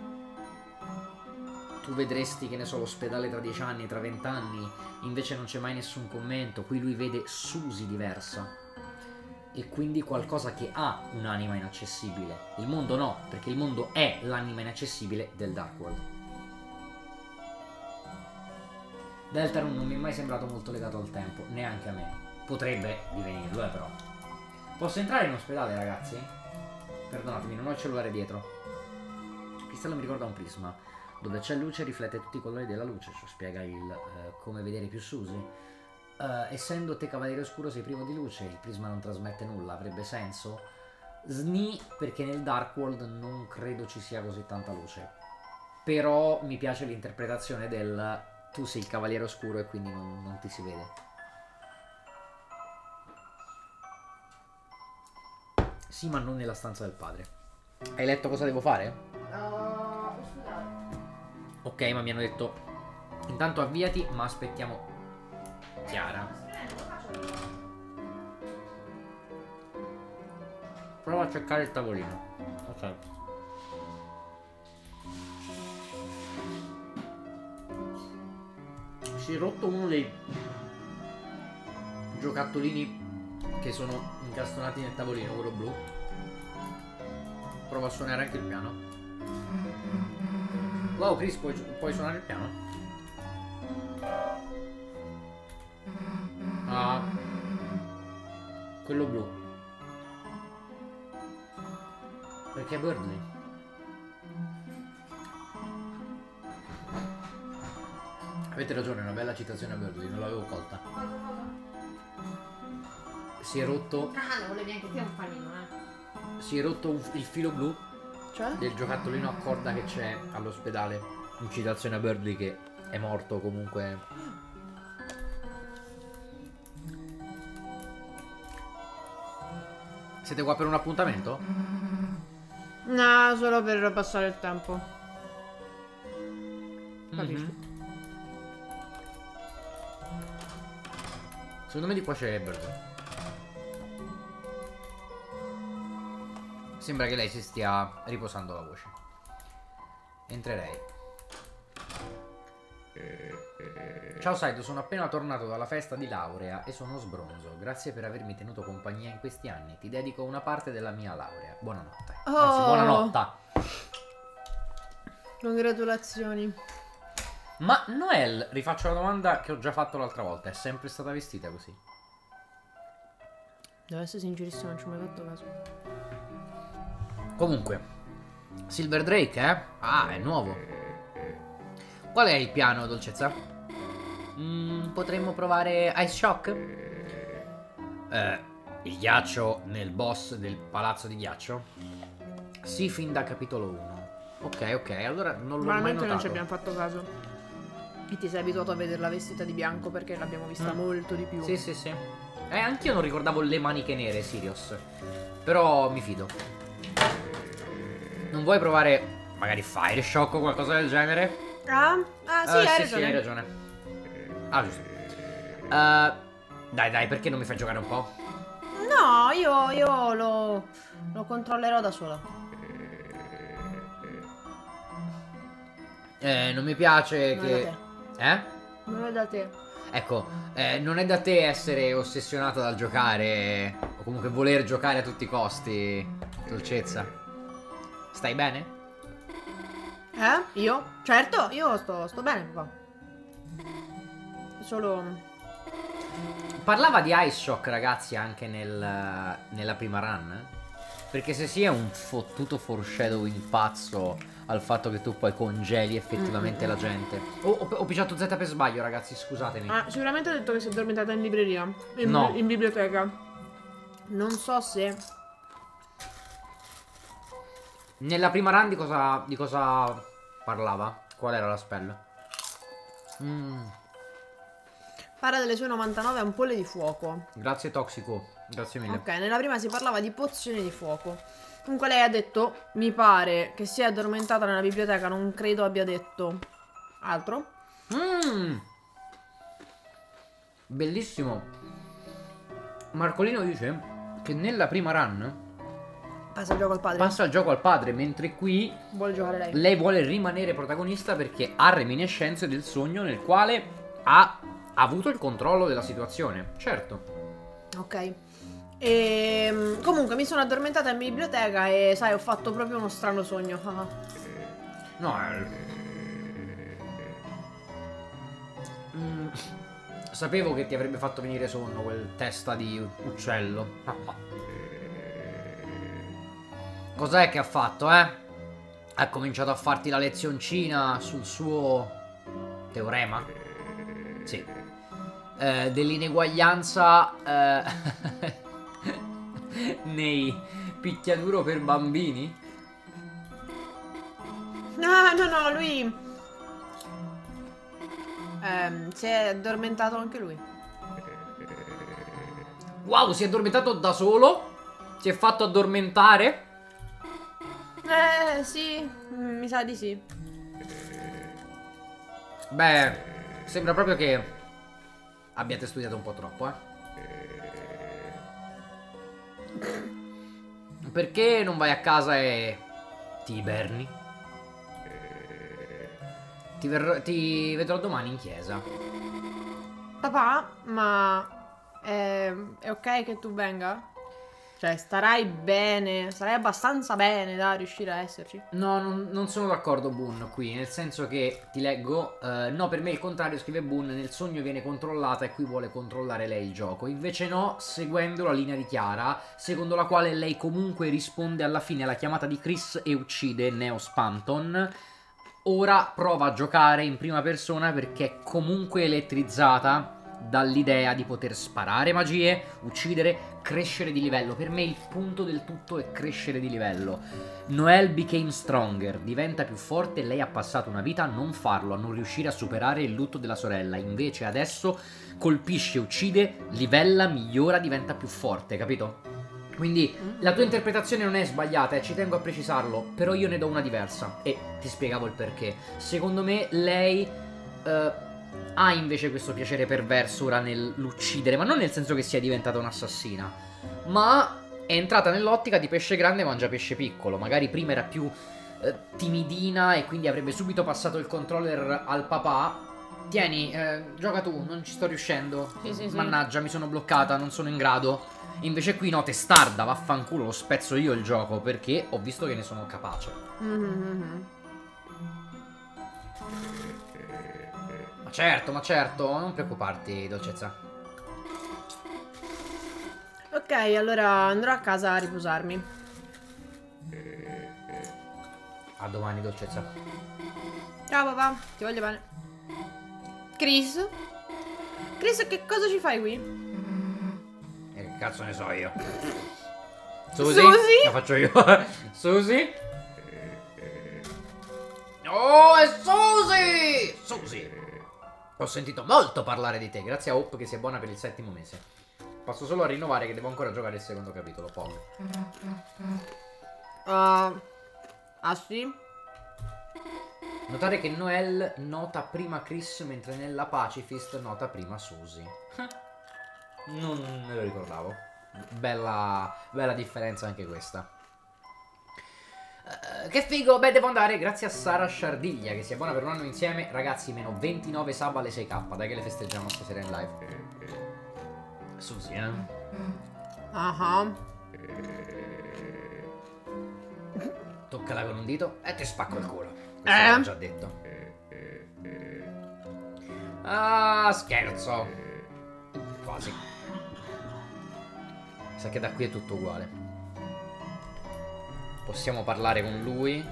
tu vedresti, che ne so, l'ospedale tra 10 anni, tra 20 anni, invece non c'è mai nessun commento. Qui lui vede Susie diversa. E quindi qualcosa che ha un'anima inaccessibile. Il mondo no, perché il mondo è l'anima inaccessibile del Dark World. Deltarune non mi è mai sembrato molto legato al tempo, neanche a me. Potrebbe divenirlo, però. Posso entrare in ospedale, ragazzi? Perdonatemi, non ho il cellulare dietro. Il cristallo mi ricorda un prisma. Dove c'è luce riflette tutti i colori della luce. Ci spiega il come vedere più Susie. Essendo te cavaliere oscuro sei privo di luce, il prisma non trasmette nulla, avrebbe senso? Sni, perché nel Dark World non credo ci sia così tanta luce. Però mi piace l'interpretazione del tu sei il cavaliere oscuro e quindi non ti si vede. Sì, ma non nella stanza del padre. Hai letto cosa devo fare? Ok, ma mi hanno detto intanto avviati, ma aspettiamo Chiara. Prova a cercare il tavolino. Ok. Si è rotto uno dei giocattolini che sono incastonati nel tavolino, quello blu. Prova a suonare anche il piano. Wow, Chris, puoi suonare il piano? Ah, quello blu. Perché Birdley? Avete ragione, è una bella citazione a Birdley, non l'avevo colta. Si è rotto. Ah, non volevi neanche te un panino, Si è rotto il filo blu. Cioè? Del giocattolino a corda che c'è all'ospedale. In citazione a Birdley che è morto comunque. Siete qua per un appuntamento? No, solo per passare il tempo. Capisci? Secondo me di qua c'è Birdley. Sembra che lei si stia riposando la voce. Entrerei. Ciao Saito, sono appena tornato dalla festa di laurea e sono sbronzo. Grazie per avermi tenuto compagnia in questi anni. Ti dedico una parte della mia laurea. Buonanotte. Anzi, buonanotte. Congratulazioni. Ma Noelle, rifaccio la domanda che ho già fatto l'altra volta. È sempre stata vestita così? Devo essere sincerissimo, non ci ho mai fatto caso. Comunque, Silver Drake, eh? Ah, è nuovo. Qual è il piano, dolcezza? Potremmo provare Ice Shock? Il ghiaccio nel boss del palazzo di ghiaccio? Sì, fin da capitolo 1. Ok, allora non l'ho mai Veramente notato. non ci abbiamo fatto caso. E ti sei abituato a vederla vestita di bianco perché l'abbiamo vista molto di più. Sì. Anch'io non ricordavo le maniche nere, Sirius. Però mi fido. Non vuoi provare magari Fire Shock o qualcosa del genere? Sì, hai ragione. Sì, hai ragione. Ah, giusto. Dai, perché non mi fai giocare un po'? No, io lo controllerò da sola. Non mi piace Non che... è Eh? Non è da te. Ecco, non è da te essere ossessionata dal giocare o comunque voler giocare a tutti i costi, dolcezza. Stai bene? Io? Certo, io sto bene, papà. Solo... Parlava di Ice Shock, ragazzi, anche nella prima run. Perché se sì è un fottuto foreshadowing pazzo al fatto che tu poi congeli effettivamente la gente. Ho pigiato Z per sbaglio, ragazzi, scusatemi. Sicuramente ha detto che si è addormentata in libreria. No. In biblioteca. Non so se... Nella prima run di cosa parlava? Qual era la spell? Parla delle sue 99 ampolle di fuoco. Grazie Toxico, grazie mille. Ok, nella prima si parlava di pozioni di fuoco. Comunque lei ha detto, mi pare che si è addormentata nella biblioteca, non credo abbia detto altro. Bellissimo. Marcolino dice che nella prima run Passa il gioco al padre. passa il gioco al padre, mentre qui Vuole giocare lei. lei vuole rimanere protagonista perché ha reminiscenze del sogno nel quale ha avuto il controllo della situazione. Certo. Ok. E comunque mi sono addormentata in biblioteca e sai, ho fatto proprio uno strano sogno. No, sapevo che ti avrebbe fatto venire sonno quel testa di uccello. Cos'è che ha fatto, eh? Ha cominciato a farti la lezioncina sul suo teorema? Sì. Dell'ineguaglianza nei picchiaduro per bambini? No, lui si è addormentato anche lui. Wow, si è addormentato da solo? Si è fatto addormentare? Sì, mi sa di sì. Beh, sembra proprio che abbiate studiato un po' troppo, eh. Perché non vai a casa e ti iberni? Ti vedrò domani in chiesa. Papà, ma è ok che tu venga? Cioè, starai bene, sarai abbastanza bene da riuscire a esserci? No, non sono d'accordo Boon qui, nel senso che, ti leggo, no, per me il contrario, scrive Boon, nel sogno viene controllata e qui vuole controllare lei il gioco. Invece no, seguendo la linea di Chiara, secondo la quale lei comunque risponde alla fine alla chiamata di Chris e uccide Neo Spanton. Ora prova a giocare in prima persona perché è comunque elettrizzata dall'idea di poter sparare magie, uccidere, crescere di livello. Per me il punto del tutto è crescere di livello. Noelle became stronger, diventa più forte e lei ha passato una vita a non farlo, a non riuscire a superare il lutto della sorella. Invece adesso colpisce, uccide, livella, migliora, diventa più forte, capito? Quindi la tua interpretazione non è sbagliata e ci tengo a precisarlo, però io ne do una diversa e ti spiegavo il perché. Secondo me lei ha invece questo piacere perverso ora nell'uccidere, ma non nel senso che sia diventata un'assassina, ma è entrata nell'ottica di pesce grande mangia pesce piccolo. Magari prima era più timidina e quindi avrebbe subito passato il controller al papà, Tieni, gioca tu, non ci sto riuscendo. Sì. Mannaggia, mi sono bloccata, non sono in grado. Invece qui no, testarda, vaffanculo, lo spezzo io il gioco perché ho visto che ne sono capace. Ma certo, non preoccuparti, dolcezza. Ok, allora andrò a casa a riposarmi. A domani, dolcezza. Ciao papà, ti voglio bene. Chris? Chris, che cosa ci fai qui? E che cazzo ne so io? Susi? La faccio io. Susi? Oh, è Susi! Susi! Ho sentito molto parlare di te, grazie a Hope che si è buona per il 7° mese. Posso solo a rinnovare che devo ancora giocare il 2° capitolo, Pog. Ah sì? Notare che Noel nota prima Chris mentre nella Pacifist nota prima Susie. Non me lo ricordavo. Bella differenza anche questa. Che figo, beh devo andare. Grazie a Sara Sciardiglia che sia buona per un anno insieme. Ragazzi, meno 29 sub alle 6k. Dai che le festeggiamo stasera in live. Susie, Toccala con un dito e ti spacco il culo. Questo l'ho già detto. Ah, scherzo. Quasi. Sa che da qui è tutto uguale. Possiamo parlare con lui.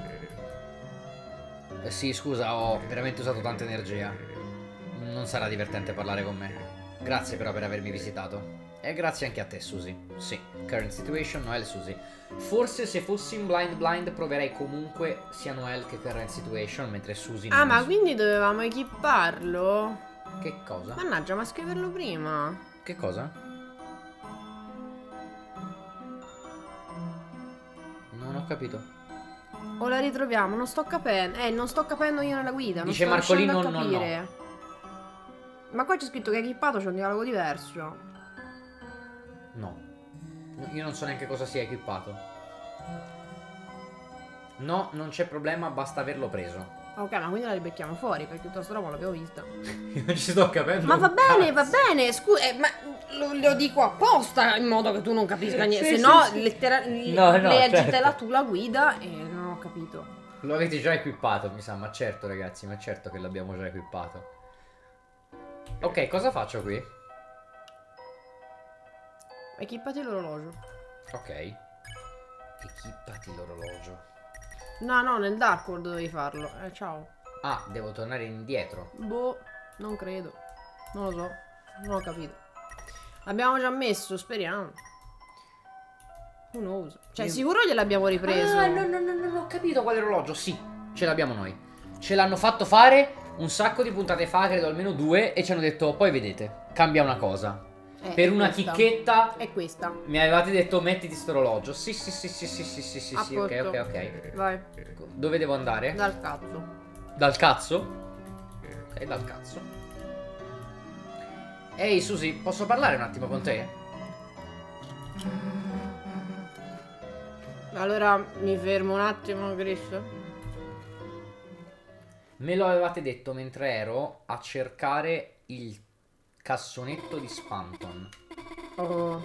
Sì, scusa, ho veramente usato tanta energia. Non sarà divertente parlare con me. Grazie però per avermi visitato. E grazie anche a te, Susie. Sì, current situation, Noel e Susie. Forse se fossi in blind proverei comunque sia Noel che current situation, mentre Susie non ma quindi dovevamo equiparlo? Che cosa? Mannaggia, ma scriverlo prima. Che cosa? Non ho capito. O la ritroviamo? Non sto capendo. Non sto capendo io nella guida. Dice non sto Marcolino riuscendo a no. capire. Ma qua c'è scritto che è equipato, c'è un dialogo diverso. No. Io non so neanche cosa sia equipato. No, non c'è problema, basta averlo preso. Ok, ma quindi la ribecchiamo fuori, perché tutta sta roba l'abbiamo vista. Io non ci sto capendo. Ma va un bene, cazzo. va bene, scusa, ma lo dico apposta in modo che tu non capisca niente. Sì, Se no, sì. No, leggi te la certo. tu la guida e non ho capito. Lo avete già equipato, mi sa, ma certo ragazzi, ma certo che l'abbiamo già equipato. Ok, cosa faccio qui? Equipati l'orologio. Ok. Equipati l'orologio. No, nel Dark World dovevi farlo. Ciao. Ah, devo tornare indietro. Boh, non credo. Non lo so. Non ho capito. L'abbiamo già messo, speriamo. Who knows? Cioè, sicuro gliel'abbiamo ripreso. Ah, no, ho capito quale orologio. Sì, ce l'abbiamo noi. Ce l'hanno fatto fare un sacco di puntate fa, credo almeno 2, e ci hanno detto, poi vedete, cambia una cosa. Per una questa. chicchetta È questa. mi avevate detto mettiti sto orologio. Sì, A ok. Vai. Dove devo andare? Dal cazzo. Dal cazzo? Ok, dal cazzo. Ehi Susi, posso parlare un attimo con te? Allora mi fermo un attimo, Chris. Me lo avevate detto mentre ero a cercare il cassonetto di Spanton. Oh.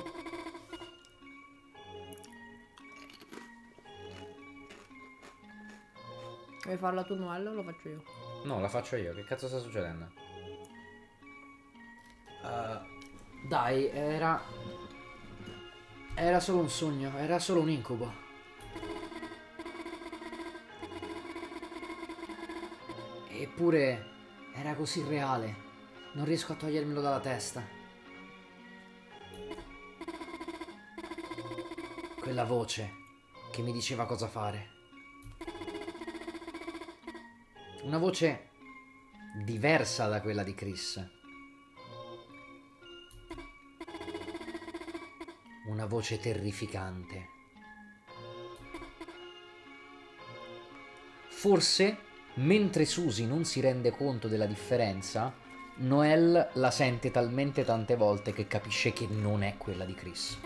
Vuoi farla tu, Noello, o lo faccio io? No, la faccio io, che cazzo sta succedendo? Dai, era solo un sogno, era solo un incubo. Eppure era così reale. Non riesco a togliermelo dalla testa. Quella voce che mi diceva cosa fare. Una voce diversa da quella di Chris. Una voce terrificante. Forse, mentre Susie non si rende conto della differenza, Noel la sente talmente tante volte che capisce che non è quella di Chris.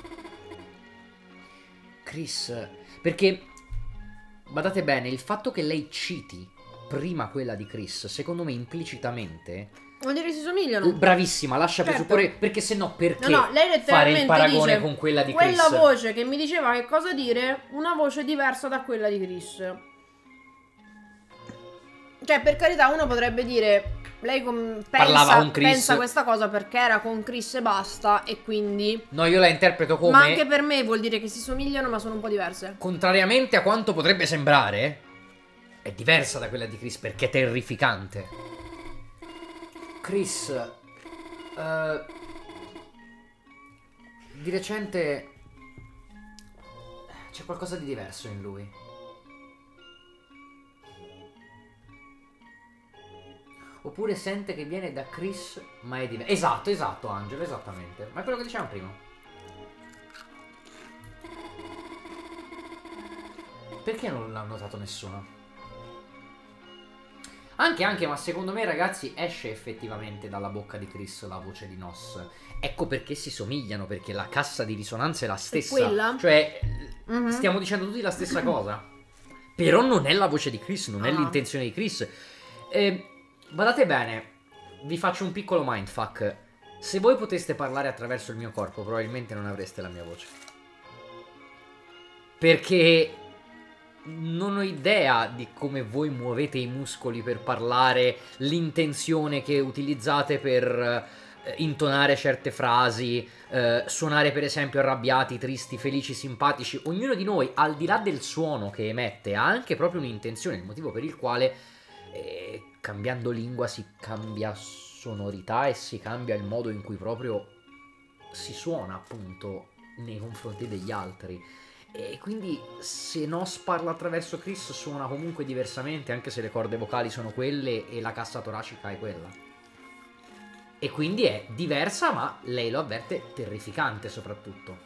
Chris, perché, badate bene, il fatto che lei citi prima quella di Chris, secondo me implicitamente Vuol dire che si somigliano. Bravissima, lascia Certo. presupporre, perché se no perché No, lei letteralmente fare il paragone dice, con quella di Chris? quella voce che mi diceva che cosa dire, una voce diversa da quella di Chris. Cioè, per carità, uno potrebbe dire, lei Parlava con Chris. pensa questa cosa perché era con Chris e basta, e quindi... No, io la interpreto come... Ma anche per me vuol dire che si somigliano, ma sono un po' diverse. Contrariamente a quanto potrebbe sembrare, è diversa da quella di Chris perché è terrificante. Chris, di recente c'è qualcosa di diverso in lui. Oppure sente che viene da Chris, ma è diverso. Esatto, Angelo, esattamente. Ma è quello che dicevamo prima. Perché non l'ha notato nessuno? Anche, ma secondo me, ragazzi, esce effettivamente dalla bocca di Chris la voce di Nos. Ecco perché si somigliano, perché la cassa di risonanza è la stessa. quella? Cioè, stiamo dicendo tutti la stessa cosa. Però non è la voce di Chris, non è l'intenzione di Chris. Guardate bene, vi faccio un piccolo mindfuck. Se voi poteste parlare attraverso il mio corpo, probabilmente non avreste la mia voce. Perché... non ho idea di come voi muovete i muscoli per parlare, l'intenzione che utilizzate per intonare certe frasi, suonare per esempio arrabbiati, tristi, felici, simpatici. Ognuno di noi, al di là del suono che emette, ha anche proprio un'intenzione, il motivo per il quale cambiando lingua si cambia sonorità e si cambia il modo in cui proprio si suona, appunto, nei confronti degli altri. E quindi se Nos parla attraverso Chris suona comunque diversamente, anche se le corde vocali sono quelle e la cassa toracica è quella. E quindi è diversa, ma lei lo avverte, terrificante soprattutto.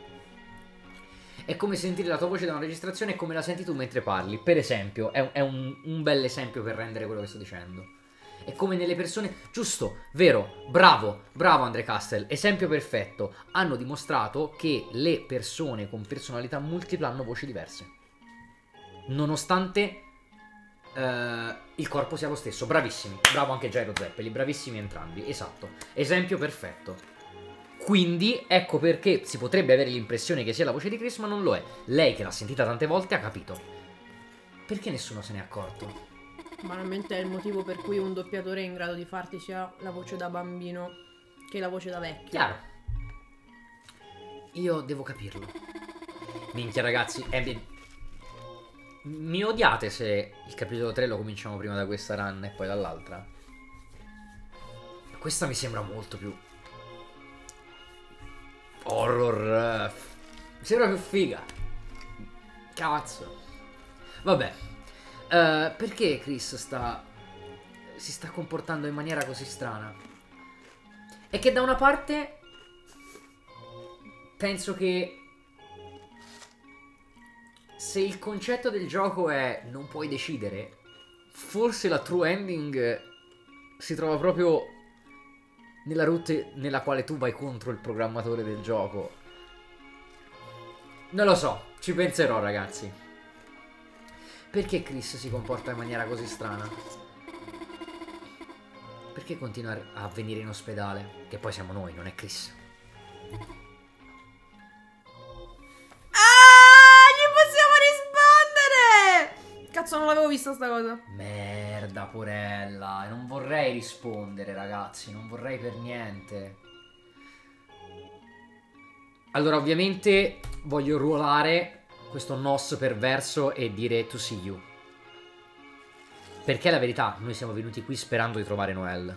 È come sentire la tua voce da una registrazione e come la senti tu mentre parli. Per esempio, è un bel esempio per rendere quello che sto dicendo. È come nelle persone... Giusto, vero, bravo Andre Castle, esempio perfetto. Hanno dimostrato che le persone con personalità multiple hanno voci diverse, nonostante il corpo sia lo stesso. Bravissimi, bravo anche Jairo Zeppeli, bravissimi entrambi, esatto. Esempio perfetto. Quindi ecco perché si potrebbe avere l'impressione che sia la voce di Chris, ma non lo è. Lei, che l'ha sentita tante volte, ha capito. Perché nessuno se n'è accorto? Banalmente è il motivo per cui un doppiatore è in grado di farti sia la voce da bambino che la voce da vecchio. Chiaro. Io devo capirlo. Minchia, ragazzi, mi odiate se il capitolo 3 lo cominciamo prima da questa run e poi dall'altra? Questa mi sembra molto più horror. Mi sembra più figa. Cazzo. Vabbè. Perché Chris si sta comportando in maniera così strana? È che da una parte penso che se il concetto del gioco è non puoi decidere, forse la true ending si trova proprio nella route nella quale tu vai contro il programmatore del gioco. Non lo so, ci penserò, ragazzi. Perché Chris si comporta in maniera così strana? Perché continua a venire in ospedale? Che poi siamo noi, non è Chris. Gli possiamo rispondere! Cazzo, non l'avevo vista sta cosa. Merda, porella. E non vorrei rispondere, ragazzi. Non vorrei per niente. Allora, ovviamente voglio ruolare questo Nos perverso e dire to see you. Perché la verità, noi siamo venuti qui sperando di trovare Noelle.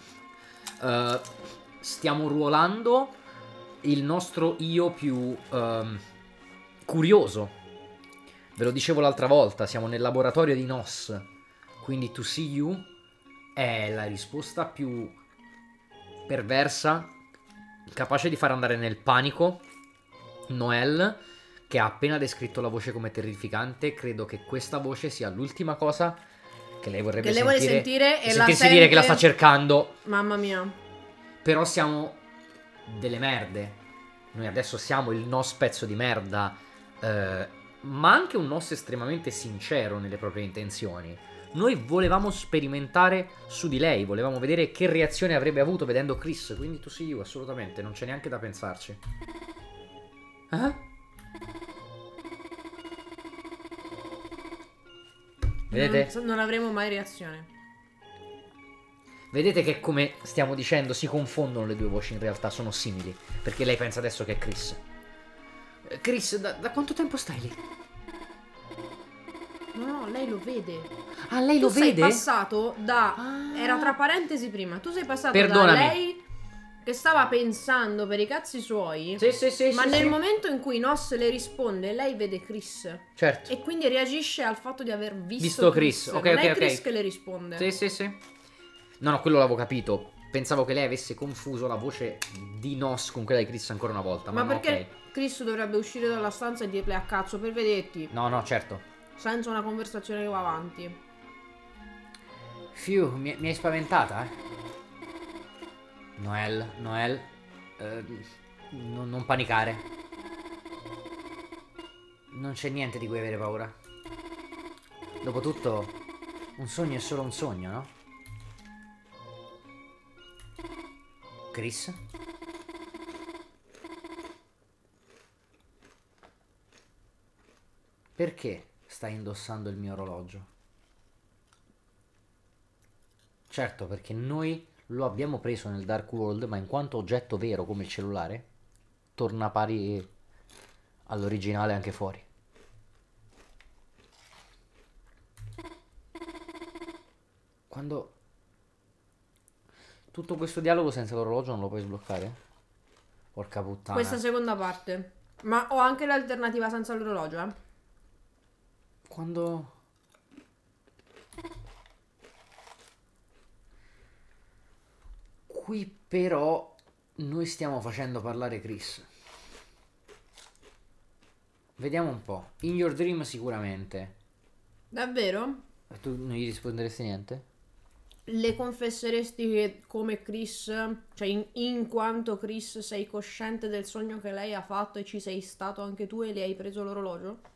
Stiamo ruolando il nostro io più curioso. Ve lo dicevo l'altra volta, siamo nel laboratorio di Nos. Quindi to see you è la risposta più perversa, capace di far andare nel panico Noelle, che ha appena descritto la voce come terrificante. Credo che questa voce sia l'ultima cosa che lei vorrebbe sentire e sentirsi la dire che la sente. sta cercando. Mamma mia. Però siamo delle merde. Noi adesso siamo il Nos pezzo di merda, ma anche un Nos estremamente sincero nelle proprie intenzioni. Noi volevamo sperimentare su di lei, volevamo vedere che reazione avrebbe avuto vedendo Chris. Quindi to see you, assolutamente, non c'è neanche da pensarci. Vedete? Non avremo mai reazione. Vedete che, come stiamo dicendo, si confondono le due voci, in realtà sono simili. Perché lei pensa adesso che è Chris. Chris, da quanto tempo stai lì? No, lei lo vede. Ah, lei lo Tu sei vede? passato da... Era tra parentesi prima. Tu sei passato Perdonami. da lei che stava pensando per i cazzi suoi. Sì, ma sì, nel sì. momento in cui Nos le risponde, lei vede Chris. Certo. E quindi reagisce al fatto di aver visto, Visto Chris. Ok, non ok, è ok. Chris che le risponde. Sì. No, quello l'avevo capito. Pensavo che lei avesse confuso la voce di Nos con quella di Chris ancora una volta. Ma no, perché ok. Chris dovrebbe uscire dalla stanza e dirle a cazzo per vederti? No, certo. Senza una conversazione che va avanti. Fiu, mi hai spaventata, Noel, non panicare. Non c'è niente di cui avere paura. Dopotutto, un sogno è solo un sogno, no? Chris? Perché stai indossando il mio orologio? Certo, perché noi lo abbiamo preso nel Dark World, ma in quanto oggetto vero come il cellulare, torna pari all'originale anche fuori. Quando... Tutto questo dialogo senza l'orologio non lo puoi sbloccare? Porca puttana. Questa seconda parte. Ma ho anche l'alternativa senza l'orologio, Quando... Qui però noi stiamo facendo parlare Chris. Vediamo un po'. In Your Dream sicuramente. Davvero? Tu non gli risponderesti niente? Le confesseresti che come Chris, cioè in quanto Chris sei cosciente del sogno che lei ha fatto e ci sei stato anche tu e le hai preso l'orologio?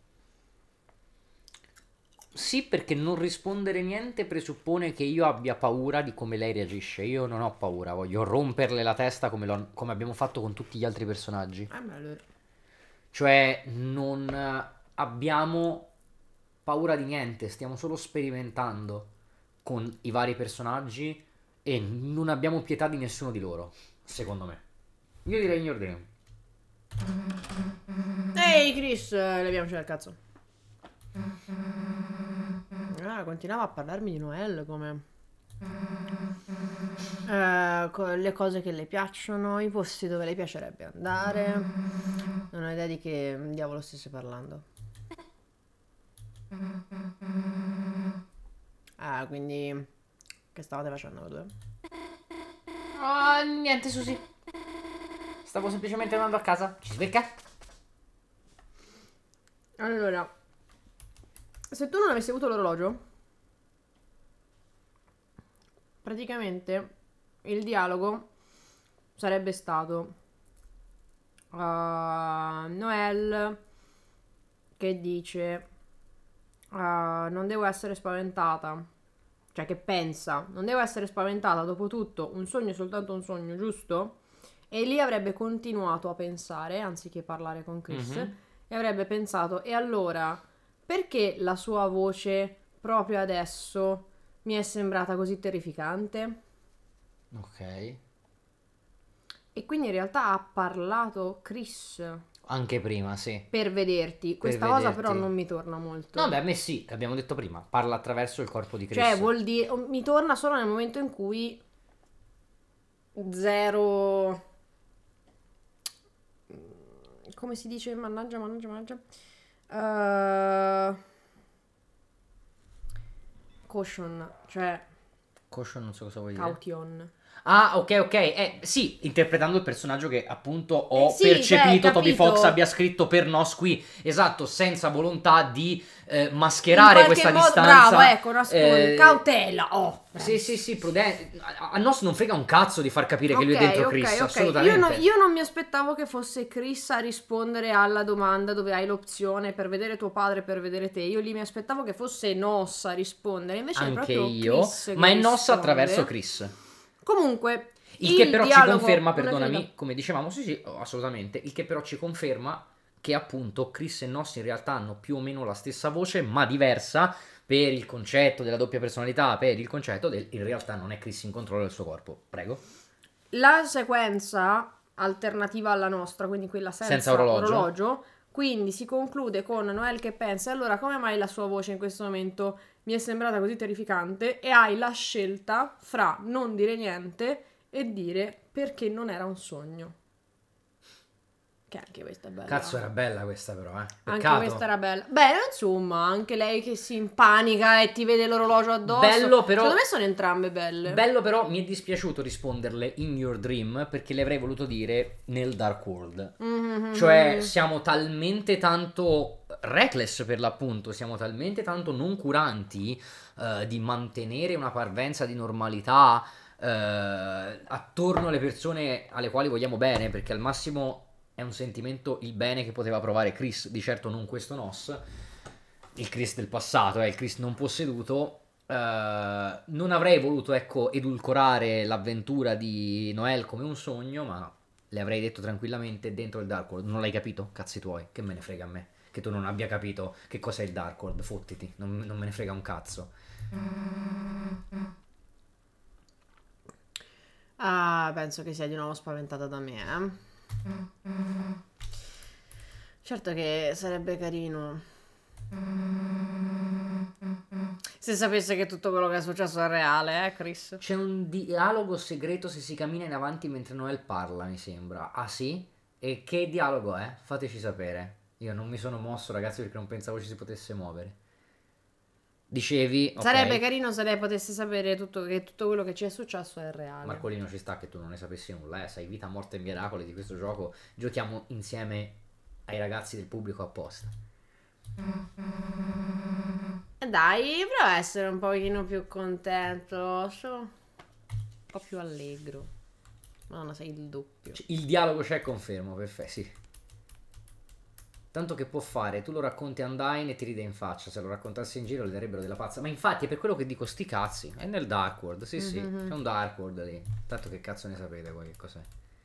Sì, perché non rispondere niente presuppone che io abbia paura di come lei reagisce. Io non ho paura, voglio romperle la testa come abbiamo fatto con tutti gli altri personaggi. Ma allora. Cioè, non abbiamo paura di niente, stiamo solo sperimentando con i vari personaggi e non abbiamo pietà di nessuno di loro, secondo me. Io direi in Your Dream. Ehi Chris, leviamoci dal cazzo. Continuava a parlarmi di Noel come le cose che le piacciono, i posti dove le piacerebbe andare. Non ho idea di che diavolo stesse parlando. Quindi che stavate facendo voi due? Niente, Susi. Stavo semplicemente andando a casa. Ci si becca? Allora, se tu non avessi avuto l'orologio, praticamente il dialogo sarebbe stato Noel che dice non devo essere spaventata, cioè che pensa non devo essere spaventata, dopo tutto un sogno è soltanto un sogno, giusto? E lì avrebbe continuato a pensare, anziché parlare con Chris, e avrebbe pensato, e allora perché la sua voce proprio adesso mi è sembrata così terrificante? Ok. E quindi in realtà ha parlato Chris Anche prima, sì. per vederti. Questa Per cosa vederti. però non mi torna molto. No, beh, a me sì, l'abbiamo detto prima. Parla attraverso il corpo di Chris. Cioè, vuol dire... Mi torna solo nel momento in cui... Zero... Come si dice? Mannaggia. Caution. Cioè... Caution non so cosa vuoi dire. Caution. Ah, ok. Sì, interpretando il personaggio che appunto ho Sì, percepito cioè, Toby capito? Fox abbia scritto per Nos qui. Esatto, senza volontà di In mascherare qualche questa modo, bravo, distanza. ecco, nascondi, cautela, oh, bravissimo. Sì, prudente. A Nos non frega un cazzo di far capire che lui è dentro Chris, Ok. assolutamente. Io non mi aspettavo che fosse Chris a rispondere alla domanda dove hai l'opzione per vedere tuo padre, per vedere te. Io lì mi aspettavo che fosse Nos a rispondere, invece è Anche proprio io, Chris ma che è Nos risponde. attraverso Chris. Comunque, Il che il però ci dialogo... conferma, Non è finita. perdonami, come dicevamo, sì, assolutamente. Il che però ci conferma che appunto Chris e Nos in realtà hanno più o meno la stessa voce, ma diversa per il concetto della doppia personalità, per il concetto del in realtà non è Chris in controllo del suo corpo. Prego. La sequenza alternativa alla nostra, quindi quella Senza senza orologio. orologio, quindi si conclude con Noel che pensa, allora come mai la sua voce in questo momento mi è sembrata così terrificante? E hai la scelta fra non dire niente e dire perché non era un sogno. Che anche questa è bella. Cazzo, era bella questa però, Anche Peccato. questa era bella. Beh, insomma, anche lei che si impanica e ti vede l'orologio addosso. Bello però. Secondo me sono entrambe belle. Bello però, mi è dispiaciuto risponderle in Your Dream perché le avrei voluto dire nel Dark World. Cioè, siamo talmente tanto reckless per l'appunto, siamo talmente tanto non curanti di mantenere una parvenza di normalità attorno alle persone alle quali vogliamo bene, perché al massimo è un sentimento il bene che poteva provare Chris, di certo non questo Nos, il Chris del passato, il Chris non posseduto. Non avrei voluto, ecco, edulcorare l'avventura di Noel come un sogno, ma le avrei detto tranquillamente dentro il Dark World. Non l'hai capito? Cazzi tuoi, che me ne frega a me che tu non abbia capito che cos'è il Dark World, fottiti, non me ne frega un cazzo. Ah, penso che sia di nuovo spaventata da me, Certo che sarebbe carino se sapesse che tutto quello che è successo è reale, Chris? C'è un dialogo segreto se si cammina in avanti mentre Noel parla, mi sembra. Ah sì? E che dialogo è? Fateci sapere. Io non mi sono mosso, ragazzi, perché non pensavo ci si potesse muovere. Dicevi, ok. Sarebbe carino se lei potesse sapere che tutto quello che ci è successo è reale. Marcolino, ci sta che tu non ne sapessi nulla, sai vita, morte e miracoli di questo gioco. Giochiamo insieme ai ragazzi del pubblico apposta. Dai, prova a essere un pochino più contento, un po' più allegro. Madonna, sei il doppio. Il dialogo c'è, confermo, perfetto, sì. Tanto che può fare, tu lo racconti a Undyne e ti ride in faccia, se lo raccontassi in giro le darebbero della pazza. Ma infatti è per quello che dico sti cazzi, è nel Dark World, sì, c'è un Dark World lì. Tanto che cazzo ne sapete voi che cos'è.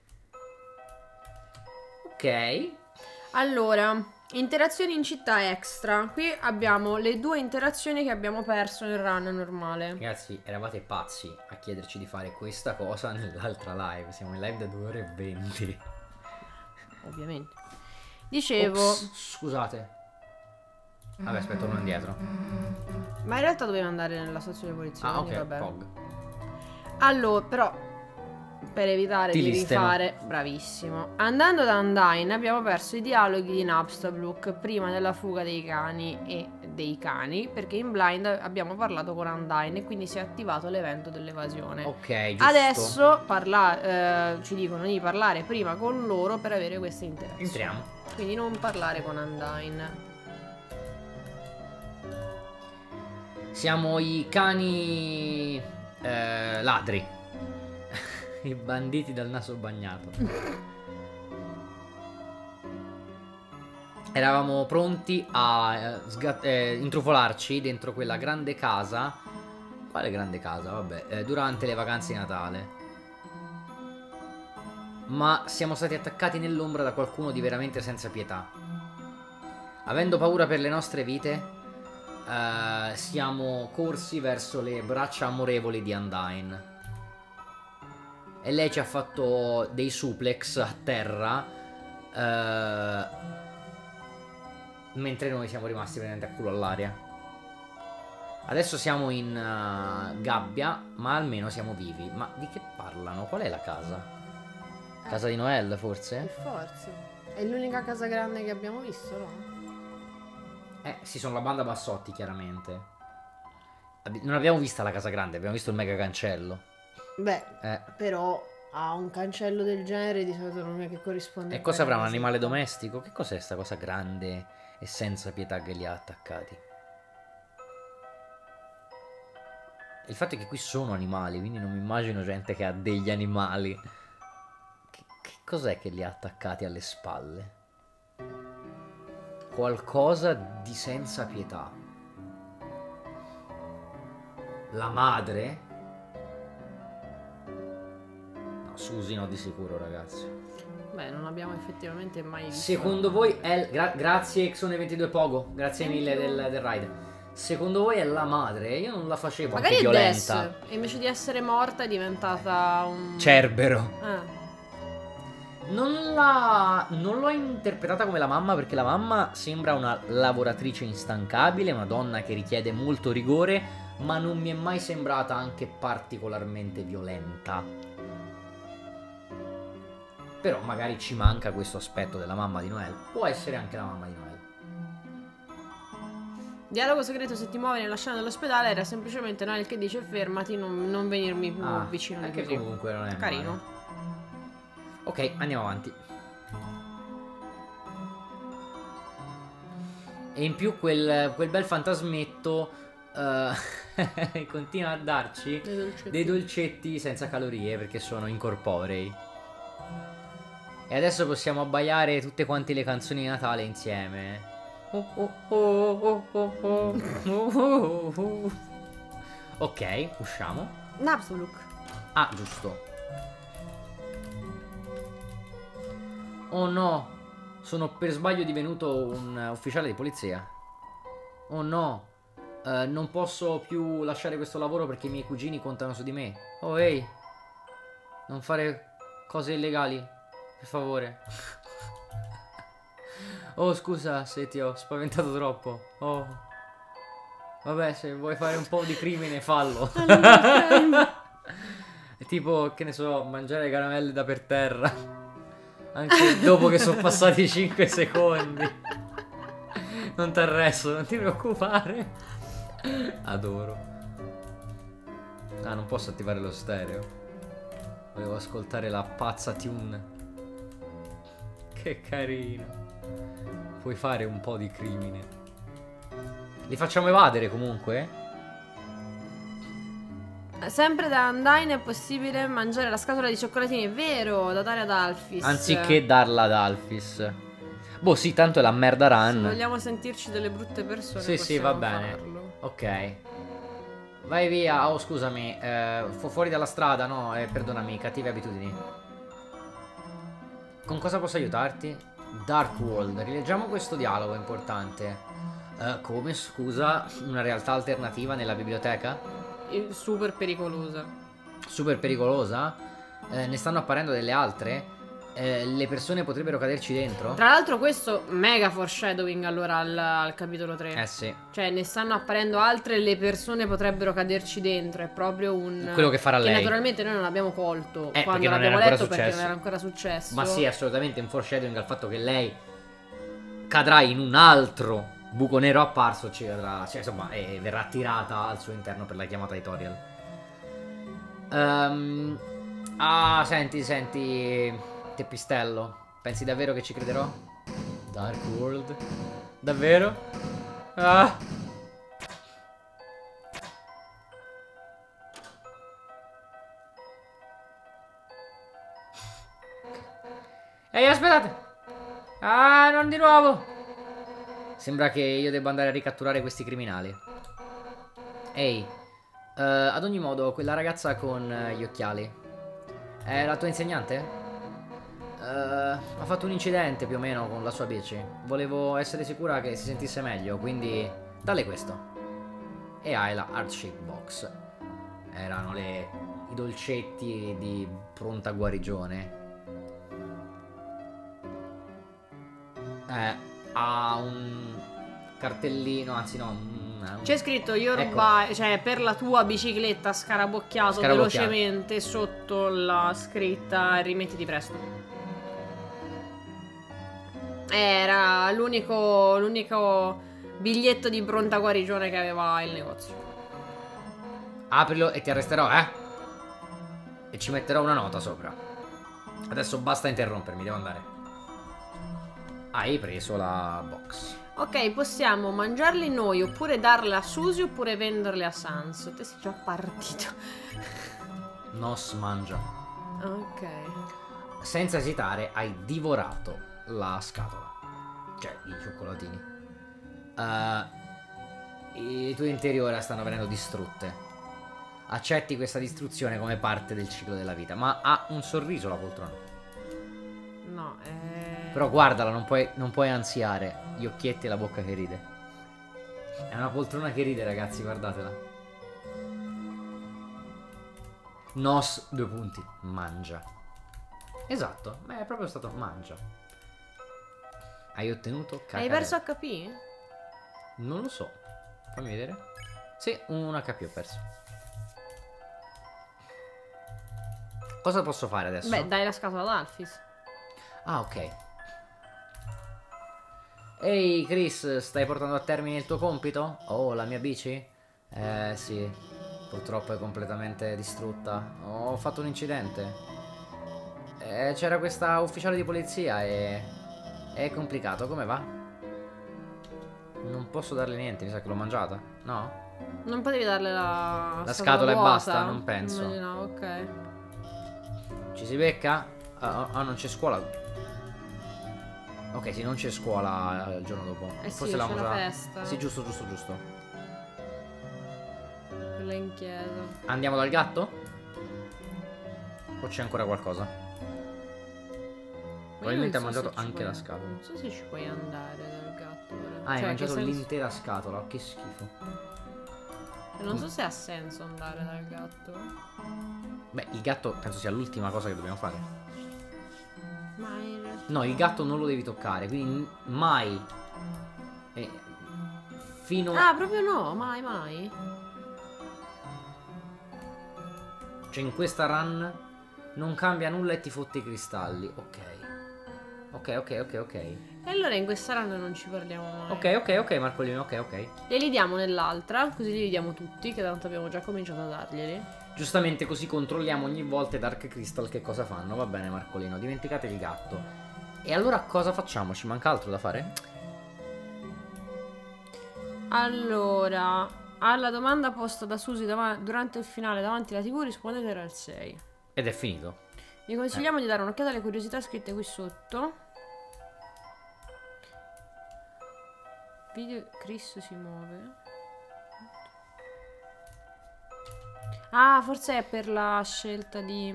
Ok. Allora, interazioni in città extra. Qui abbiamo le 2 interazioni che abbiamo perso nel run normale. Ragazzi, eravate pazzi a chiederci di fare questa cosa nell'altra live. Siamo in live da 2 ore e 20. Ovviamente. Dicevo... Ops, scusate. Vabbè, aspetta, torno indietro. Ma in realtà doveva andare nella stazione di polizia. Ah, quindi ok, vabbè. Pog. Allora, però... Per evitare Ti di listeno. rifare... Bravissimo. Andando da Undyne abbiamo perso i dialoghi di Napstablook prima della fuga dei cani e dei cani, perché in blind abbiamo parlato con Undyne e quindi si è attivato l'evento dell'evasione. Ok, giusto. Adesso ci dicono di parlare prima con loro per avere queste interazioni. Entriamo. Quindi non parlare con Undyne. Siamo i cani ladri. I banditi dal naso bagnato. Eravamo pronti a intrufolarci dentro quella grande casa. Quale grande casa? Vabbè, durante le vacanze di Natale. Ma siamo stati attaccati nell'ombra da qualcuno di veramente senza pietà. Avendo paura per le nostre vite, siamo corsi verso le braccia amorevoli di Undyne. E lei ci ha fatto dei suplex a terra, mentre noi siamo rimasti praticamente a culo all'aria. Adesso siamo in gabbia, ma almeno siamo vivi. Ma di che parlano? Qual è la casa? Casa di Noel, Per forse? forza. È l'unica casa grande che abbiamo visto, no? Sì, sono la banda Bassotti, chiaramente. Non abbiamo vista la casa grande, abbiamo visto il mega cancello. Beh, però a un cancello del genere di solito non è che corrisponde. E cosa avrà, un animale domestico? Che cos'è sta cosa grande e senza pietà che li ha attaccati? Il fatto è che qui sono animali, quindi non mi immagino gente che ha degli animali. Che cos'è che li ha attaccati alle spalle? Qualcosa di senza pietà. La madre? No, Susi no di sicuro, ragazzi. Beh, non abbiamo effettivamente mai visto. Secondo voi è... grazie Xone22 Pogo, grazie mille del ride. Secondo voi è la madre? Io non la facevo magari anche è violenta. Des, e invece di essere morta è diventata un... Cerbero. Ah. Non l'ho interpretata come la mamma, perché la mamma sembra una lavoratrice instancabile, una donna che richiede molto rigore, ma non mi è mai sembrata anche particolarmente violenta. Però magari ci manca questo aspetto della mamma di Noelle. Può essere anche la mamma di Noelle. Dialogo segreto: se ti muovi nella scena dell'ospedale era semplicemente Noel che dice fermati, non venirmi più vicino di anche così. comunque non è carino. male. Ok, andiamo avanti. E in più quel bel fantasmetto continua a darci dei dolcetti senza calorie perché sono incorporei. E adesso possiamo abbaiare tutte quante le canzoni di Natale insieme. Ok, usciamo. Napsuluk. Ah, giusto. Oh no, sono per sbaglio divenuto un ufficiale di polizia. Oh no, non posso più lasciare questo lavoro perché i miei cugini contano su di me. Oh ehi, non fare cose illegali, per favore. Oh scusa se ti ho spaventato troppo. Oh, vabbè, se vuoi fare un po' di crimine fallo. È tipo, che ne so, mangiare caramelle da per terra. Anche dopo che sono passati 5 secondi. Non ti arresto, non ti preoccupare. Adoro. Ah, non posso attivare lo stereo. Volevo ascoltare la pazza tune. Che carino. Puoi fare un po' di crimine. Li facciamo evadere comunque? Sempre da Undyne è possibile mangiare la scatola di cioccolatini, è vero, da dare ad Alphys. Anziché darla ad Alphys. Boh, sì, tanto è la merda run. Se vogliamo sentirci delle brutte persone, sì, va bene. farlo. Ok. Vai via. Oh, scusami. Fuori dalla strada, no? Perdonami, cattive abitudini. Con cosa posso aiutarti? Dark World. Rileggiamo questo dialogo importante. Come, scusa, una realtà alternativa nella biblioteca? Super pericolosa. Super pericolosa? Ne stanno apparendo delle altre? Le persone potrebbero caderci dentro? Tra l'altro questo mega foreshadowing allora al capitolo 3. Eh sì. Cioè ne stanno apparendo altre, le persone potrebbero caderci dentro. È proprio un... quello che farà che lei. naturalmente noi non abbiamo colto quando perché non l'abbiamo era ancora letto, perché successo. non era ancora successo. Ma sì, assolutamente un foreshadowing al fatto che lei cadrà in un altro buco nero apparso, cioè, insomma, e verrà tirata al suo interno per la chiamata di Toriel. Senti, Teppistello, pensi davvero che ci crederò? Dark World? Davvero? Ah! Ehi, aspettate! Ah, non di nuovo! Sembra che io debba andare a ricatturare questi criminali. Ehi, ad ogni modo, quella ragazza con gli occhiali è la tua insegnante? Ha fatto un incidente più o meno con la sua bici. Volevo essere sicura che si sentisse meglio, quindi dalle questo. E hai la Heart Shape Box. Erano i dolcetti di pronta guarigione. Ha un cartellino, anzi no, c'è scritto your ecco. cioè per la tua bicicletta scarabocchiato velocemente sotto la scritta rimettiti presto. Era l'unico biglietto di pronta guarigione che aveva il negozio. Aprilo e ti arresterò, E ci metterò una nota sopra. Adesso basta interrompermi, devo andare. Hai preso la box. Ok, possiamo mangiarli noi, oppure darle a Susie, oppure venderle a Sans. Te sei già partito. Nos mangia. Ok. Senza esitare hai divorato la scatola. Cioè, i cioccolatini. I tuoi interiori ora stanno venendo distrutte. Accetti questa distruzione come parte del ciclo della vita. Ma ha un sorriso la poltrona. No, Però guardala, non puoi ansiare. Gli occhietti e la bocca che ride. È una poltrona che ride, ragazzi, guardatela. Nos, 2 punti. Mangia. Esatto, beh, è proprio stato mangia. Hai ottenuto cacca. hai perso HP? Non lo so. Fammi vedere. Sì, un HP ho perso. Cosa posso fare adesso? Beh, dai la scatola ad Alphys. Ah, ok. Ehi, Chris, stai portando a termine il tuo compito? Oh, la mia bici? Sì. Purtroppo è completamente distrutta. Ho fatto un incidente. C'era questa ufficiale di polizia e... È complicato, come va? Non posso darle niente, mi sa che l'ho mangiata. No? Non potevi darle la scatola e vuota? basta? Non penso. Immaginavo, ok. Ci si becca? Non c'è scuola. Ok, sì, non c'è scuola il giorno dopo. Sì, Forse c'è l'avevamo la già... festa. Sì, giusto. Quella in chiesa. Andiamo dal gatto? O c'è ancora qualcosa? Probabilmente ha mangiato anche la scatola. Non so se ci puoi andare dal gatto. Ora. Ah, hai Cioè, mangiato che senso... l'intera scatola. Che schifo. Non so se ha senso andare dal gatto. Beh, il gatto penso sia l'ultima cosa che dobbiamo fare. Ma in realtà... No, il gatto non lo devi toccare, quindi mai. Fino... Ah, proprio no, mai. Cioè, in questa run non cambia nulla e ti fotti i cristalli. Ok. E allora in questa run non ci parliamo mai. Ok, Marcolino, ok. Glieli diamo nell'altra, così li diamo tutti, che tanto abbiamo già cominciato a darglieli. Giustamente così controlliamo ogni volta i Dark Crystal che cosa fanno. Va bene, Marcolino, dimenticate il gatto. E allora cosa facciamo? Ci manca altro da fare? Allora, alla domanda posta da Susie durante il finale davanti alla TV rispondete era il 6. Ed è finito. Vi consigliamo di dare un'occhiata alle curiosità scritte qui sotto. Video Chris si muove. Ah, forse è per la scelta di...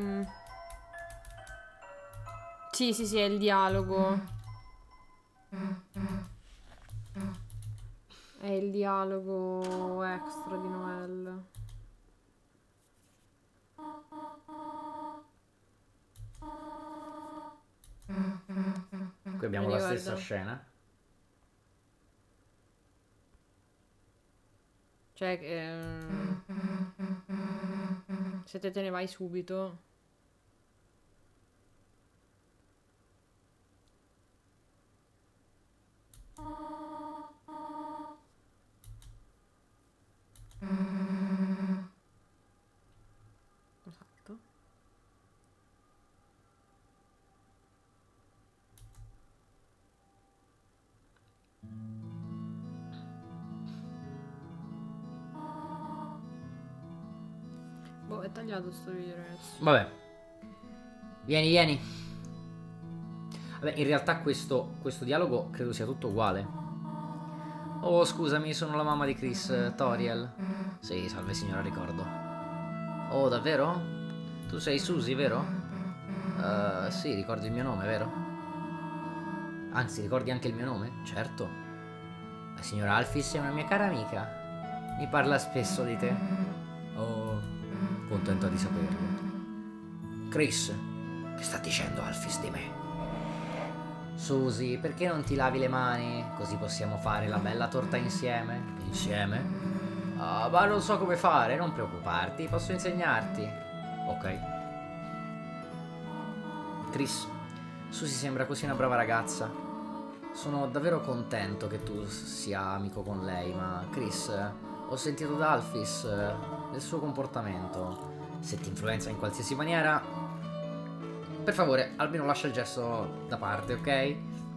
Sì, è il dialogo. È il dialogo extra di Noelle. Qui abbiamo Mi la ricordo. stessa scena. Cioè, se te ne vai subito. Esatto. Boh, è tagliato sto video, ragazzi. Vabbè. Vieni. Vabbè, in realtà questo dialogo credo sia tutto uguale. Oh, scusami, sono la mamma di Chris, Toriel. Sì, salve signora, ricordo. Oh, davvero? Tu sei Susie, vero? Sì, ricordi il mio nome, vero? Anzi, ricordi anche il mio nome? Certo. La signora Alphys è una mia cara amica. Mi parla spesso di te. Oh, contenta di saperlo. Chris, che sta dicendo Alphys di me? Susie, perché non ti lavi le mani? Così possiamo fare la bella torta insieme. Insieme? Ma non so come fare, non preoccuparti, posso insegnarti. Ok. Chris, Susie sembra così una brava ragazza. Sono davvero contento che tu sia amico con lei, ma Chris, ho sentito da Alphys del suo comportamento se ti influenza in qualsiasi maniera, per favore, almeno lascia il gesto da parte, ok?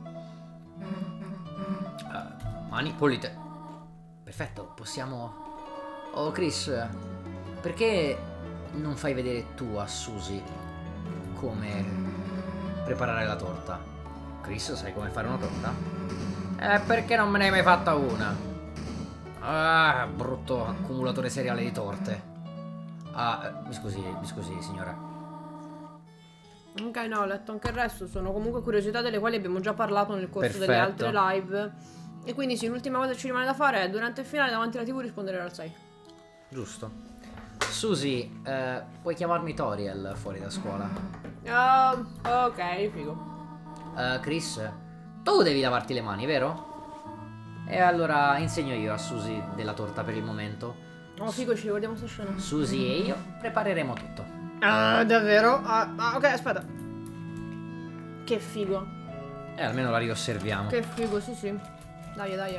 Mani pulite. Perfetto, possiamo... Oh, Chris, perché non fai vedere tu a Susie come preparare la torta? Chris, sai come fare una torta? Perché non me ne hai mai fatta una? Ah, brutto accumulatore seriale di torte. Mi scusi, signora. Ok, no, ho letto anche il resto. Sono comunque curiosità delle quali abbiamo già parlato nel corso delle Perfetto. altre live. E quindi sì, l'ultima cosa che ci rimane da fare è durante il finale davanti alla TV rispondere al 6. Giusto. Susie, puoi chiamarmi Toriel fuori da scuola? Ok, figo. Chris, tu devi lavarti le mani, vero? E allora insegno io a Susie della torta per il momento. Oh, figo, ci ricordiamo sta scena. Susie e io prepareremo tutto. Davvero? Ok, aspetta. Che figo. E almeno la riosserviamo. Che figo, sì, sì. Dai, dai.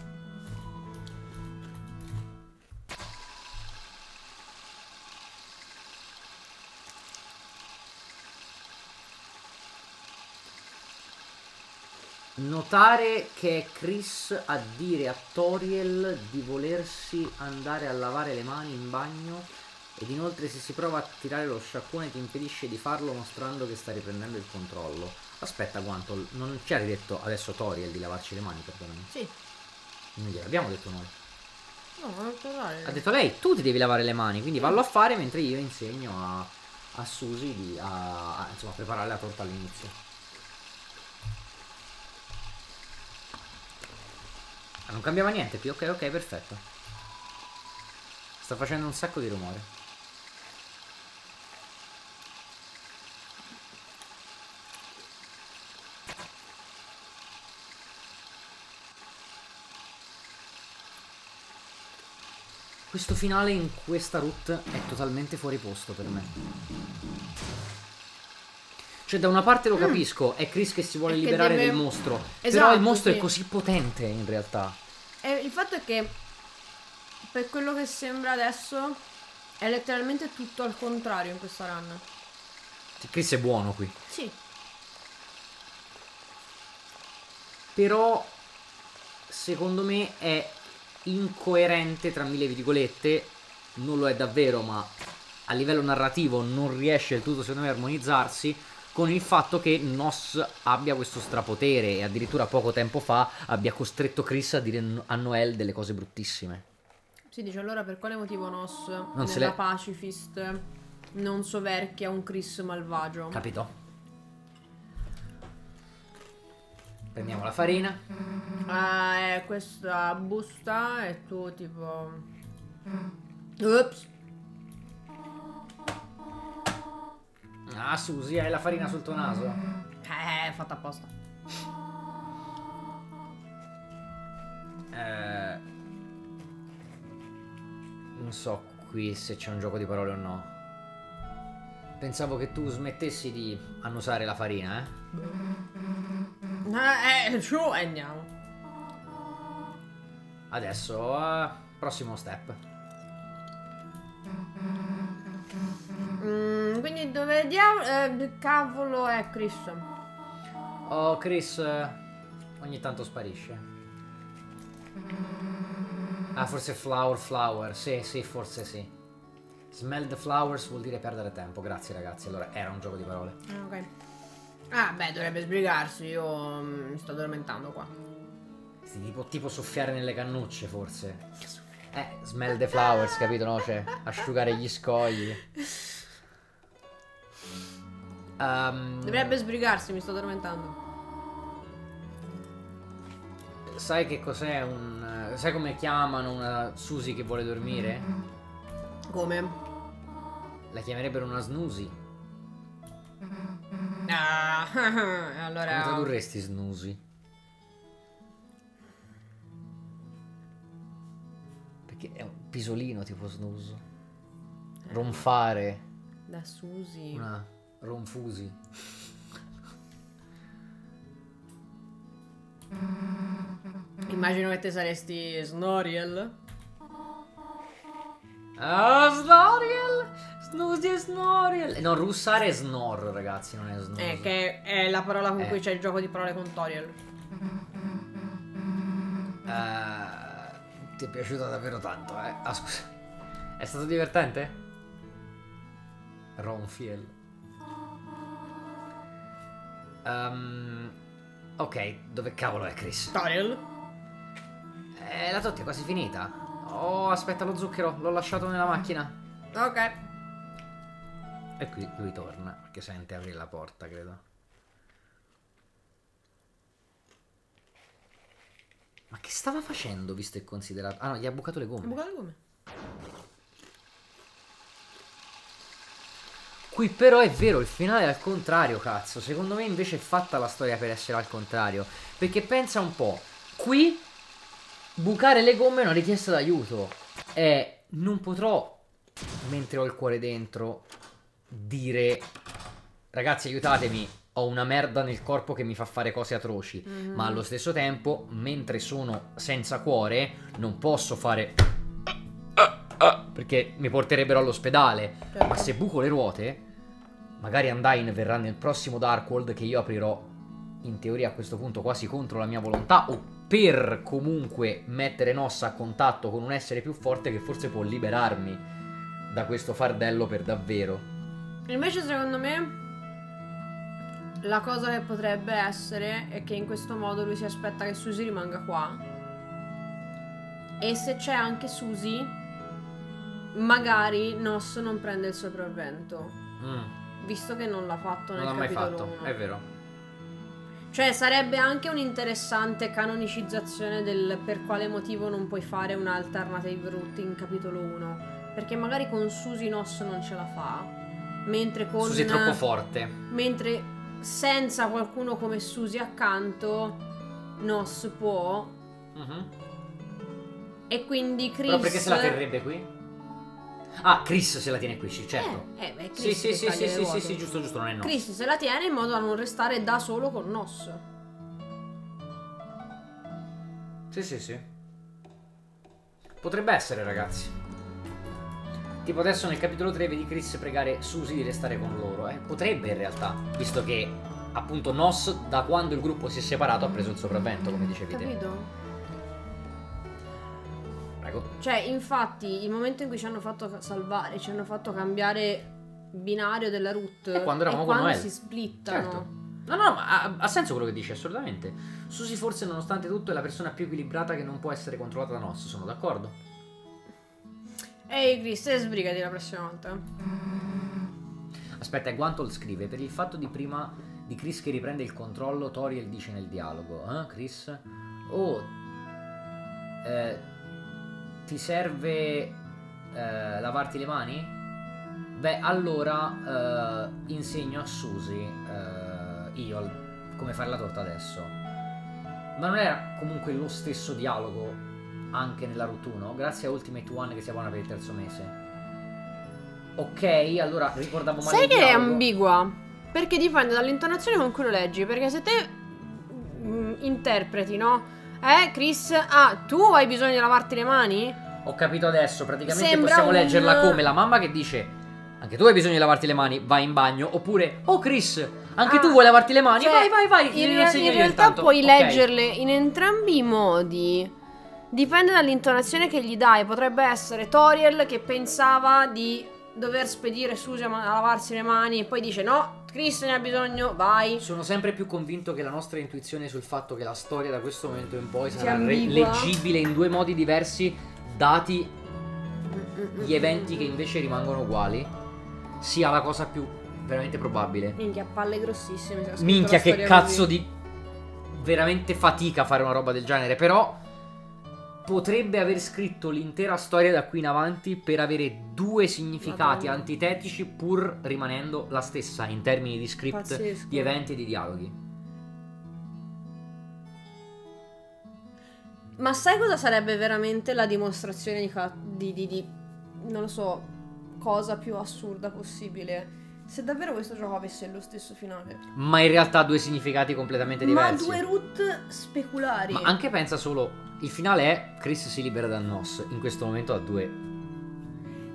Notare che è Chris a dire a Toriel di volersi andare a lavare le mani in bagno ed inoltre se si prova a tirare lo sciacquone ti impedisce di farlo mostrando che sta riprendendo il controllo. Aspetta, quanto non ci ha detto adesso Toriel di lavarci le mani, perdonami. Sì. Non gliel'abbiamo detto noi. No, non tornare. Ha detto lei, tu ti devi lavare le mani, quindi vallo a fare mentre io insegno a Susie insomma, preparare la torta all'inizio. Non cambiava niente più, ok, perfetto. Sta facendo un sacco di rumore. Questo finale in questa route è totalmente fuori posto per me. Cioè da una parte lo capisco, è Chris che si vuole liberare del mostro. Esatto, però il mostro sì. è così potente in realtà. Il fatto è che per quello che sembra adesso è letteralmente tutto al contrario in questa run. Chris è buono qui. Sì. Però secondo me è incoerente tra mille virgolette. Non lo è davvero, ma a livello narrativo non riesce del tutto secondo me a armonizzarsi con il fatto che Nos abbia questo strapotere e addirittura poco tempo fa abbia costretto Chris a dire a Noel delle cose bruttissime. Si dice allora per quale motivo Nos se nella le- Pacifist non soverchia un Chris malvagio. Capito? Prendiamo la farina. Questa busta e tu tipo... Ups. Ah, Susie, hai la farina sul tuo naso. Fatta apposta. Non so qui se c'è un gioco di parole o no. Pensavo che tu smettessi di annusare la farina, Su, andiamo. Adesso, prossimo step. Quindi dove diavolo... cavolo è Chris? Oh, Chris ogni tanto sparisce. Ah, forse flower. Sì, forse sì. Smell the flowers vuol dire perdere tempo. Grazie ragazzi, allora era un gioco di parole. Ok. Ah, beh, dovrebbe sbrigarsi. Io mi sto addormentando qua. Sì, tipo soffiare nelle cannucce, forse. Smell the flowers, capito, no? Cioè, asciugare gli scogli. Dovrebbe sbrigarsi, mi sto addormentando. Sai che cos'è un... sai come chiamano una Susie che vuole dormire? Come? La chiamerebbero una snoozy. Allora... Come tradurresti snoozy? Perché è un pisolino tipo snooze. Ronfare. Da Susie. Una ronfusi. Immagino che te saresti Snoriel. Ah, Snoriel! Snoosy e Snoriel. No, russare è snor, ragazzi, non è snor. Che è la parola con cui c'è il gioco di parole con Toriel. Ti è piaciuta davvero tanto, eh? Ah, scusa. È stato divertente? Ronfiel. Ok, dove cavolo è Chris? Toriel? La torta è quasi finita. Oh, aspetta lo zucchero, l'ho lasciato nella macchina. Ok. E qui lui torna, perché sente aprire la porta, credo. Ma che stava facendo, visto e considerato? Ah no, gli ha bucato le gomme. Bucato come? Qui però è vero, il finale è al contrario, cazzo. Secondo me invece è fatta la storia per essere al contrario. Perché pensa un po', qui bucare le gomme è una richiesta d'aiuto. E non potrò, mentre ho il cuore dentro, dire ragazzi aiutatemi, ho una merda nel corpo che mi fa fare cose atroci. Ma allo stesso tempo, mentre sono senza cuore, non posso fare perché mi porterebbero all'ospedale. Ma se buco le ruote, magari Undyne verrà nel prossimo Darkworld, che io aprirò in teoria a questo punto quasi contro la mia volontà, o per comunque mettere Noss a contatto con un essere più forte che forse può liberarmi da questo fardello per davvero. Invece secondo me la cosa che potrebbe essere è che in questo modo lui si aspetta che Susie rimanga qua. E se c'è anche Susie, magari Noss non prende il sopravvento. Visto che non l'ha fatto nel Non l'ha mai capitolo fatto, 1. è vero. Cioè sarebbe anche un'interessante canonicizzazione del per quale motivo non puoi fare un alternative route in capitolo 1. Perché magari con Susie Noss non ce la fa. Mentre con Susie è troppo forte. Mentre senza qualcuno come Susie accanto Noss può. E quindi Chris... Però perché se la terrebbe qui? Ah, Chris se la tiene qui, sì, certo. Chris Sì, sì, che sì, taglia sì, le sì, ruote. sì, giusto, giusto, non è no. Chris se la tiene in modo da non restare da solo con Noss. Sì, sì, sì. Potrebbe essere, ragazzi. Tipo adesso nel capitolo 3 vedi Chris pregare Susie di restare con loro, eh. Potrebbe in realtà, visto che appunto Noss da quando il gruppo si è separato ha preso il sopravvento, come dicevi te. Capito? Prego. Cioè, infatti, il momento in cui ci hanno fatto salvare, ci hanno fatto cambiare binario della route, E quando eravamo e con quando Noel. si splittano. Certo. No, no, ma ha senso quello che dici, assolutamente. Susie forse nonostante tutto è la persona più equilibrata che non può essere controllata da Noss, sono d'accordo. Ehi Chris, sbrigati la prossima volta. Aspetta, Guantol scrive: per il fatto di prima di Chris che riprende il controllo, Toriel dice nel dialogo, Chris? Oh, ti serve lavarti le mani? Beh, allora insegno a Susie io come fare la torta adesso. Ma non era comunque lo stesso dialogo anche nella Route 1? Grazie a Ultimate One che si buona per il terzo mese. Ok, allora ricordavo male Sai il che è dialogo. ambigua? Perché dipende dall'intonazione con cui lo leggi. Perché se te interpreti, no? Chris, tu hai bisogno di lavarti le mani? Ho capito adesso, praticamente Sembra possiamo un- leggerla come la mamma che dice anche tu hai bisogno di lavarti le mani, vai in bagno. Oppure, oh Chris, anche tu vuoi lavarti le mani? Cioè, vai, In, glielo insegno in io realtà intanto. puoi Ok. leggerle in entrambi i modi. Dipende dall'intonazione che gli dai. Potrebbe essere Toriel che pensava di dover spedire Susie a lavarsi le mani e poi dice no, Chris ne ha bisogno, vai. Sono sempre più convinto che la nostra intuizione sul fatto che la storia da questo momento in poi sarà ambigua. leggibile in due modi diversi, dati gli eventi che invece rimangono uguali, sia la cosa più veramente probabile. Minchia, palle grossissime. se ha scritto Minchia, la che storia cazzo così. di veramente fatica fare una roba del genere. Però potrebbe aver scritto l'intera storia da qui in avanti per avere due significati Madonna. antitetici, pur rimanendo la stessa in termini di script, Pazzesco. di eventi e di dialoghi. Ma sai cosa sarebbe veramente la dimostrazione di non lo so, cosa più assurda possibile? Se davvero questo gioco avesse lo stesso finale. Ma in realtà ha due significati completamente diversi. Ma due route speculari. Ma anche pensa solo, il finale è Chris si libera da Noss. In questo momento ha due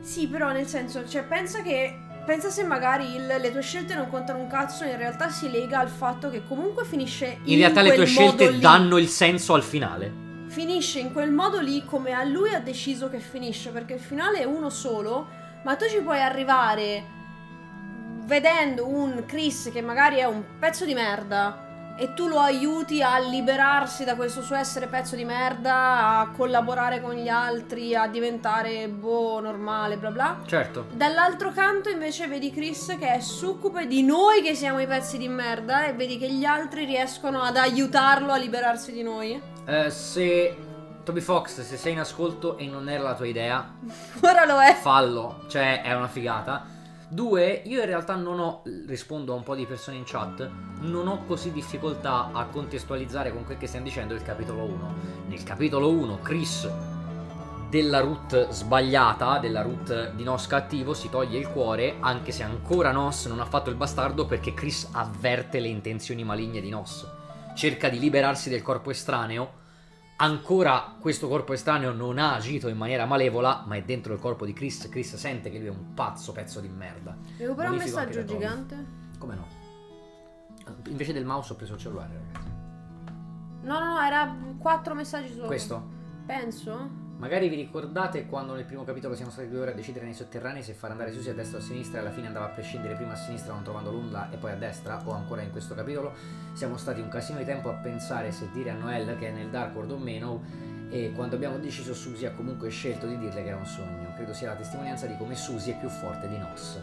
Sì, però nel senso, cioè pensa se magari le tue scelte non contano un cazzo, in realtà si lega al fatto che comunque finisce In realtà le tue quel modo scelte lì. danno il senso al finale. Finisce in quel modo lì come a lui ha deciso che finisce, perché il finale è uno solo, ma tu ci puoi arrivare vedendo un Chris che magari è un pezzo di merda e tu lo aiuti a liberarsi da questo suo essere pezzo di merda, a collaborare con gli altri, a diventare normale, bla bla. Certo. Dall'altro canto invece vedi Chris che è succube di noi che siamo i pezzi di merda e vedi che gli altri riescono ad aiutarlo a liberarsi di noi. Se Toby Fox, se sei in ascolto e non era la tua idea, Ora lo è. fallo, cioè è una figata. 2, io in realtà non ho, rispondo a un po' di persone in chat, non ho così difficoltà a contestualizzare con quel che stiamo dicendo il capitolo 1. Nel capitolo 1 Chris della route sbagliata, della route di Nos cattivo, si toglie il cuore, anche se ancora Nos non ha fatto il bastardo, perché Chris avverte le intenzioni maligne di Nos, cerca di liberarsi del corpo estraneo. Ancora questo corpo estraneo non ha agito in maniera malevola, ma è dentro il corpo di Chris. Chris sente che lui è un pazzo pezzo di merda. Devo però un Bonifico messaggio anche da Toby. gigante. Come no? Invece del mouse ho preso il cellulare, ragazzi. No, era 4 messaggi solo. Questo? Penso. Magari vi ricordate quando nel primo capitolo siamo stati 2 ore a decidere nei sotterranei se far andare Susie a destra o a sinistra, e alla fine andava a prescindere prima a sinistra non trovando l'onda e poi a destra, o ancora in questo capitolo siamo stati un casino di tempo a pensare se dire a Noelle che è nel Dark World o meno, e quando abbiamo deciso Susie ha comunque scelto di dirle che era un sogno. Credo sia la testimonianza di come Susie è più forte di Nos.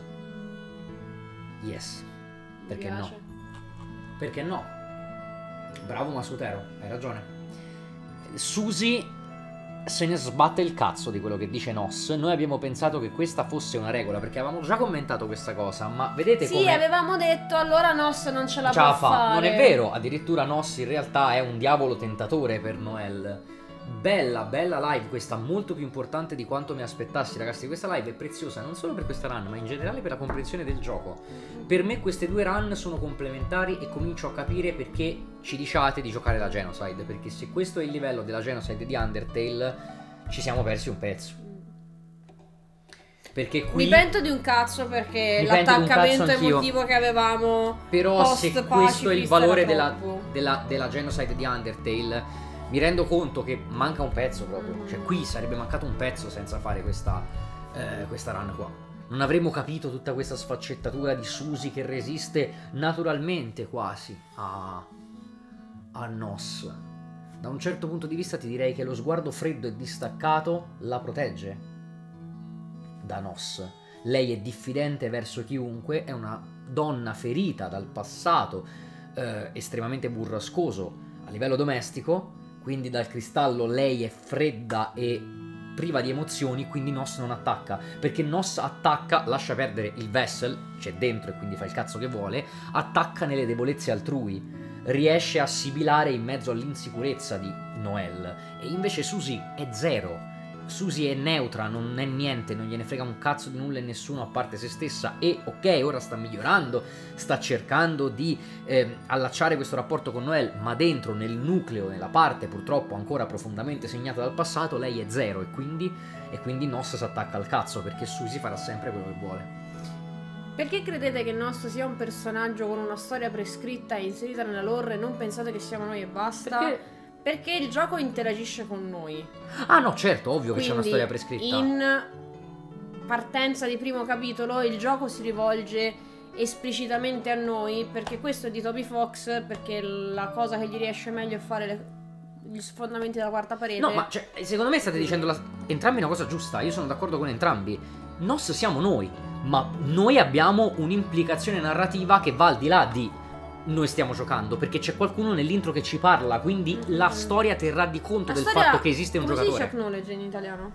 Yes. Perché no? Perché no? Bravo Masutero, hai ragione. Susie se ne sbatte il cazzo di quello che dice Nos. Noi abbiamo pensato che questa fosse una regola, perché avevamo già commentato questa cosa, ma vedete come... Sì, avevamo detto allora Nos non ce la può fare. Non è vero, addirittura Nos in realtà è un diavolo tentatore per Noelle. Bella live questa, molto più importante di quanto mi aspettassi, ragazzi. Questa live è preziosa non solo per questa run, ma in generale per la comprensione del gioco. Per me queste 2 run sono complementari e comincio a capire perché ci diciate di giocare la Genocide, perché se questo è il livello della Genocide di Undertale ci siamo persi un pezzo. Perché qui mi pento di un cazzo, perché mi pento di un l'attaccamento cazzo anch'io. emotivo che avevamo, però se questo è il valore era della Genocide di Undertale, mi rendo conto che manca un pezzo proprio. Cioè qui sarebbe mancato un pezzo senza fare questa run qua. Non avremmo capito tutta questa sfaccettatura di Susie che resiste naturalmente quasi a Nos. Da un certo punto di vista ti direi che lo sguardo freddo e distaccato la protegge da Nos. Lei è diffidente verso chiunque, è una donna ferita dal passato estremamente burrascoso a livello domestico, quindi dal cristallo lei è fredda e priva di emozioni, quindi Nos non attacca, perché Nos attacca, lascia perdere il Vessel, c'è dentro e quindi fa il cazzo che vuole, attacca nelle debolezze altrui, riesce a sibilare in mezzo all'insicurezza di Noelle, e invece Susie è zero. Susie è neutra, non è niente, non gliene frega un cazzo di nulla e nessuno a parte se stessa, e ok, ora sta migliorando, sta cercando di allacciare questo rapporto con Noelle, ma dentro, nel nucleo, nella parte purtroppo ancora profondamente segnata dal passato, lei è zero, e quindi Nos si attacca al cazzo, perché Susie farà sempre quello che vuole. Perché credete che Nos sia un personaggio con una storia prescritta e inserita nella lore e non pensate che siamo noi e basta? Perché il gioco interagisce con noi. Ah no, certo, ovvio. Quindi, che c'è una storia prescritta. In partenza di primo capitolo il gioco si rivolge esplicitamente a noi, perché questo è di Toby Fox, perché la cosa che gli riesce meglio è fare gli sfondamenti della quarta parete. No, ma cioè, secondo me state dicendo entrambi una cosa giusta. Io sono d'accordo con entrambi. Nos siamo noi, ma noi abbiamo un'implicazione narrativa che va al di là di noi stiamo giocando, perché c'è qualcuno nell'intro che ci parla, quindi la storia terrà di conto del fatto che esiste un giocatore. Come si dice acknowledge in italiano?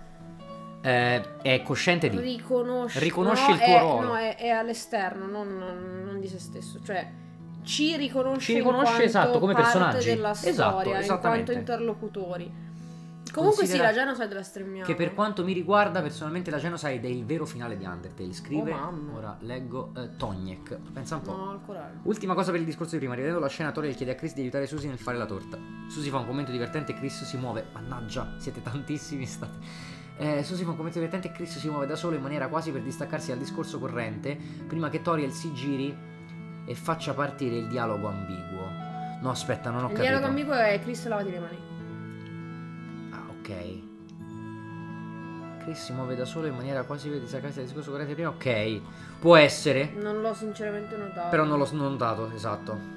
È cosciente di riconosce il tuo ruolo. No, è all'esterno, non di se stesso. Cioè ci riconosce esatto, come parte personaggi della storia, esatto, in quanto interlocutori. Comunque sì, la Genocide la streamiamo. Che per quanto mi riguarda personalmente la Genocide è il vero finale di Undertale. Scrive, ora leggo, Toniek. Pensa un po'. No, al coraggio. Ultima cosa per il discorso di prima. Rivedendo la scena, Tori chiede a Chris di aiutare Susie nel fare la torta. Susie fa un commento divertente e Chris si muove. Mannaggia, siete tantissimi, state. Susi fa un commento divertente. Chris si muove da solo in maniera quasi per distaccarsi dal discorso corrente prima che Toriel si giri e faccia partire il dialogo ambiguo. No, aspetta, non ho capito. Il dialogo ambiguo è Chris lavati le mani. Ah, ok. Chris si muove da solo in maniera quasi per distaccarsi dal discorso corrente prima. Ok, può essere. Non l'ho sinceramente notato. Però non l'ho notato, esatto.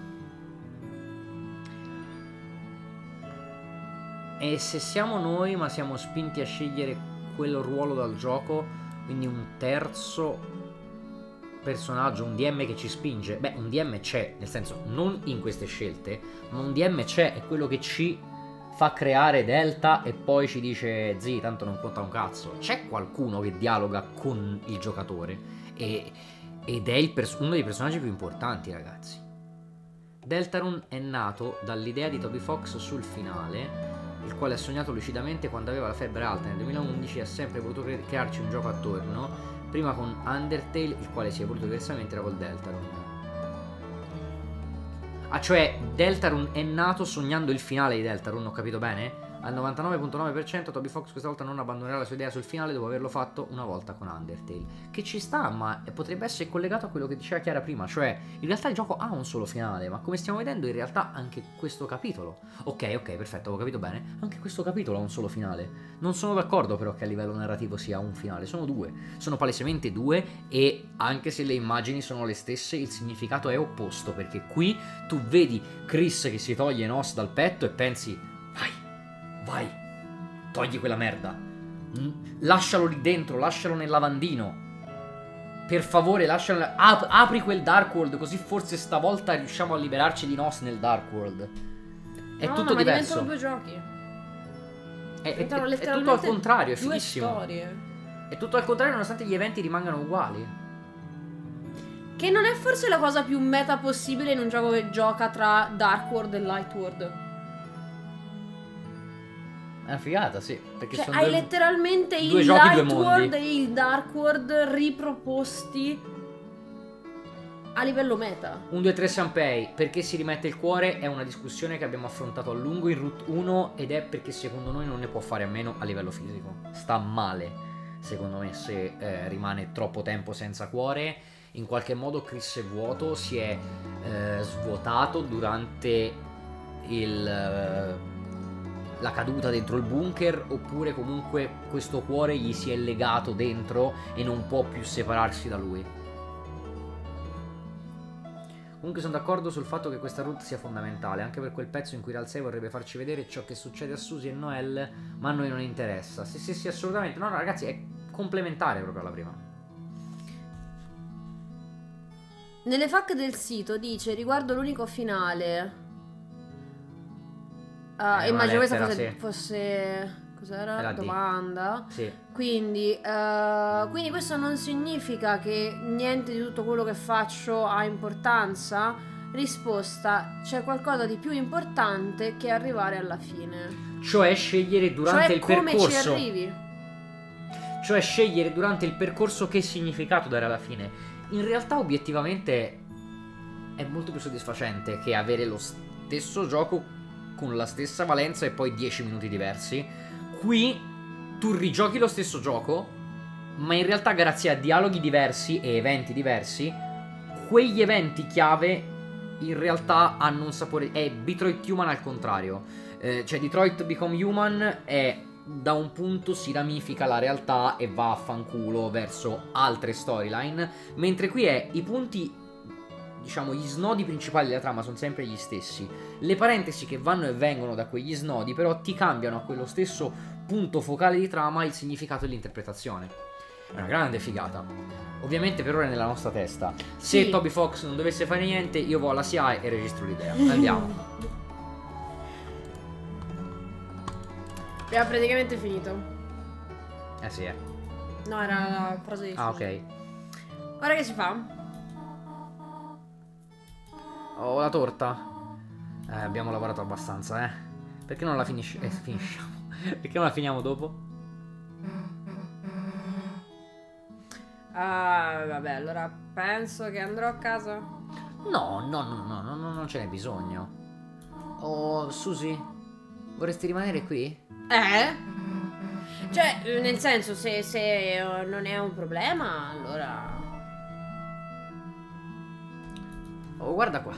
E se siamo noi, ma siamo spinti a scegliere quel ruolo dal gioco, quindi un terzo personaggio, un DM che ci spinge. Beh, un DM c'è, nel senso, non in queste scelte, ma un DM c'è, è quello che ci fa creare Delta e poi ci dice, zii, tanto non conta un cazzo. C'è qualcuno che dialoga con il giocatore ed è uno dei personaggi più importanti, ragazzi. Deltarune è nato dall'idea di Toby Fox sul finale, il quale ha sognato lucidamente quando aveva la febbre alta nel 2011 e ha sempre voluto crearci un gioco attorno, prima con Undertale, il quale si è voluto diversamente, era col Deltarune. Ah, cioè Deltarune è nato sognando il finale di Deltarune, ho capito bene? Al 99.9% Toby Fox questa volta non abbandonerà la sua idea sul finale dopo averlo fatto una volta con Undertale. Che ci sta, ma potrebbe essere collegato a quello che diceva Chiara prima. Cioè, in realtà il gioco ha un solo finale, ma come stiamo vedendo in realtà anche questo capitolo. Ok, perfetto, ho capito bene. Anche questo capitolo ha un solo finale. Non sono d'accordo però che a livello narrativo sia un finale, sono due. Sono palesemente due e anche se le immagini sono le stesse, il significato è opposto. Perché qui tu vedi Chris che si toglie Nos dal petto e pensi... Vai, togli quella merda. Lascialo lì dentro, lascialo nel lavandino. Per favore, lascialo. Apri quel Dark World, così forse stavolta riusciamo a liberarci di Nos nel Dark World. È tutto ma diverso. diventano due giochi. È tutto al contrario, è due fighissimo. storie. È tutto al contrario, nonostante gli eventi rimangano uguali. Che non è forse la cosa più meta possibile in un gioco che gioca tra Dark World e Light World. È una figata, sì. Perché Cioè, sono hai due, letteralmente due il giochi, due Light mondi. World e il Dark World riproposti a livello meta. Un 2-3 Sanpei, perché si rimette il cuore è una discussione che abbiamo affrontato a lungo in Route 1 ed è perché secondo noi non ne può fare a meno a livello fisico. Sta male, secondo me, se rimane troppo tempo senza cuore. In qualche modo Chris è vuoto, si è svuotato durante la caduta dentro il bunker, oppure comunque questo cuore gli si è legato dentro e non può più separarsi da lui. Comunque sono d'accordo sul fatto che questa route sia fondamentale, anche per quel pezzo in cui Ralsei vorrebbe farci vedere ciò che succede a Susie e Noel, ma a noi non interessa. Sì, assolutamente. No, ragazzi, è complementare proprio alla prima. Nelle FAQ del sito dice riguardo l'unico finale. Immagino questa fosse cos'era? Era domanda. Sì. Quindi questo non significa che niente di tutto quello che faccio ha importanza? Risposta: c'è qualcosa di più importante che arrivare alla fine. Cioè scegliere durante il come percorso. ci arrivi. Cioè scegliere durante il percorso che significato dare alla fine. In realtà obiettivamente è molto più soddisfacente che avere lo stesso gioco con la stessa valenza e poi 10 minuti diversi. Qui tu rigiochi lo stesso gioco, ma in realtà grazie a dialoghi diversi e eventi diversi, quegli eventi chiave in realtà hanno un sapore. È Detroit Human al contrario. Cioè Detroit Become Human è, da un punto si ramifica la realtà e va a fanculo verso altre storyline, mentre qui è i punti, diciamo, gli snodi principali della trama sono sempre gli stessi. Le parentesi che vanno e vengono da quegli snodi però ti cambiano a quello stesso punto focale di trama il significato e l'interpretazione. È una grande figata. Ovviamente per ora è nella nostra testa. Se Toby Fox non dovesse fare niente, io vado alla CI e registro l'idea. Andiamo. Abbiamo praticamente finito. Sì, No, era la frase di ok. Ora che si fa? Oh, la torta. Abbiamo lavorato abbastanza, Perché non la finisciamo? Perché non la finiamo dopo? Vabbè, allora penso che andrò a casa. No, non ce n'è bisogno. Oh, Susie, vorresti rimanere qui? Cioè, nel senso, se non è un problema, allora... Oh, guarda qua.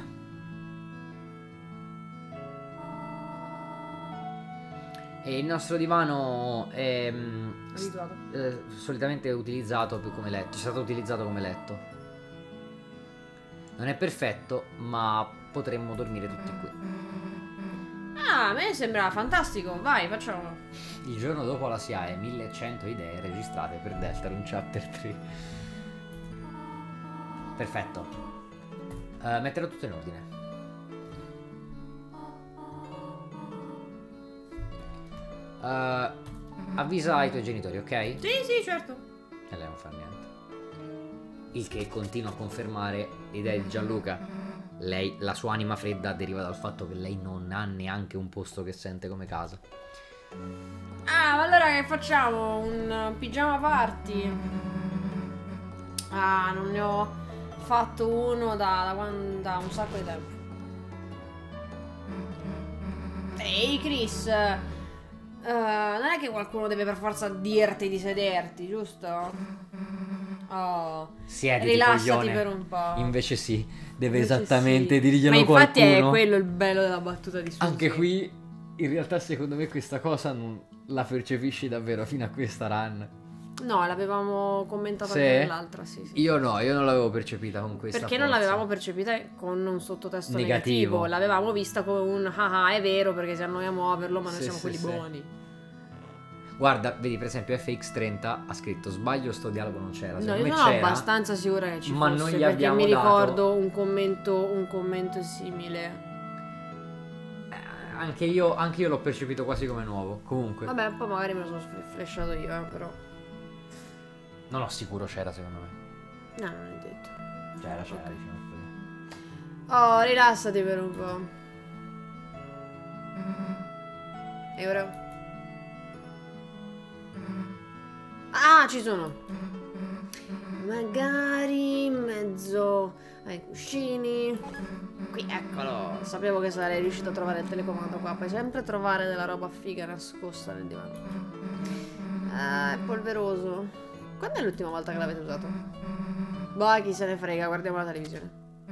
E il nostro divano è Abituato. solitamente utilizzato più come letto. È stato utilizzato come letto. Non è perfetto, ma potremmo dormire tutti qui. Ah, a me sembra fantastico. Vai, facciamo. Il giorno dopo la SIAE, 1100 idee registrate per Deltarune Chapter 3. Perfetto. Metterò tutto in ordine. Avvisa i tuoi genitori, ok? Sì, sì, certo. E lei non fa niente. Il che continua a confermare l'idea di Gianluca. Lei, la sua anima fredda deriva dal fatto che lei non ha neanche un posto che sente come casa. Ah, ma allora che facciamo? Un pigiama party? Ah, non ne ho fatto uno da un sacco di tempo. Ehi, Chris, non è che qualcuno deve per forza dirti di sederti, giusto? Oh, Siediti, rilassati coglione. per un po'. Invece sì, deve Invece esattamente sì. dirglielo Ma infatti qualcuno. è quello il bello della battuta di Suzy. Anche qui, in realtà, secondo me questa cosa non la percepisci davvero fino a questa run. No, l'avevamo commentata Sì? anche nell'altra, sì, sì. Io no, io non l'avevo percepita con questa Perché non forza. l'avevamo percepita con un sottotesto Negativo. negativo? L'avevamo vista come un ah, è vero, perché si annoiamo a averlo, ma noi Sì, siamo sì, quelli sì. buoni. Guarda, vedi per esempio FX30 ha scritto sbaglio, sto dialogo non c'era. No, Secondo io me sono c'era, abbastanza sicura che ci ma fosse, non gli perché abbiamo mi dato- ricordo un commento simile. Anche io l'ho percepito quasi come nuovo. Comunque, Vabbè, poi magari me lo sono flashato io, però. non ho sicuro c'era secondo me. No, non è detto. C'era, Ok. diciamo. Oh, rilassati per un po'. E ora? Ah, ci sono. Magari in mezzo ai cuscini. Qui, eccolo. Sapevo che sarei riuscito a trovare il telecomando qua. Puoi sempre trovare della roba figa nascosta nel divano. Ah, è polveroso. Quando è l'ultima volta che l'avete usato? Boh, chi se ne frega, guardiamo la televisione.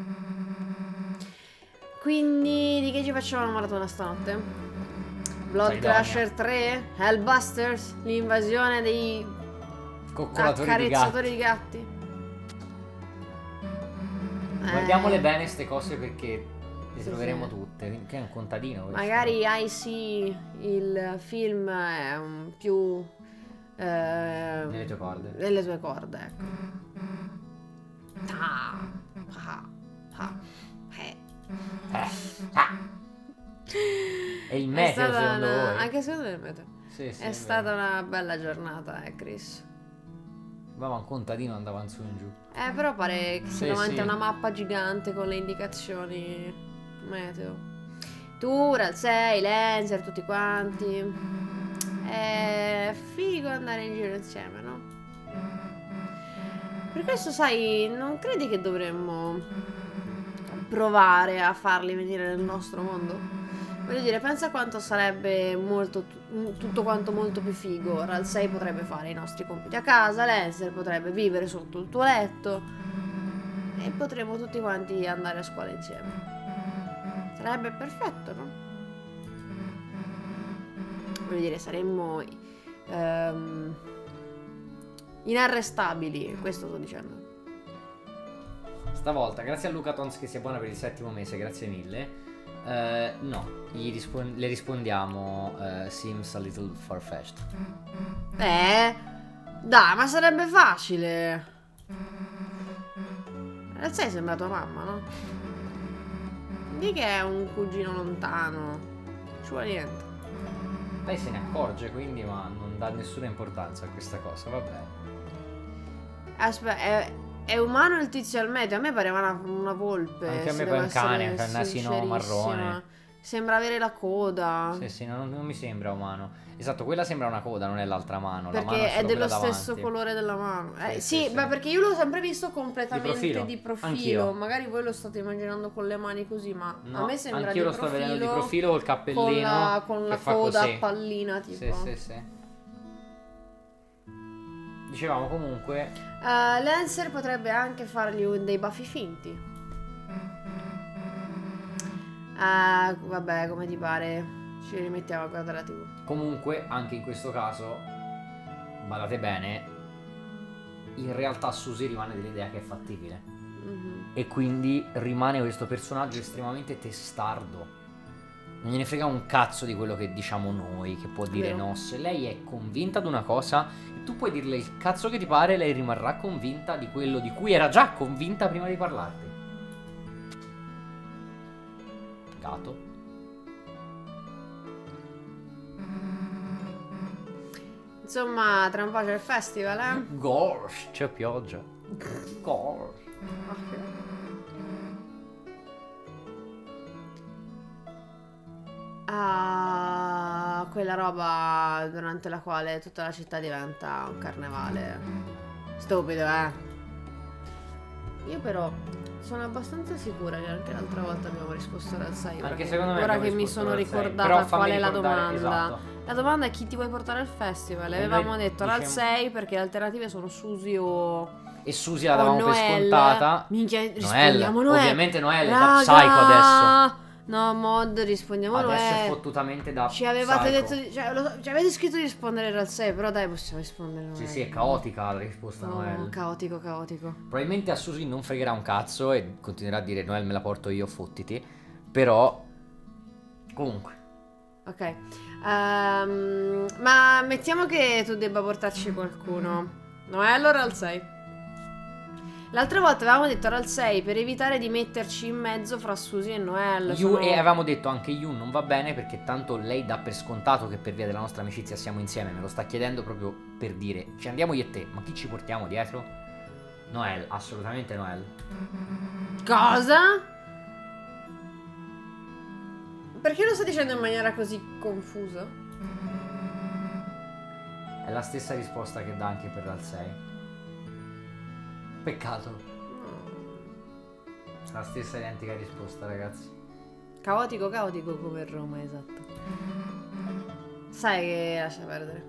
Quindi, di che ci facciamo una maratona stanotte? Blood Saidonia. Crusher 3? Hellbusters? L'invasione dei Coccolatori di accarezzatori gatti. di gatti? Guardiamole bene ste cose perché le Sì, troveremo sì. tutte. Che è un contadino questo. Magari IC, il film è un più... Nelle tue corde. nelle tue corde, ecco. Ah, ah, ah, eh. È il È meteo stata secondo voi? Anche secondo me è il meteo. Sì, sì, È stata una bella giornata, Chris. Ma un contadino andava in su e in giù. Però pare che Sì, sia davanti sì. a una mappa gigante con le indicazioni meteo. Tu, Ral 6, Lancer, tutti quanti. È figo andare in giro insieme, no? Per questo, sai, non credi che dovremmo provare a farli venire nel nostro mondo? Voglio dire, pensa quanto sarebbe tutto quanto molto più figo. Ral 6 potrebbe fare i nostri compiti a casa, Lancer potrebbe vivere sotto il tuo letto e potremmo tutti quanti andare a scuola insieme. Sarebbe perfetto, no? Voglio dire, saremmo inarrestabili, questo sto dicendo. Stavolta, grazie a Luca Tons che si abbona per il 7° mese, grazie mille. No, le rispondiamo seems a little far-fetched. Dai, ma sarebbe facile. Ral 6 sembra tua mamma, no? Di che è un cugino lontano. Ci vuole niente. Lei se ne accorge quindi, ma non dà nessuna importanza a questa cosa, va bene. Aspetta, è umano il tizio al meteo? A me pareva una volpe. Anche a se me devo pare un cane, essere anche un nasino sincerissima. marrone. Sembra avere la coda. Sì, sì, non mi sembra umano. Esatto, quella sembra una coda, non è l'altra mano. La mano Perché è solo dello quella stesso davanti. colore della mano. Sì, Sì, sì, ma sì. perché io l'ho sempre visto completamente Di di profilo. profilo. Anch'io. Magari voi lo state immaginando con le mani così, ma No, a me sembra anch'io di lo sto vedendo di profilo profilo col cappellino con la che fa coda così. a pallina, tipo. Sì, sì, sì. Dicevamo comunque... Lancer potrebbe anche fargli dei baffi finti. Vabbè, come ti pare. Ci rimettiamo a guardare la TV. Comunque, anche in questo caso, badate bene, in realtà Susie rimane dell'idea che è fattibile. E quindi rimane questo personaggio estremamente testardo. Non gliene frega un cazzo di quello che diciamo noi, che può dire no. Se lei è convinta di una cosa, e tu puoi dirle il cazzo che ti pare, lei rimarrà convinta di quello di cui era già convinta prima di parlarti. Gato. Insomma, tra un po' c'è il festival, eh? Gosh, c'è pioggia. Gosh. Quella roba durante la quale tutta la città diventa un carnevale. Stupido, eh? Io però sono abbastanza sicura che anche l'altra volta abbiamo risposto al 6. Anche secondo me ora abbiamo che mi risposto sono al 6, ricordata però fammi qual è la ricordare, domanda. esatto. La domanda è chi ti vuoi portare al festival. Avevamo detto al 6 perché le alternative sono Susie o... E Susie la davamo per Noelle. Scontata. Minchia, rispondiamo Noelle. Ovviamente Noelle è da Raga! Psycho adesso. No, mod, rispondiamo Adesso Noelle. è fottutamente da Ci avevate Psycho. detto, ci avete scritto di rispondere al 6, però dai, possiamo rispondere Noelle. Sì, è caotica la risposta Noelle. Caotico, caotico. Probabilmente a Susie non fregherà un cazzo e continuerà a dire Noelle me la porto io, fottiti. Però comunque. Ok. Ma mettiamo che tu debba portarci qualcuno. Noelle allora al 6. L'altra volta avevamo detto al 6 per evitare di metterci in mezzo fra Susie e Noelle. E avevamo detto anche Yu non va bene perché tanto lei dà per scontato che per via della nostra amicizia siamo insieme. Me lo sta chiedendo proprio per dire ci andiamo io e te, ma chi ci portiamo dietro? Noelle, assolutamente Noelle. Cosa? Perché lo sta dicendo in maniera così confusa? È la stessa risposta che dà anche per l'al 6. Peccato. La stessa identica risposta, ragazzi. Caotico come Roma, esatto. Sai che lascia perdere.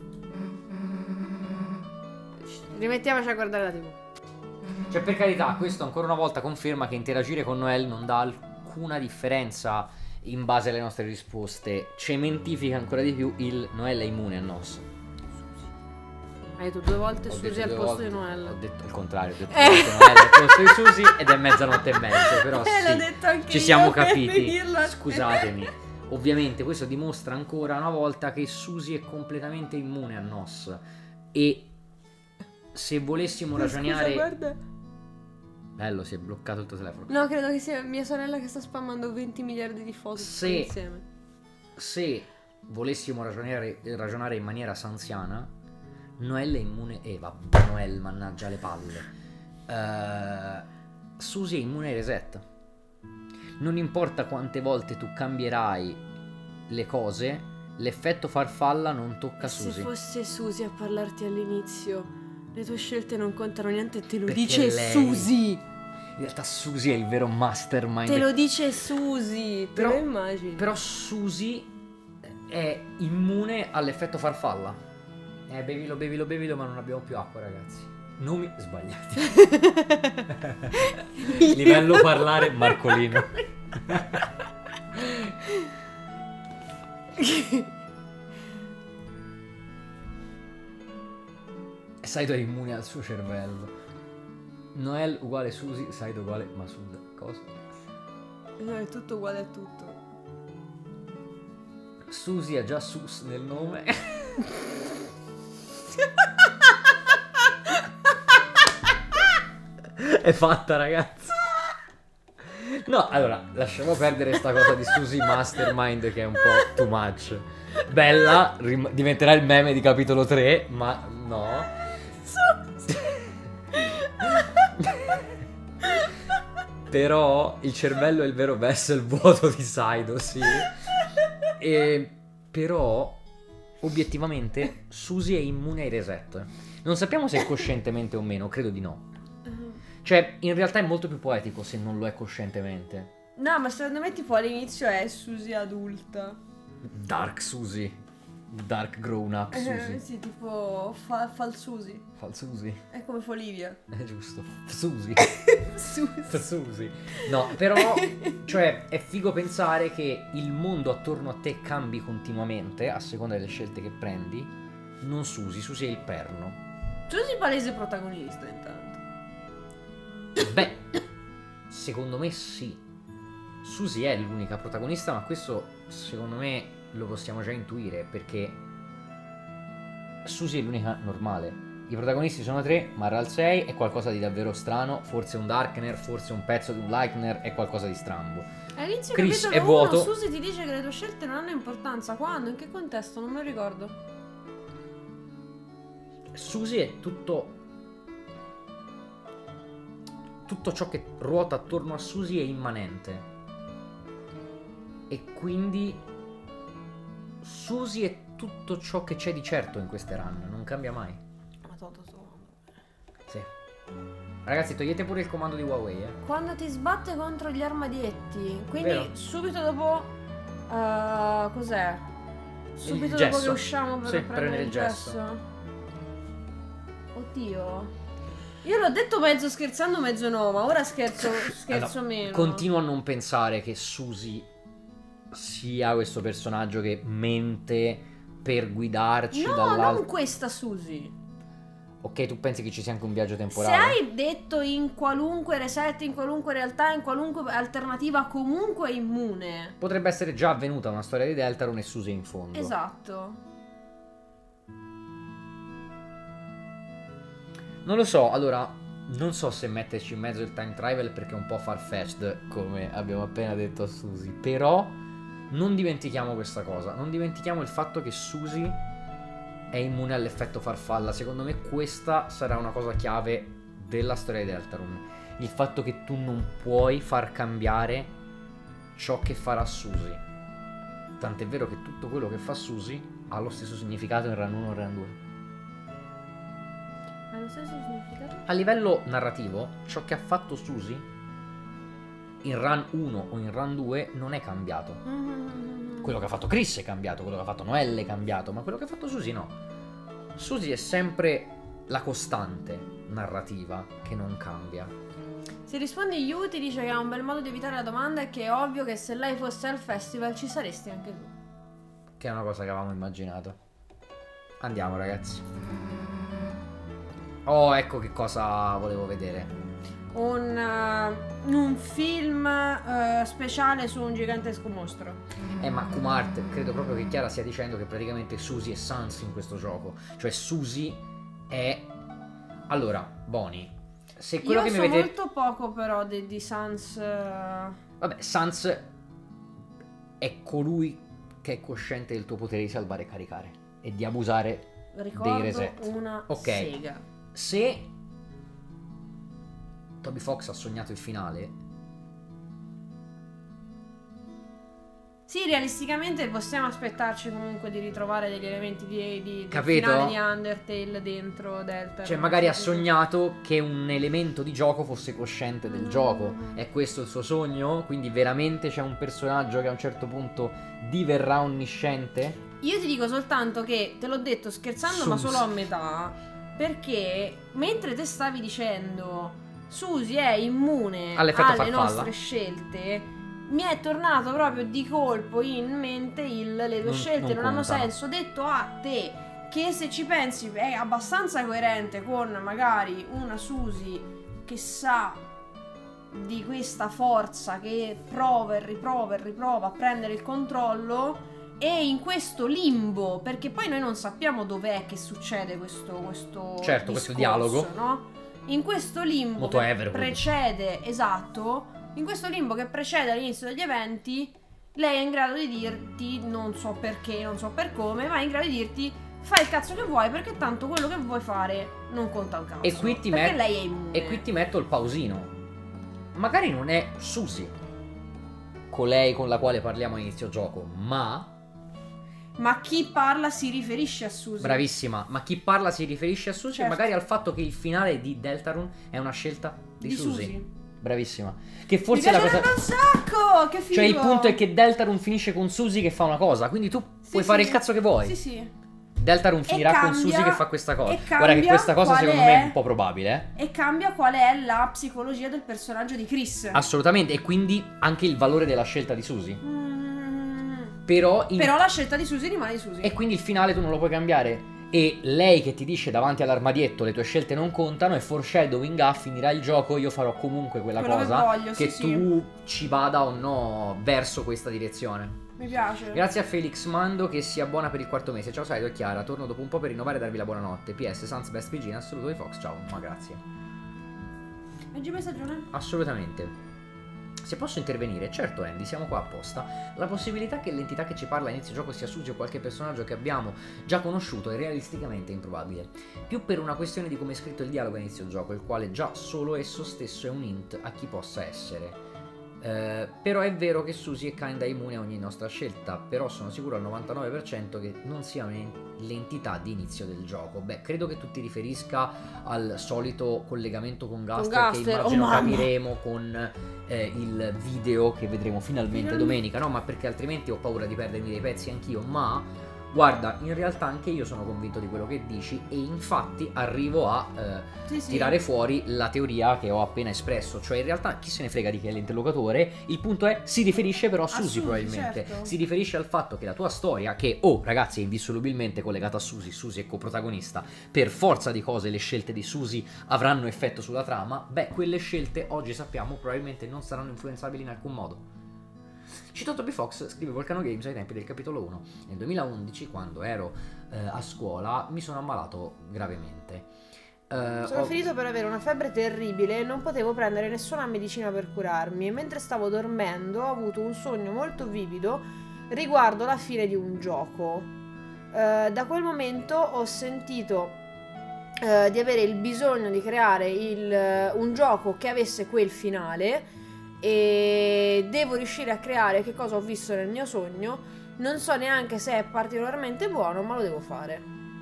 Rimettiamoci a guardare la TV. Cioè, per carità, questo ancora una volta conferma che interagire con Noelle non dà alcuna differenza in base alle nostre risposte. Cementifica ancora di più il Noelle è immune a Nos. Hai detto 2 volte Susie al posto di Noelle. Ho detto il contrario, ho detto 2 volte Noelle al posto di Susie ed è mezzanotte e mezzo, però sì, l'ho detto anche ci siamo io per capiti. dirlo a te. Scusatemi. Ovviamente questo dimostra ancora una volta che Susie è completamente immune a Nos. E se volessimo ragionare... Scusa, guarda. Bello, si è bloccato il tuo telefono. No, credo che sia mia sorella che sta spammando 20 miliardi di foto insieme. Se volessimo ragionare in maniera sanziana, Noelle è immune... vabbè, Noelle, mannaggia le palle. Susie è immune ai reset. Non importa quante volte tu cambierai le cose, l'effetto farfalla non tocca Susie. Se fosse Susie a parlarti all'inizio, le tue scelte non contano niente, te lo Perché dice lei- Susie. In realtà Susie è il vero mastermind. Te lo dice Susie, te lo immagini. Però Susie è immune all'effetto farfalla. Bevilo, ma non abbiamo più acqua, ragazzi. Nomi sbagliati. Livello parlare Marcolino. Saido è immune al suo cervello. Noelle uguale Susie, Saido uguale Masud. Cosa? No, è tutto uguale a tutto. Susie ha già Sus nel nome. È fatta, ragazzi. No, allora, lasciamo perdere sta cosa di Susie Mastermind che è un po' too much. Bella, diventerà il meme di capitolo 3, ma no. Però il cervello è il vero vessel vuoto di Saido, sì. Però obiettivamente Susie è immune ai reset. Non sappiamo se è coscientemente o meno, credo di no. Cioè, in realtà è molto più poetico se non lo è coscientemente. No, ma secondo me tipo all'inizio è Susie adulta. Dark Susie. Dark grown up Susi. Sì, tipo Falsusi. Falsusi. È come Folivia. È giusto. Susi. Susi. Susi. No, però, cioè, è figo pensare che il mondo attorno a te cambi continuamente a seconda delle scelte che prendi. Non Susi, Susi è il perno. Susi palese protagonista intanto. Beh, secondo me sì. Susi è l'unica protagonista, ma questo secondo me lo possiamo già intuire, perché Susi è l'unica normale. I protagonisti sono 3, Marral 6 è qualcosa di davvero strano, forse un Darkner, forse un pezzo di un Lightner, è qualcosa di strambo. All'inizio Chris capitolo è vuoto. 1 Susi ti dice che le tue scelte non hanno importanza. Quando? In che contesto? Non me lo ricordo. Susi è tutto ciò che ruota attorno a Susi è immanente. E quindi Susi è tutto ciò che c'è di certo in queste run, non cambia mai. Sì. Ragazzi, togliete pure il comando di Huawei, Quando ti sbatte contro gli armadietti. Quindi Vero. subito dopo cos'è? Subito dopo gesso. che usciamo per Sì, prendere il gesso. Oddio. Io l'ho detto mezzo scherzando, mezzo no, ma ora scherzo Allora, meno. continuo a non pensare che Susi sia questo personaggio che mente per guidarci No, dall'alto. non questa Susi. Ok, tu pensi che ci sia anche un viaggio Se temporale? hai detto in qualunque reset, in qualunque realtà, in qualunque alternativa, comunque è immune. Potrebbe essere già avvenuta una storia di Deltarune e Susi in fondo. Esatto. Non lo so, allora, non so se metterci in mezzo il time travel perché è un po' far-fetched, come abbiamo appena detto a Susi. Però non dimentichiamo questa cosa, non dimentichiamo il fatto che Susi è immune all'effetto farfalla. Secondo me questa sarà una cosa chiave della storia di Deltarune. Il fatto che tu non puoi far cambiare ciò che farà Susi. Tant'è vero che tutto quello che fa Susi ha lo stesso significato in Run 1 e Run 2. Ha lo stesso significato? A livello narrativo, ciò che ha fatto Susi in Run 1 o in Run 2 non è cambiato. Quello che ha fatto Chris è cambiato, quello che ha fatto Noelle è cambiato, ma quello che ha fatto Susi no. Susi è sempre la costante narrativa che non cambia. Se rispondi Yu ti dice che è un bel modo di evitare la domanda e che è ovvio che se lei fosse al festival ci saresti anche tu. Che è una cosa che avevamo immaginato. Andiamo ragazzi. Oh, ecco che cosa volevo vedere. Un film speciale su un gigantesco mostro. Ma Kumart, credo proprio che Chiara stia dicendo che praticamente Susi è Sans in questo gioco. Cioè Susi è... Allora, Boni, se quello Io che mi so avete... molto poco però di Sans. Vabbè, Sans è colui che è cosciente del tuo potere di salvare e caricare e di abusare Ricordo dei reset. una Ok. sega. Se Toby Fox ha sognato il finale, Sì, realisticamente possiamo aspettarci comunque di ritrovare degli elementi del Capito? finale di Undertale dentro Delta. cioè magari ha sognato che un elemento di gioco fosse cosciente del gioco. È questo il suo sogno? Quindi veramente c'è un personaggio che a un certo punto diverrà onnisciente? Io ti dico soltanto che te l'ho detto scherzando, ma Sus. solo a metà. Perché mentre te stavi dicendo Susi è immune All'effetto alle farfalla. nostre scelte, mi è tornato proprio di colpo in mente le tue Non- scelte non non hanno contano. senso. Detto a te che se ci pensi è abbastanza coerente con magari una Susi che sa di questa forza che prova e riprova a prendere il controllo. E in questo limbo, perché poi noi non sappiamo dov'è che succede questo Certo, questo discorso, dialogo. no? In questo limbo Molto che Everwood. precede, esatto, in questo limbo che precede all'inizio degli eventi, lei è in grado di dirti, non so perché, non so per come, ma è in grado di dirti fai il cazzo che vuoi perché tanto quello che vuoi fare non conta un cazzo. E qui ti perché met- lei è immune. E qui ti metto il pausino. Magari non è Susi colei con la quale parliamo a inizio gioco, ma... Ma chi parla si riferisce a Susi. Bravissima, ma chi parla si riferisce a Susi Certo. e magari al fatto che il finale di Deltarune è una scelta di Susi. bravissima. Che Mi forse è la cosa... piacerebbe un sacco, che figo. Cioè il punto è che Deltarune finisce con Suzy che fa una cosa, quindi tu puoi fare il cazzo che vuoi. Sì, sì. Deltarune finirà con cambia- Suzy che fa questa cosa. e Guarda che questa cosa cambia secondo qual me è- è un po' probabile, E cambia qual è la psicologia del personaggio di Chris. Assolutamente, e quindi anche il valore della scelta di Suzy. Mm. Però, Però la scelta di Suzy rimane di Suzy. E quindi il finale tu non lo puoi cambiare. E lei che ti dice davanti all'armadietto le tue scelte non contano, e foreshadowing a finirà il gioco, io farò comunque quella Quello che cosa voglio, che sì, tu ci vada o no verso questa direzione. Mi piace. Grazie a Felix Mando che si abbona per il 4º mese. Ciao Saito e Chiara, torno dopo un po' per rinnovare e darvi la buonanotte. PS Sans Best PG, in assoluto di Fox, ciao, ma grazie. Leggi messaggio? Assolutamente. Se posso intervenire, certo Andy, siamo qua apposta. La possibilità che l'entità che ci parla a inizio gioco sia Suzy o qualche personaggio che abbiamo già conosciuto è realisticamente improbabile. Più per una questione di come è scritto il dialogo a inizio gioco, il quale già solo esso stesso è un hint a chi possa essere. Però è vero che Suzy è kinda immune a ogni nostra scelta, però sono sicuro al 99% che non sia l'entità di inizio del gioco. Beh, credo che tu ti riferisca al solito collegamento con Gaster, che immagino capiremo con il video che vedremo finalmente domenica, no? Ma perché altrimenti ho paura di perdermi dei pezzi anch'io, ma... Guarda, in realtà anche io sono convinto di quello che dici e infatti arrivo a tirare fuori la teoria che ho appena espresso. Cioè in realtà chi se ne frega di chi è l'interlocutore, il punto è si riferisce però a Suzy probabilmente. Certo. Si riferisce al fatto che la tua storia, che ragazzi è indissolubilmente collegata a Suzy, Suzy è coprotagonista, per forza di cose le scelte di Suzy avranno effetto sulla trama, beh quelle scelte oggi sappiamo probabilmente non saranno influenzabili in alcun modo. Citato B. Fox scrive Volcano Games ai tempi del capitolo 1. Nel 2011, quando ero a scuola, mi sono ammalato gravemente. Sono finito per avere una febbre terribile e non potevo prendere nessuna medicina per curarmi. E mentre stavo dormendo ho avuto un sogno molto vivido riguardo la fine di un gioco. Da quel momento ho sentito di avere il bisogno di creare un gioco che avesse quel finale. E devo riuscire a creare che cosa ho visto nel mio sogno. Non so neanche se è particolarmente buono, ma lo devo fare.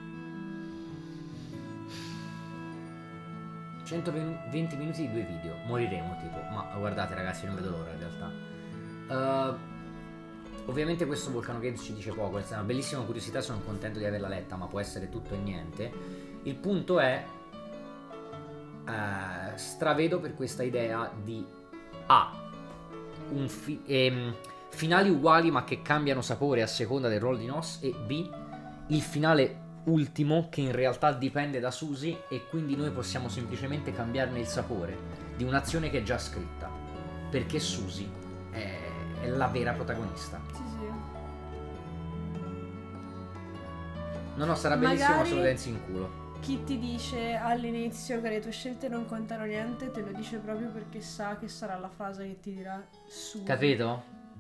120 minuti di 2 video. Moriremo tipo. Ma guardate ragazzi, non vedo l'ora in realtà. Ovviamente questo Volcano Games ci dice poco. Questa è una bellissima curiosità, sono contento di averla letta, ma può essere tutto e niente. Il punto è stravedo per questa idea di finali uguali ma che cambiano sapore a seconda del ruolo di Nos, e B, il finale ultimo che in realtà dipende da Suzy e quindi noi possiamo semplicemente cambiarne il sapore di un'azione che è già scritta, perché Suzy è la vera protagonista. Sì, sì. No, sarà bellissimo, ma Magari solo dance in culo. chi ti dice all'inizio che le tue scelte non contano niente, te lo dice proprio perché sa che sarà la frase che ti dirà su. Capito?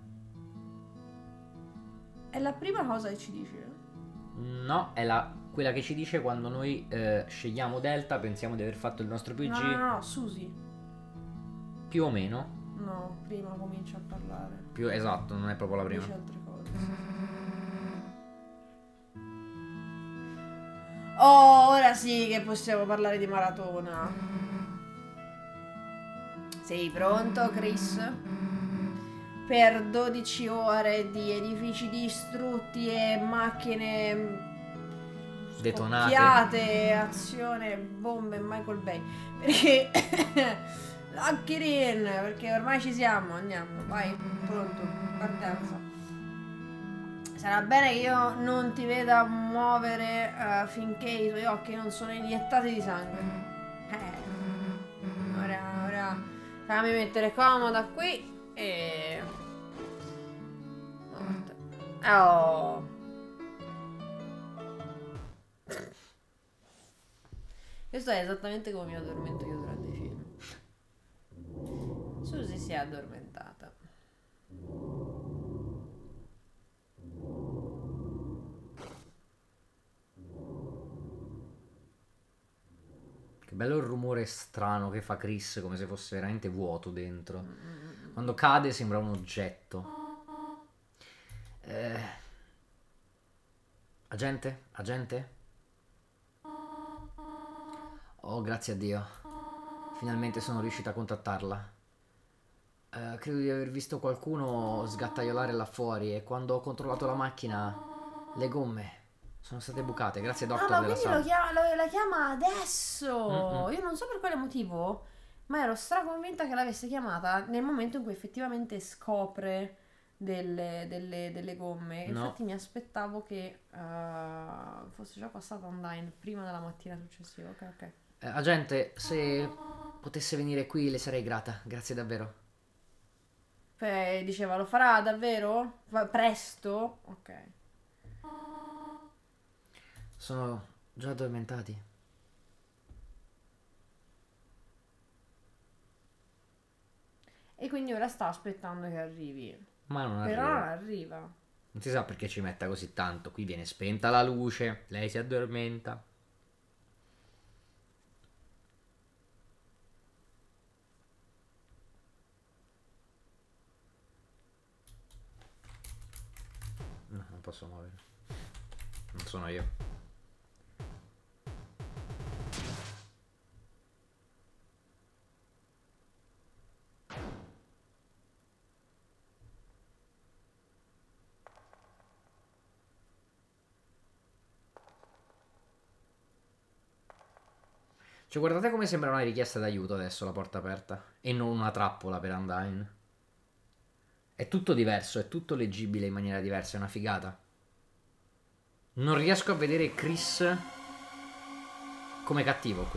È la prima cosa che ci dice. No, è quella che ci dice quando noi scegliamo Delta, pensiamo di aver fatto il nostro PG. No, Suzy. Più o meno. No, prima comincia a parlare. Esatto, non è proprio la prima. Dice altre cose. Oh, ora sì che possiamo parlare di maratona. Sei pronto, Chris? Per 12 ore di edifici distrutti e macchine detonate, scoppiate, azione, bombe, Michael Bay. Perché lock it in, perché ormai ci siamo, andiamo, vai, pronto, partenza. Sarà bene che io non ti veda muovere finché i tuoi occhi non sono iniettati di sangue. Ora fammi mettere comoda qui e... Oh. Questo è esattamente come mi addormento io durante i film. Suzy si è addormentata. Che bello il rumore strano che fa Chris, come se fosse veramente vuoto dentro. Quando cade sembra un oggetto. Agente? Agente? Oh, grazie a Dio. Finalmente sono riuscita a contattarla. Credo di aver visto qualcuno sgattaiolare là fuori e quando ho controllato la macchina le gomme sono state bucate. Grazie Ah, Doctor ma della quindi sala. la chiama adesso. Mm-mm. Io non so per quale motivo, ma ero straconvinta che l'avesse chiamata nel momento in cui effettivamente scopre delle gomme. No. Infatti mi aspettavo che fosse già passata online prima della mattina successiva. Ok, ok. Agente, se potesse venire qui le sarei grata. Grazie davvero. Diceva, lo farà davvero? Presto? Ok. Sono già addormentati. E quindi ora sta aspettando che arrivi. Ma non Però non arriva. arriva. Non si sa perché ci metta così tanto. Qui viene spenta la luce, lei si addormenta. No, non posso muovere. Non sono io. Cioè, guardate come sembra una richiesta d'aiuto adesso la porta aperta. E non una trappola per Undyne. È tutto diverso, è tutto leggibile in maniera diversa, è una figata. Non riesco a vedere Chris come cattivo qui.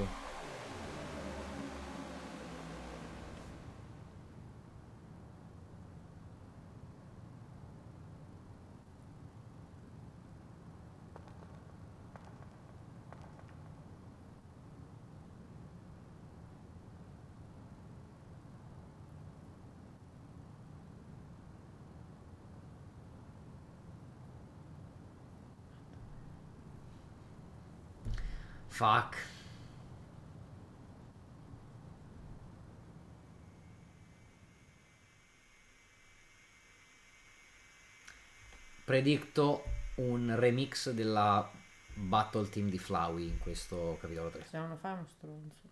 Fuck. Predicto un remix della Battle Team di Flowey in questo capitolo 3. Se non lo fai è uno stronzo.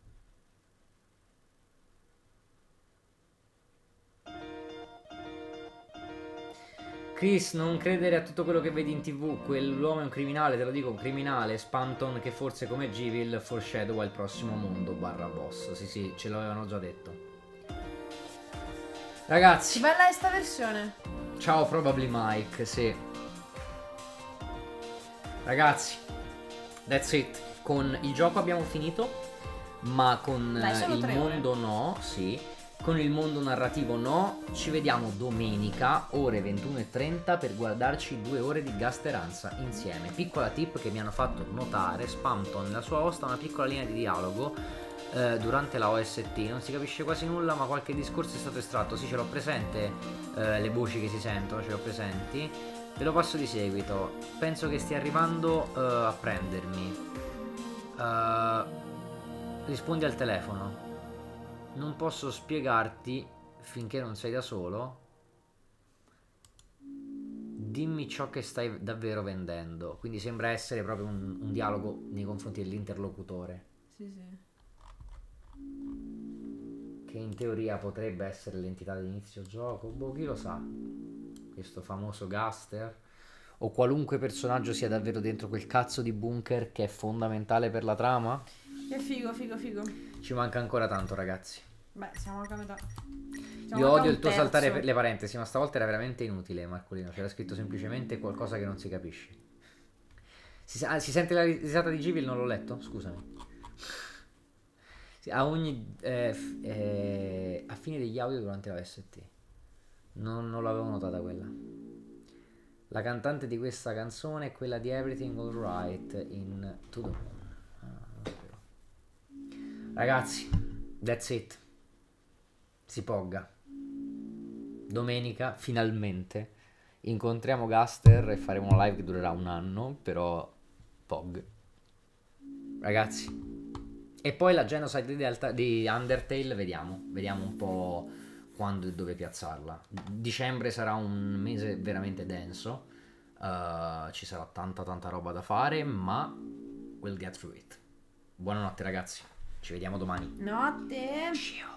Chris, non credere a tutto quello che vedi in TV. Quell'uomo è un criminale, te lo dico, un criminale. Spanton che forse come Givil foreshadow il prossimo mondo barra boss. Sì, sì, ce l'avevano già detto. Ragazzi, Bella è sta versione. ciao Probably Mike, sì. Ragazzi, that's it. Con il gioco abbiamo finito, ma con Dai, sono il 3 mondo no, sì. Con il mondo narrativo no. Ci vediamo domenica, ore 21:30, per guardarci 2 ore di gasteranza insieme. Piccola tip che mi hanno fatto notare, Spamton nella sua host ha una piccola linea di dialogo durante la OST, non si capisce quasi nulla ma qualche discorso è stato estratto. Sì, ce l'ho presente, le voci che si sentono ce le ho presenti. Ve lo passo di seguito. Penso che stia arrivando a prendermi. Rispondi al telefono. Non posso spiegarti finché non sei da solo. Dimmi ciò che stai davvero vendendo. Quindi sembra essere proprio un dialogo nei confronti dell'interlocutore. Sì, sì. Che in teoria potrebbe essere l'entità dell'inizio gioco. Boh, chi lo sa. Questo famoso Gaster. O qualunque personaggio sia davvero dentro quel cazzo di bunker che è fondamentale per la trama. Che figo, figo, figo. Ci manca ancora tanto, ragazzi. Beh, siamo anche a metà. Io odio il tuo saltare per le parentesi, ma stavolta era veramente inutile, Marcolino. C'era scritto semplicemente qualcosa che non si capisce. Si sente la risata di Givil? Non l'ho letto? Scusami. A ogni a fine degli audio durante la VST. Non l'avevo notata quella. La cantante di questa canzone è quella di Everything Alright in To The Moon. Non sapevo. Ragazzi, that's it. Si pogga. Domenica finalmente incontriamo Gaster e faremo una live che durerà un anno, però Pog. Ragazzi. E poi la Genocide di Undertale, vediamo un po' quando e dove piazzarla. Dicembre sarà un mese veramente denso, ci sarà tanta roba da fare, ma we'll get through it. Buonanotte ragazzi, ci vediamo domani. Notte. Ciao.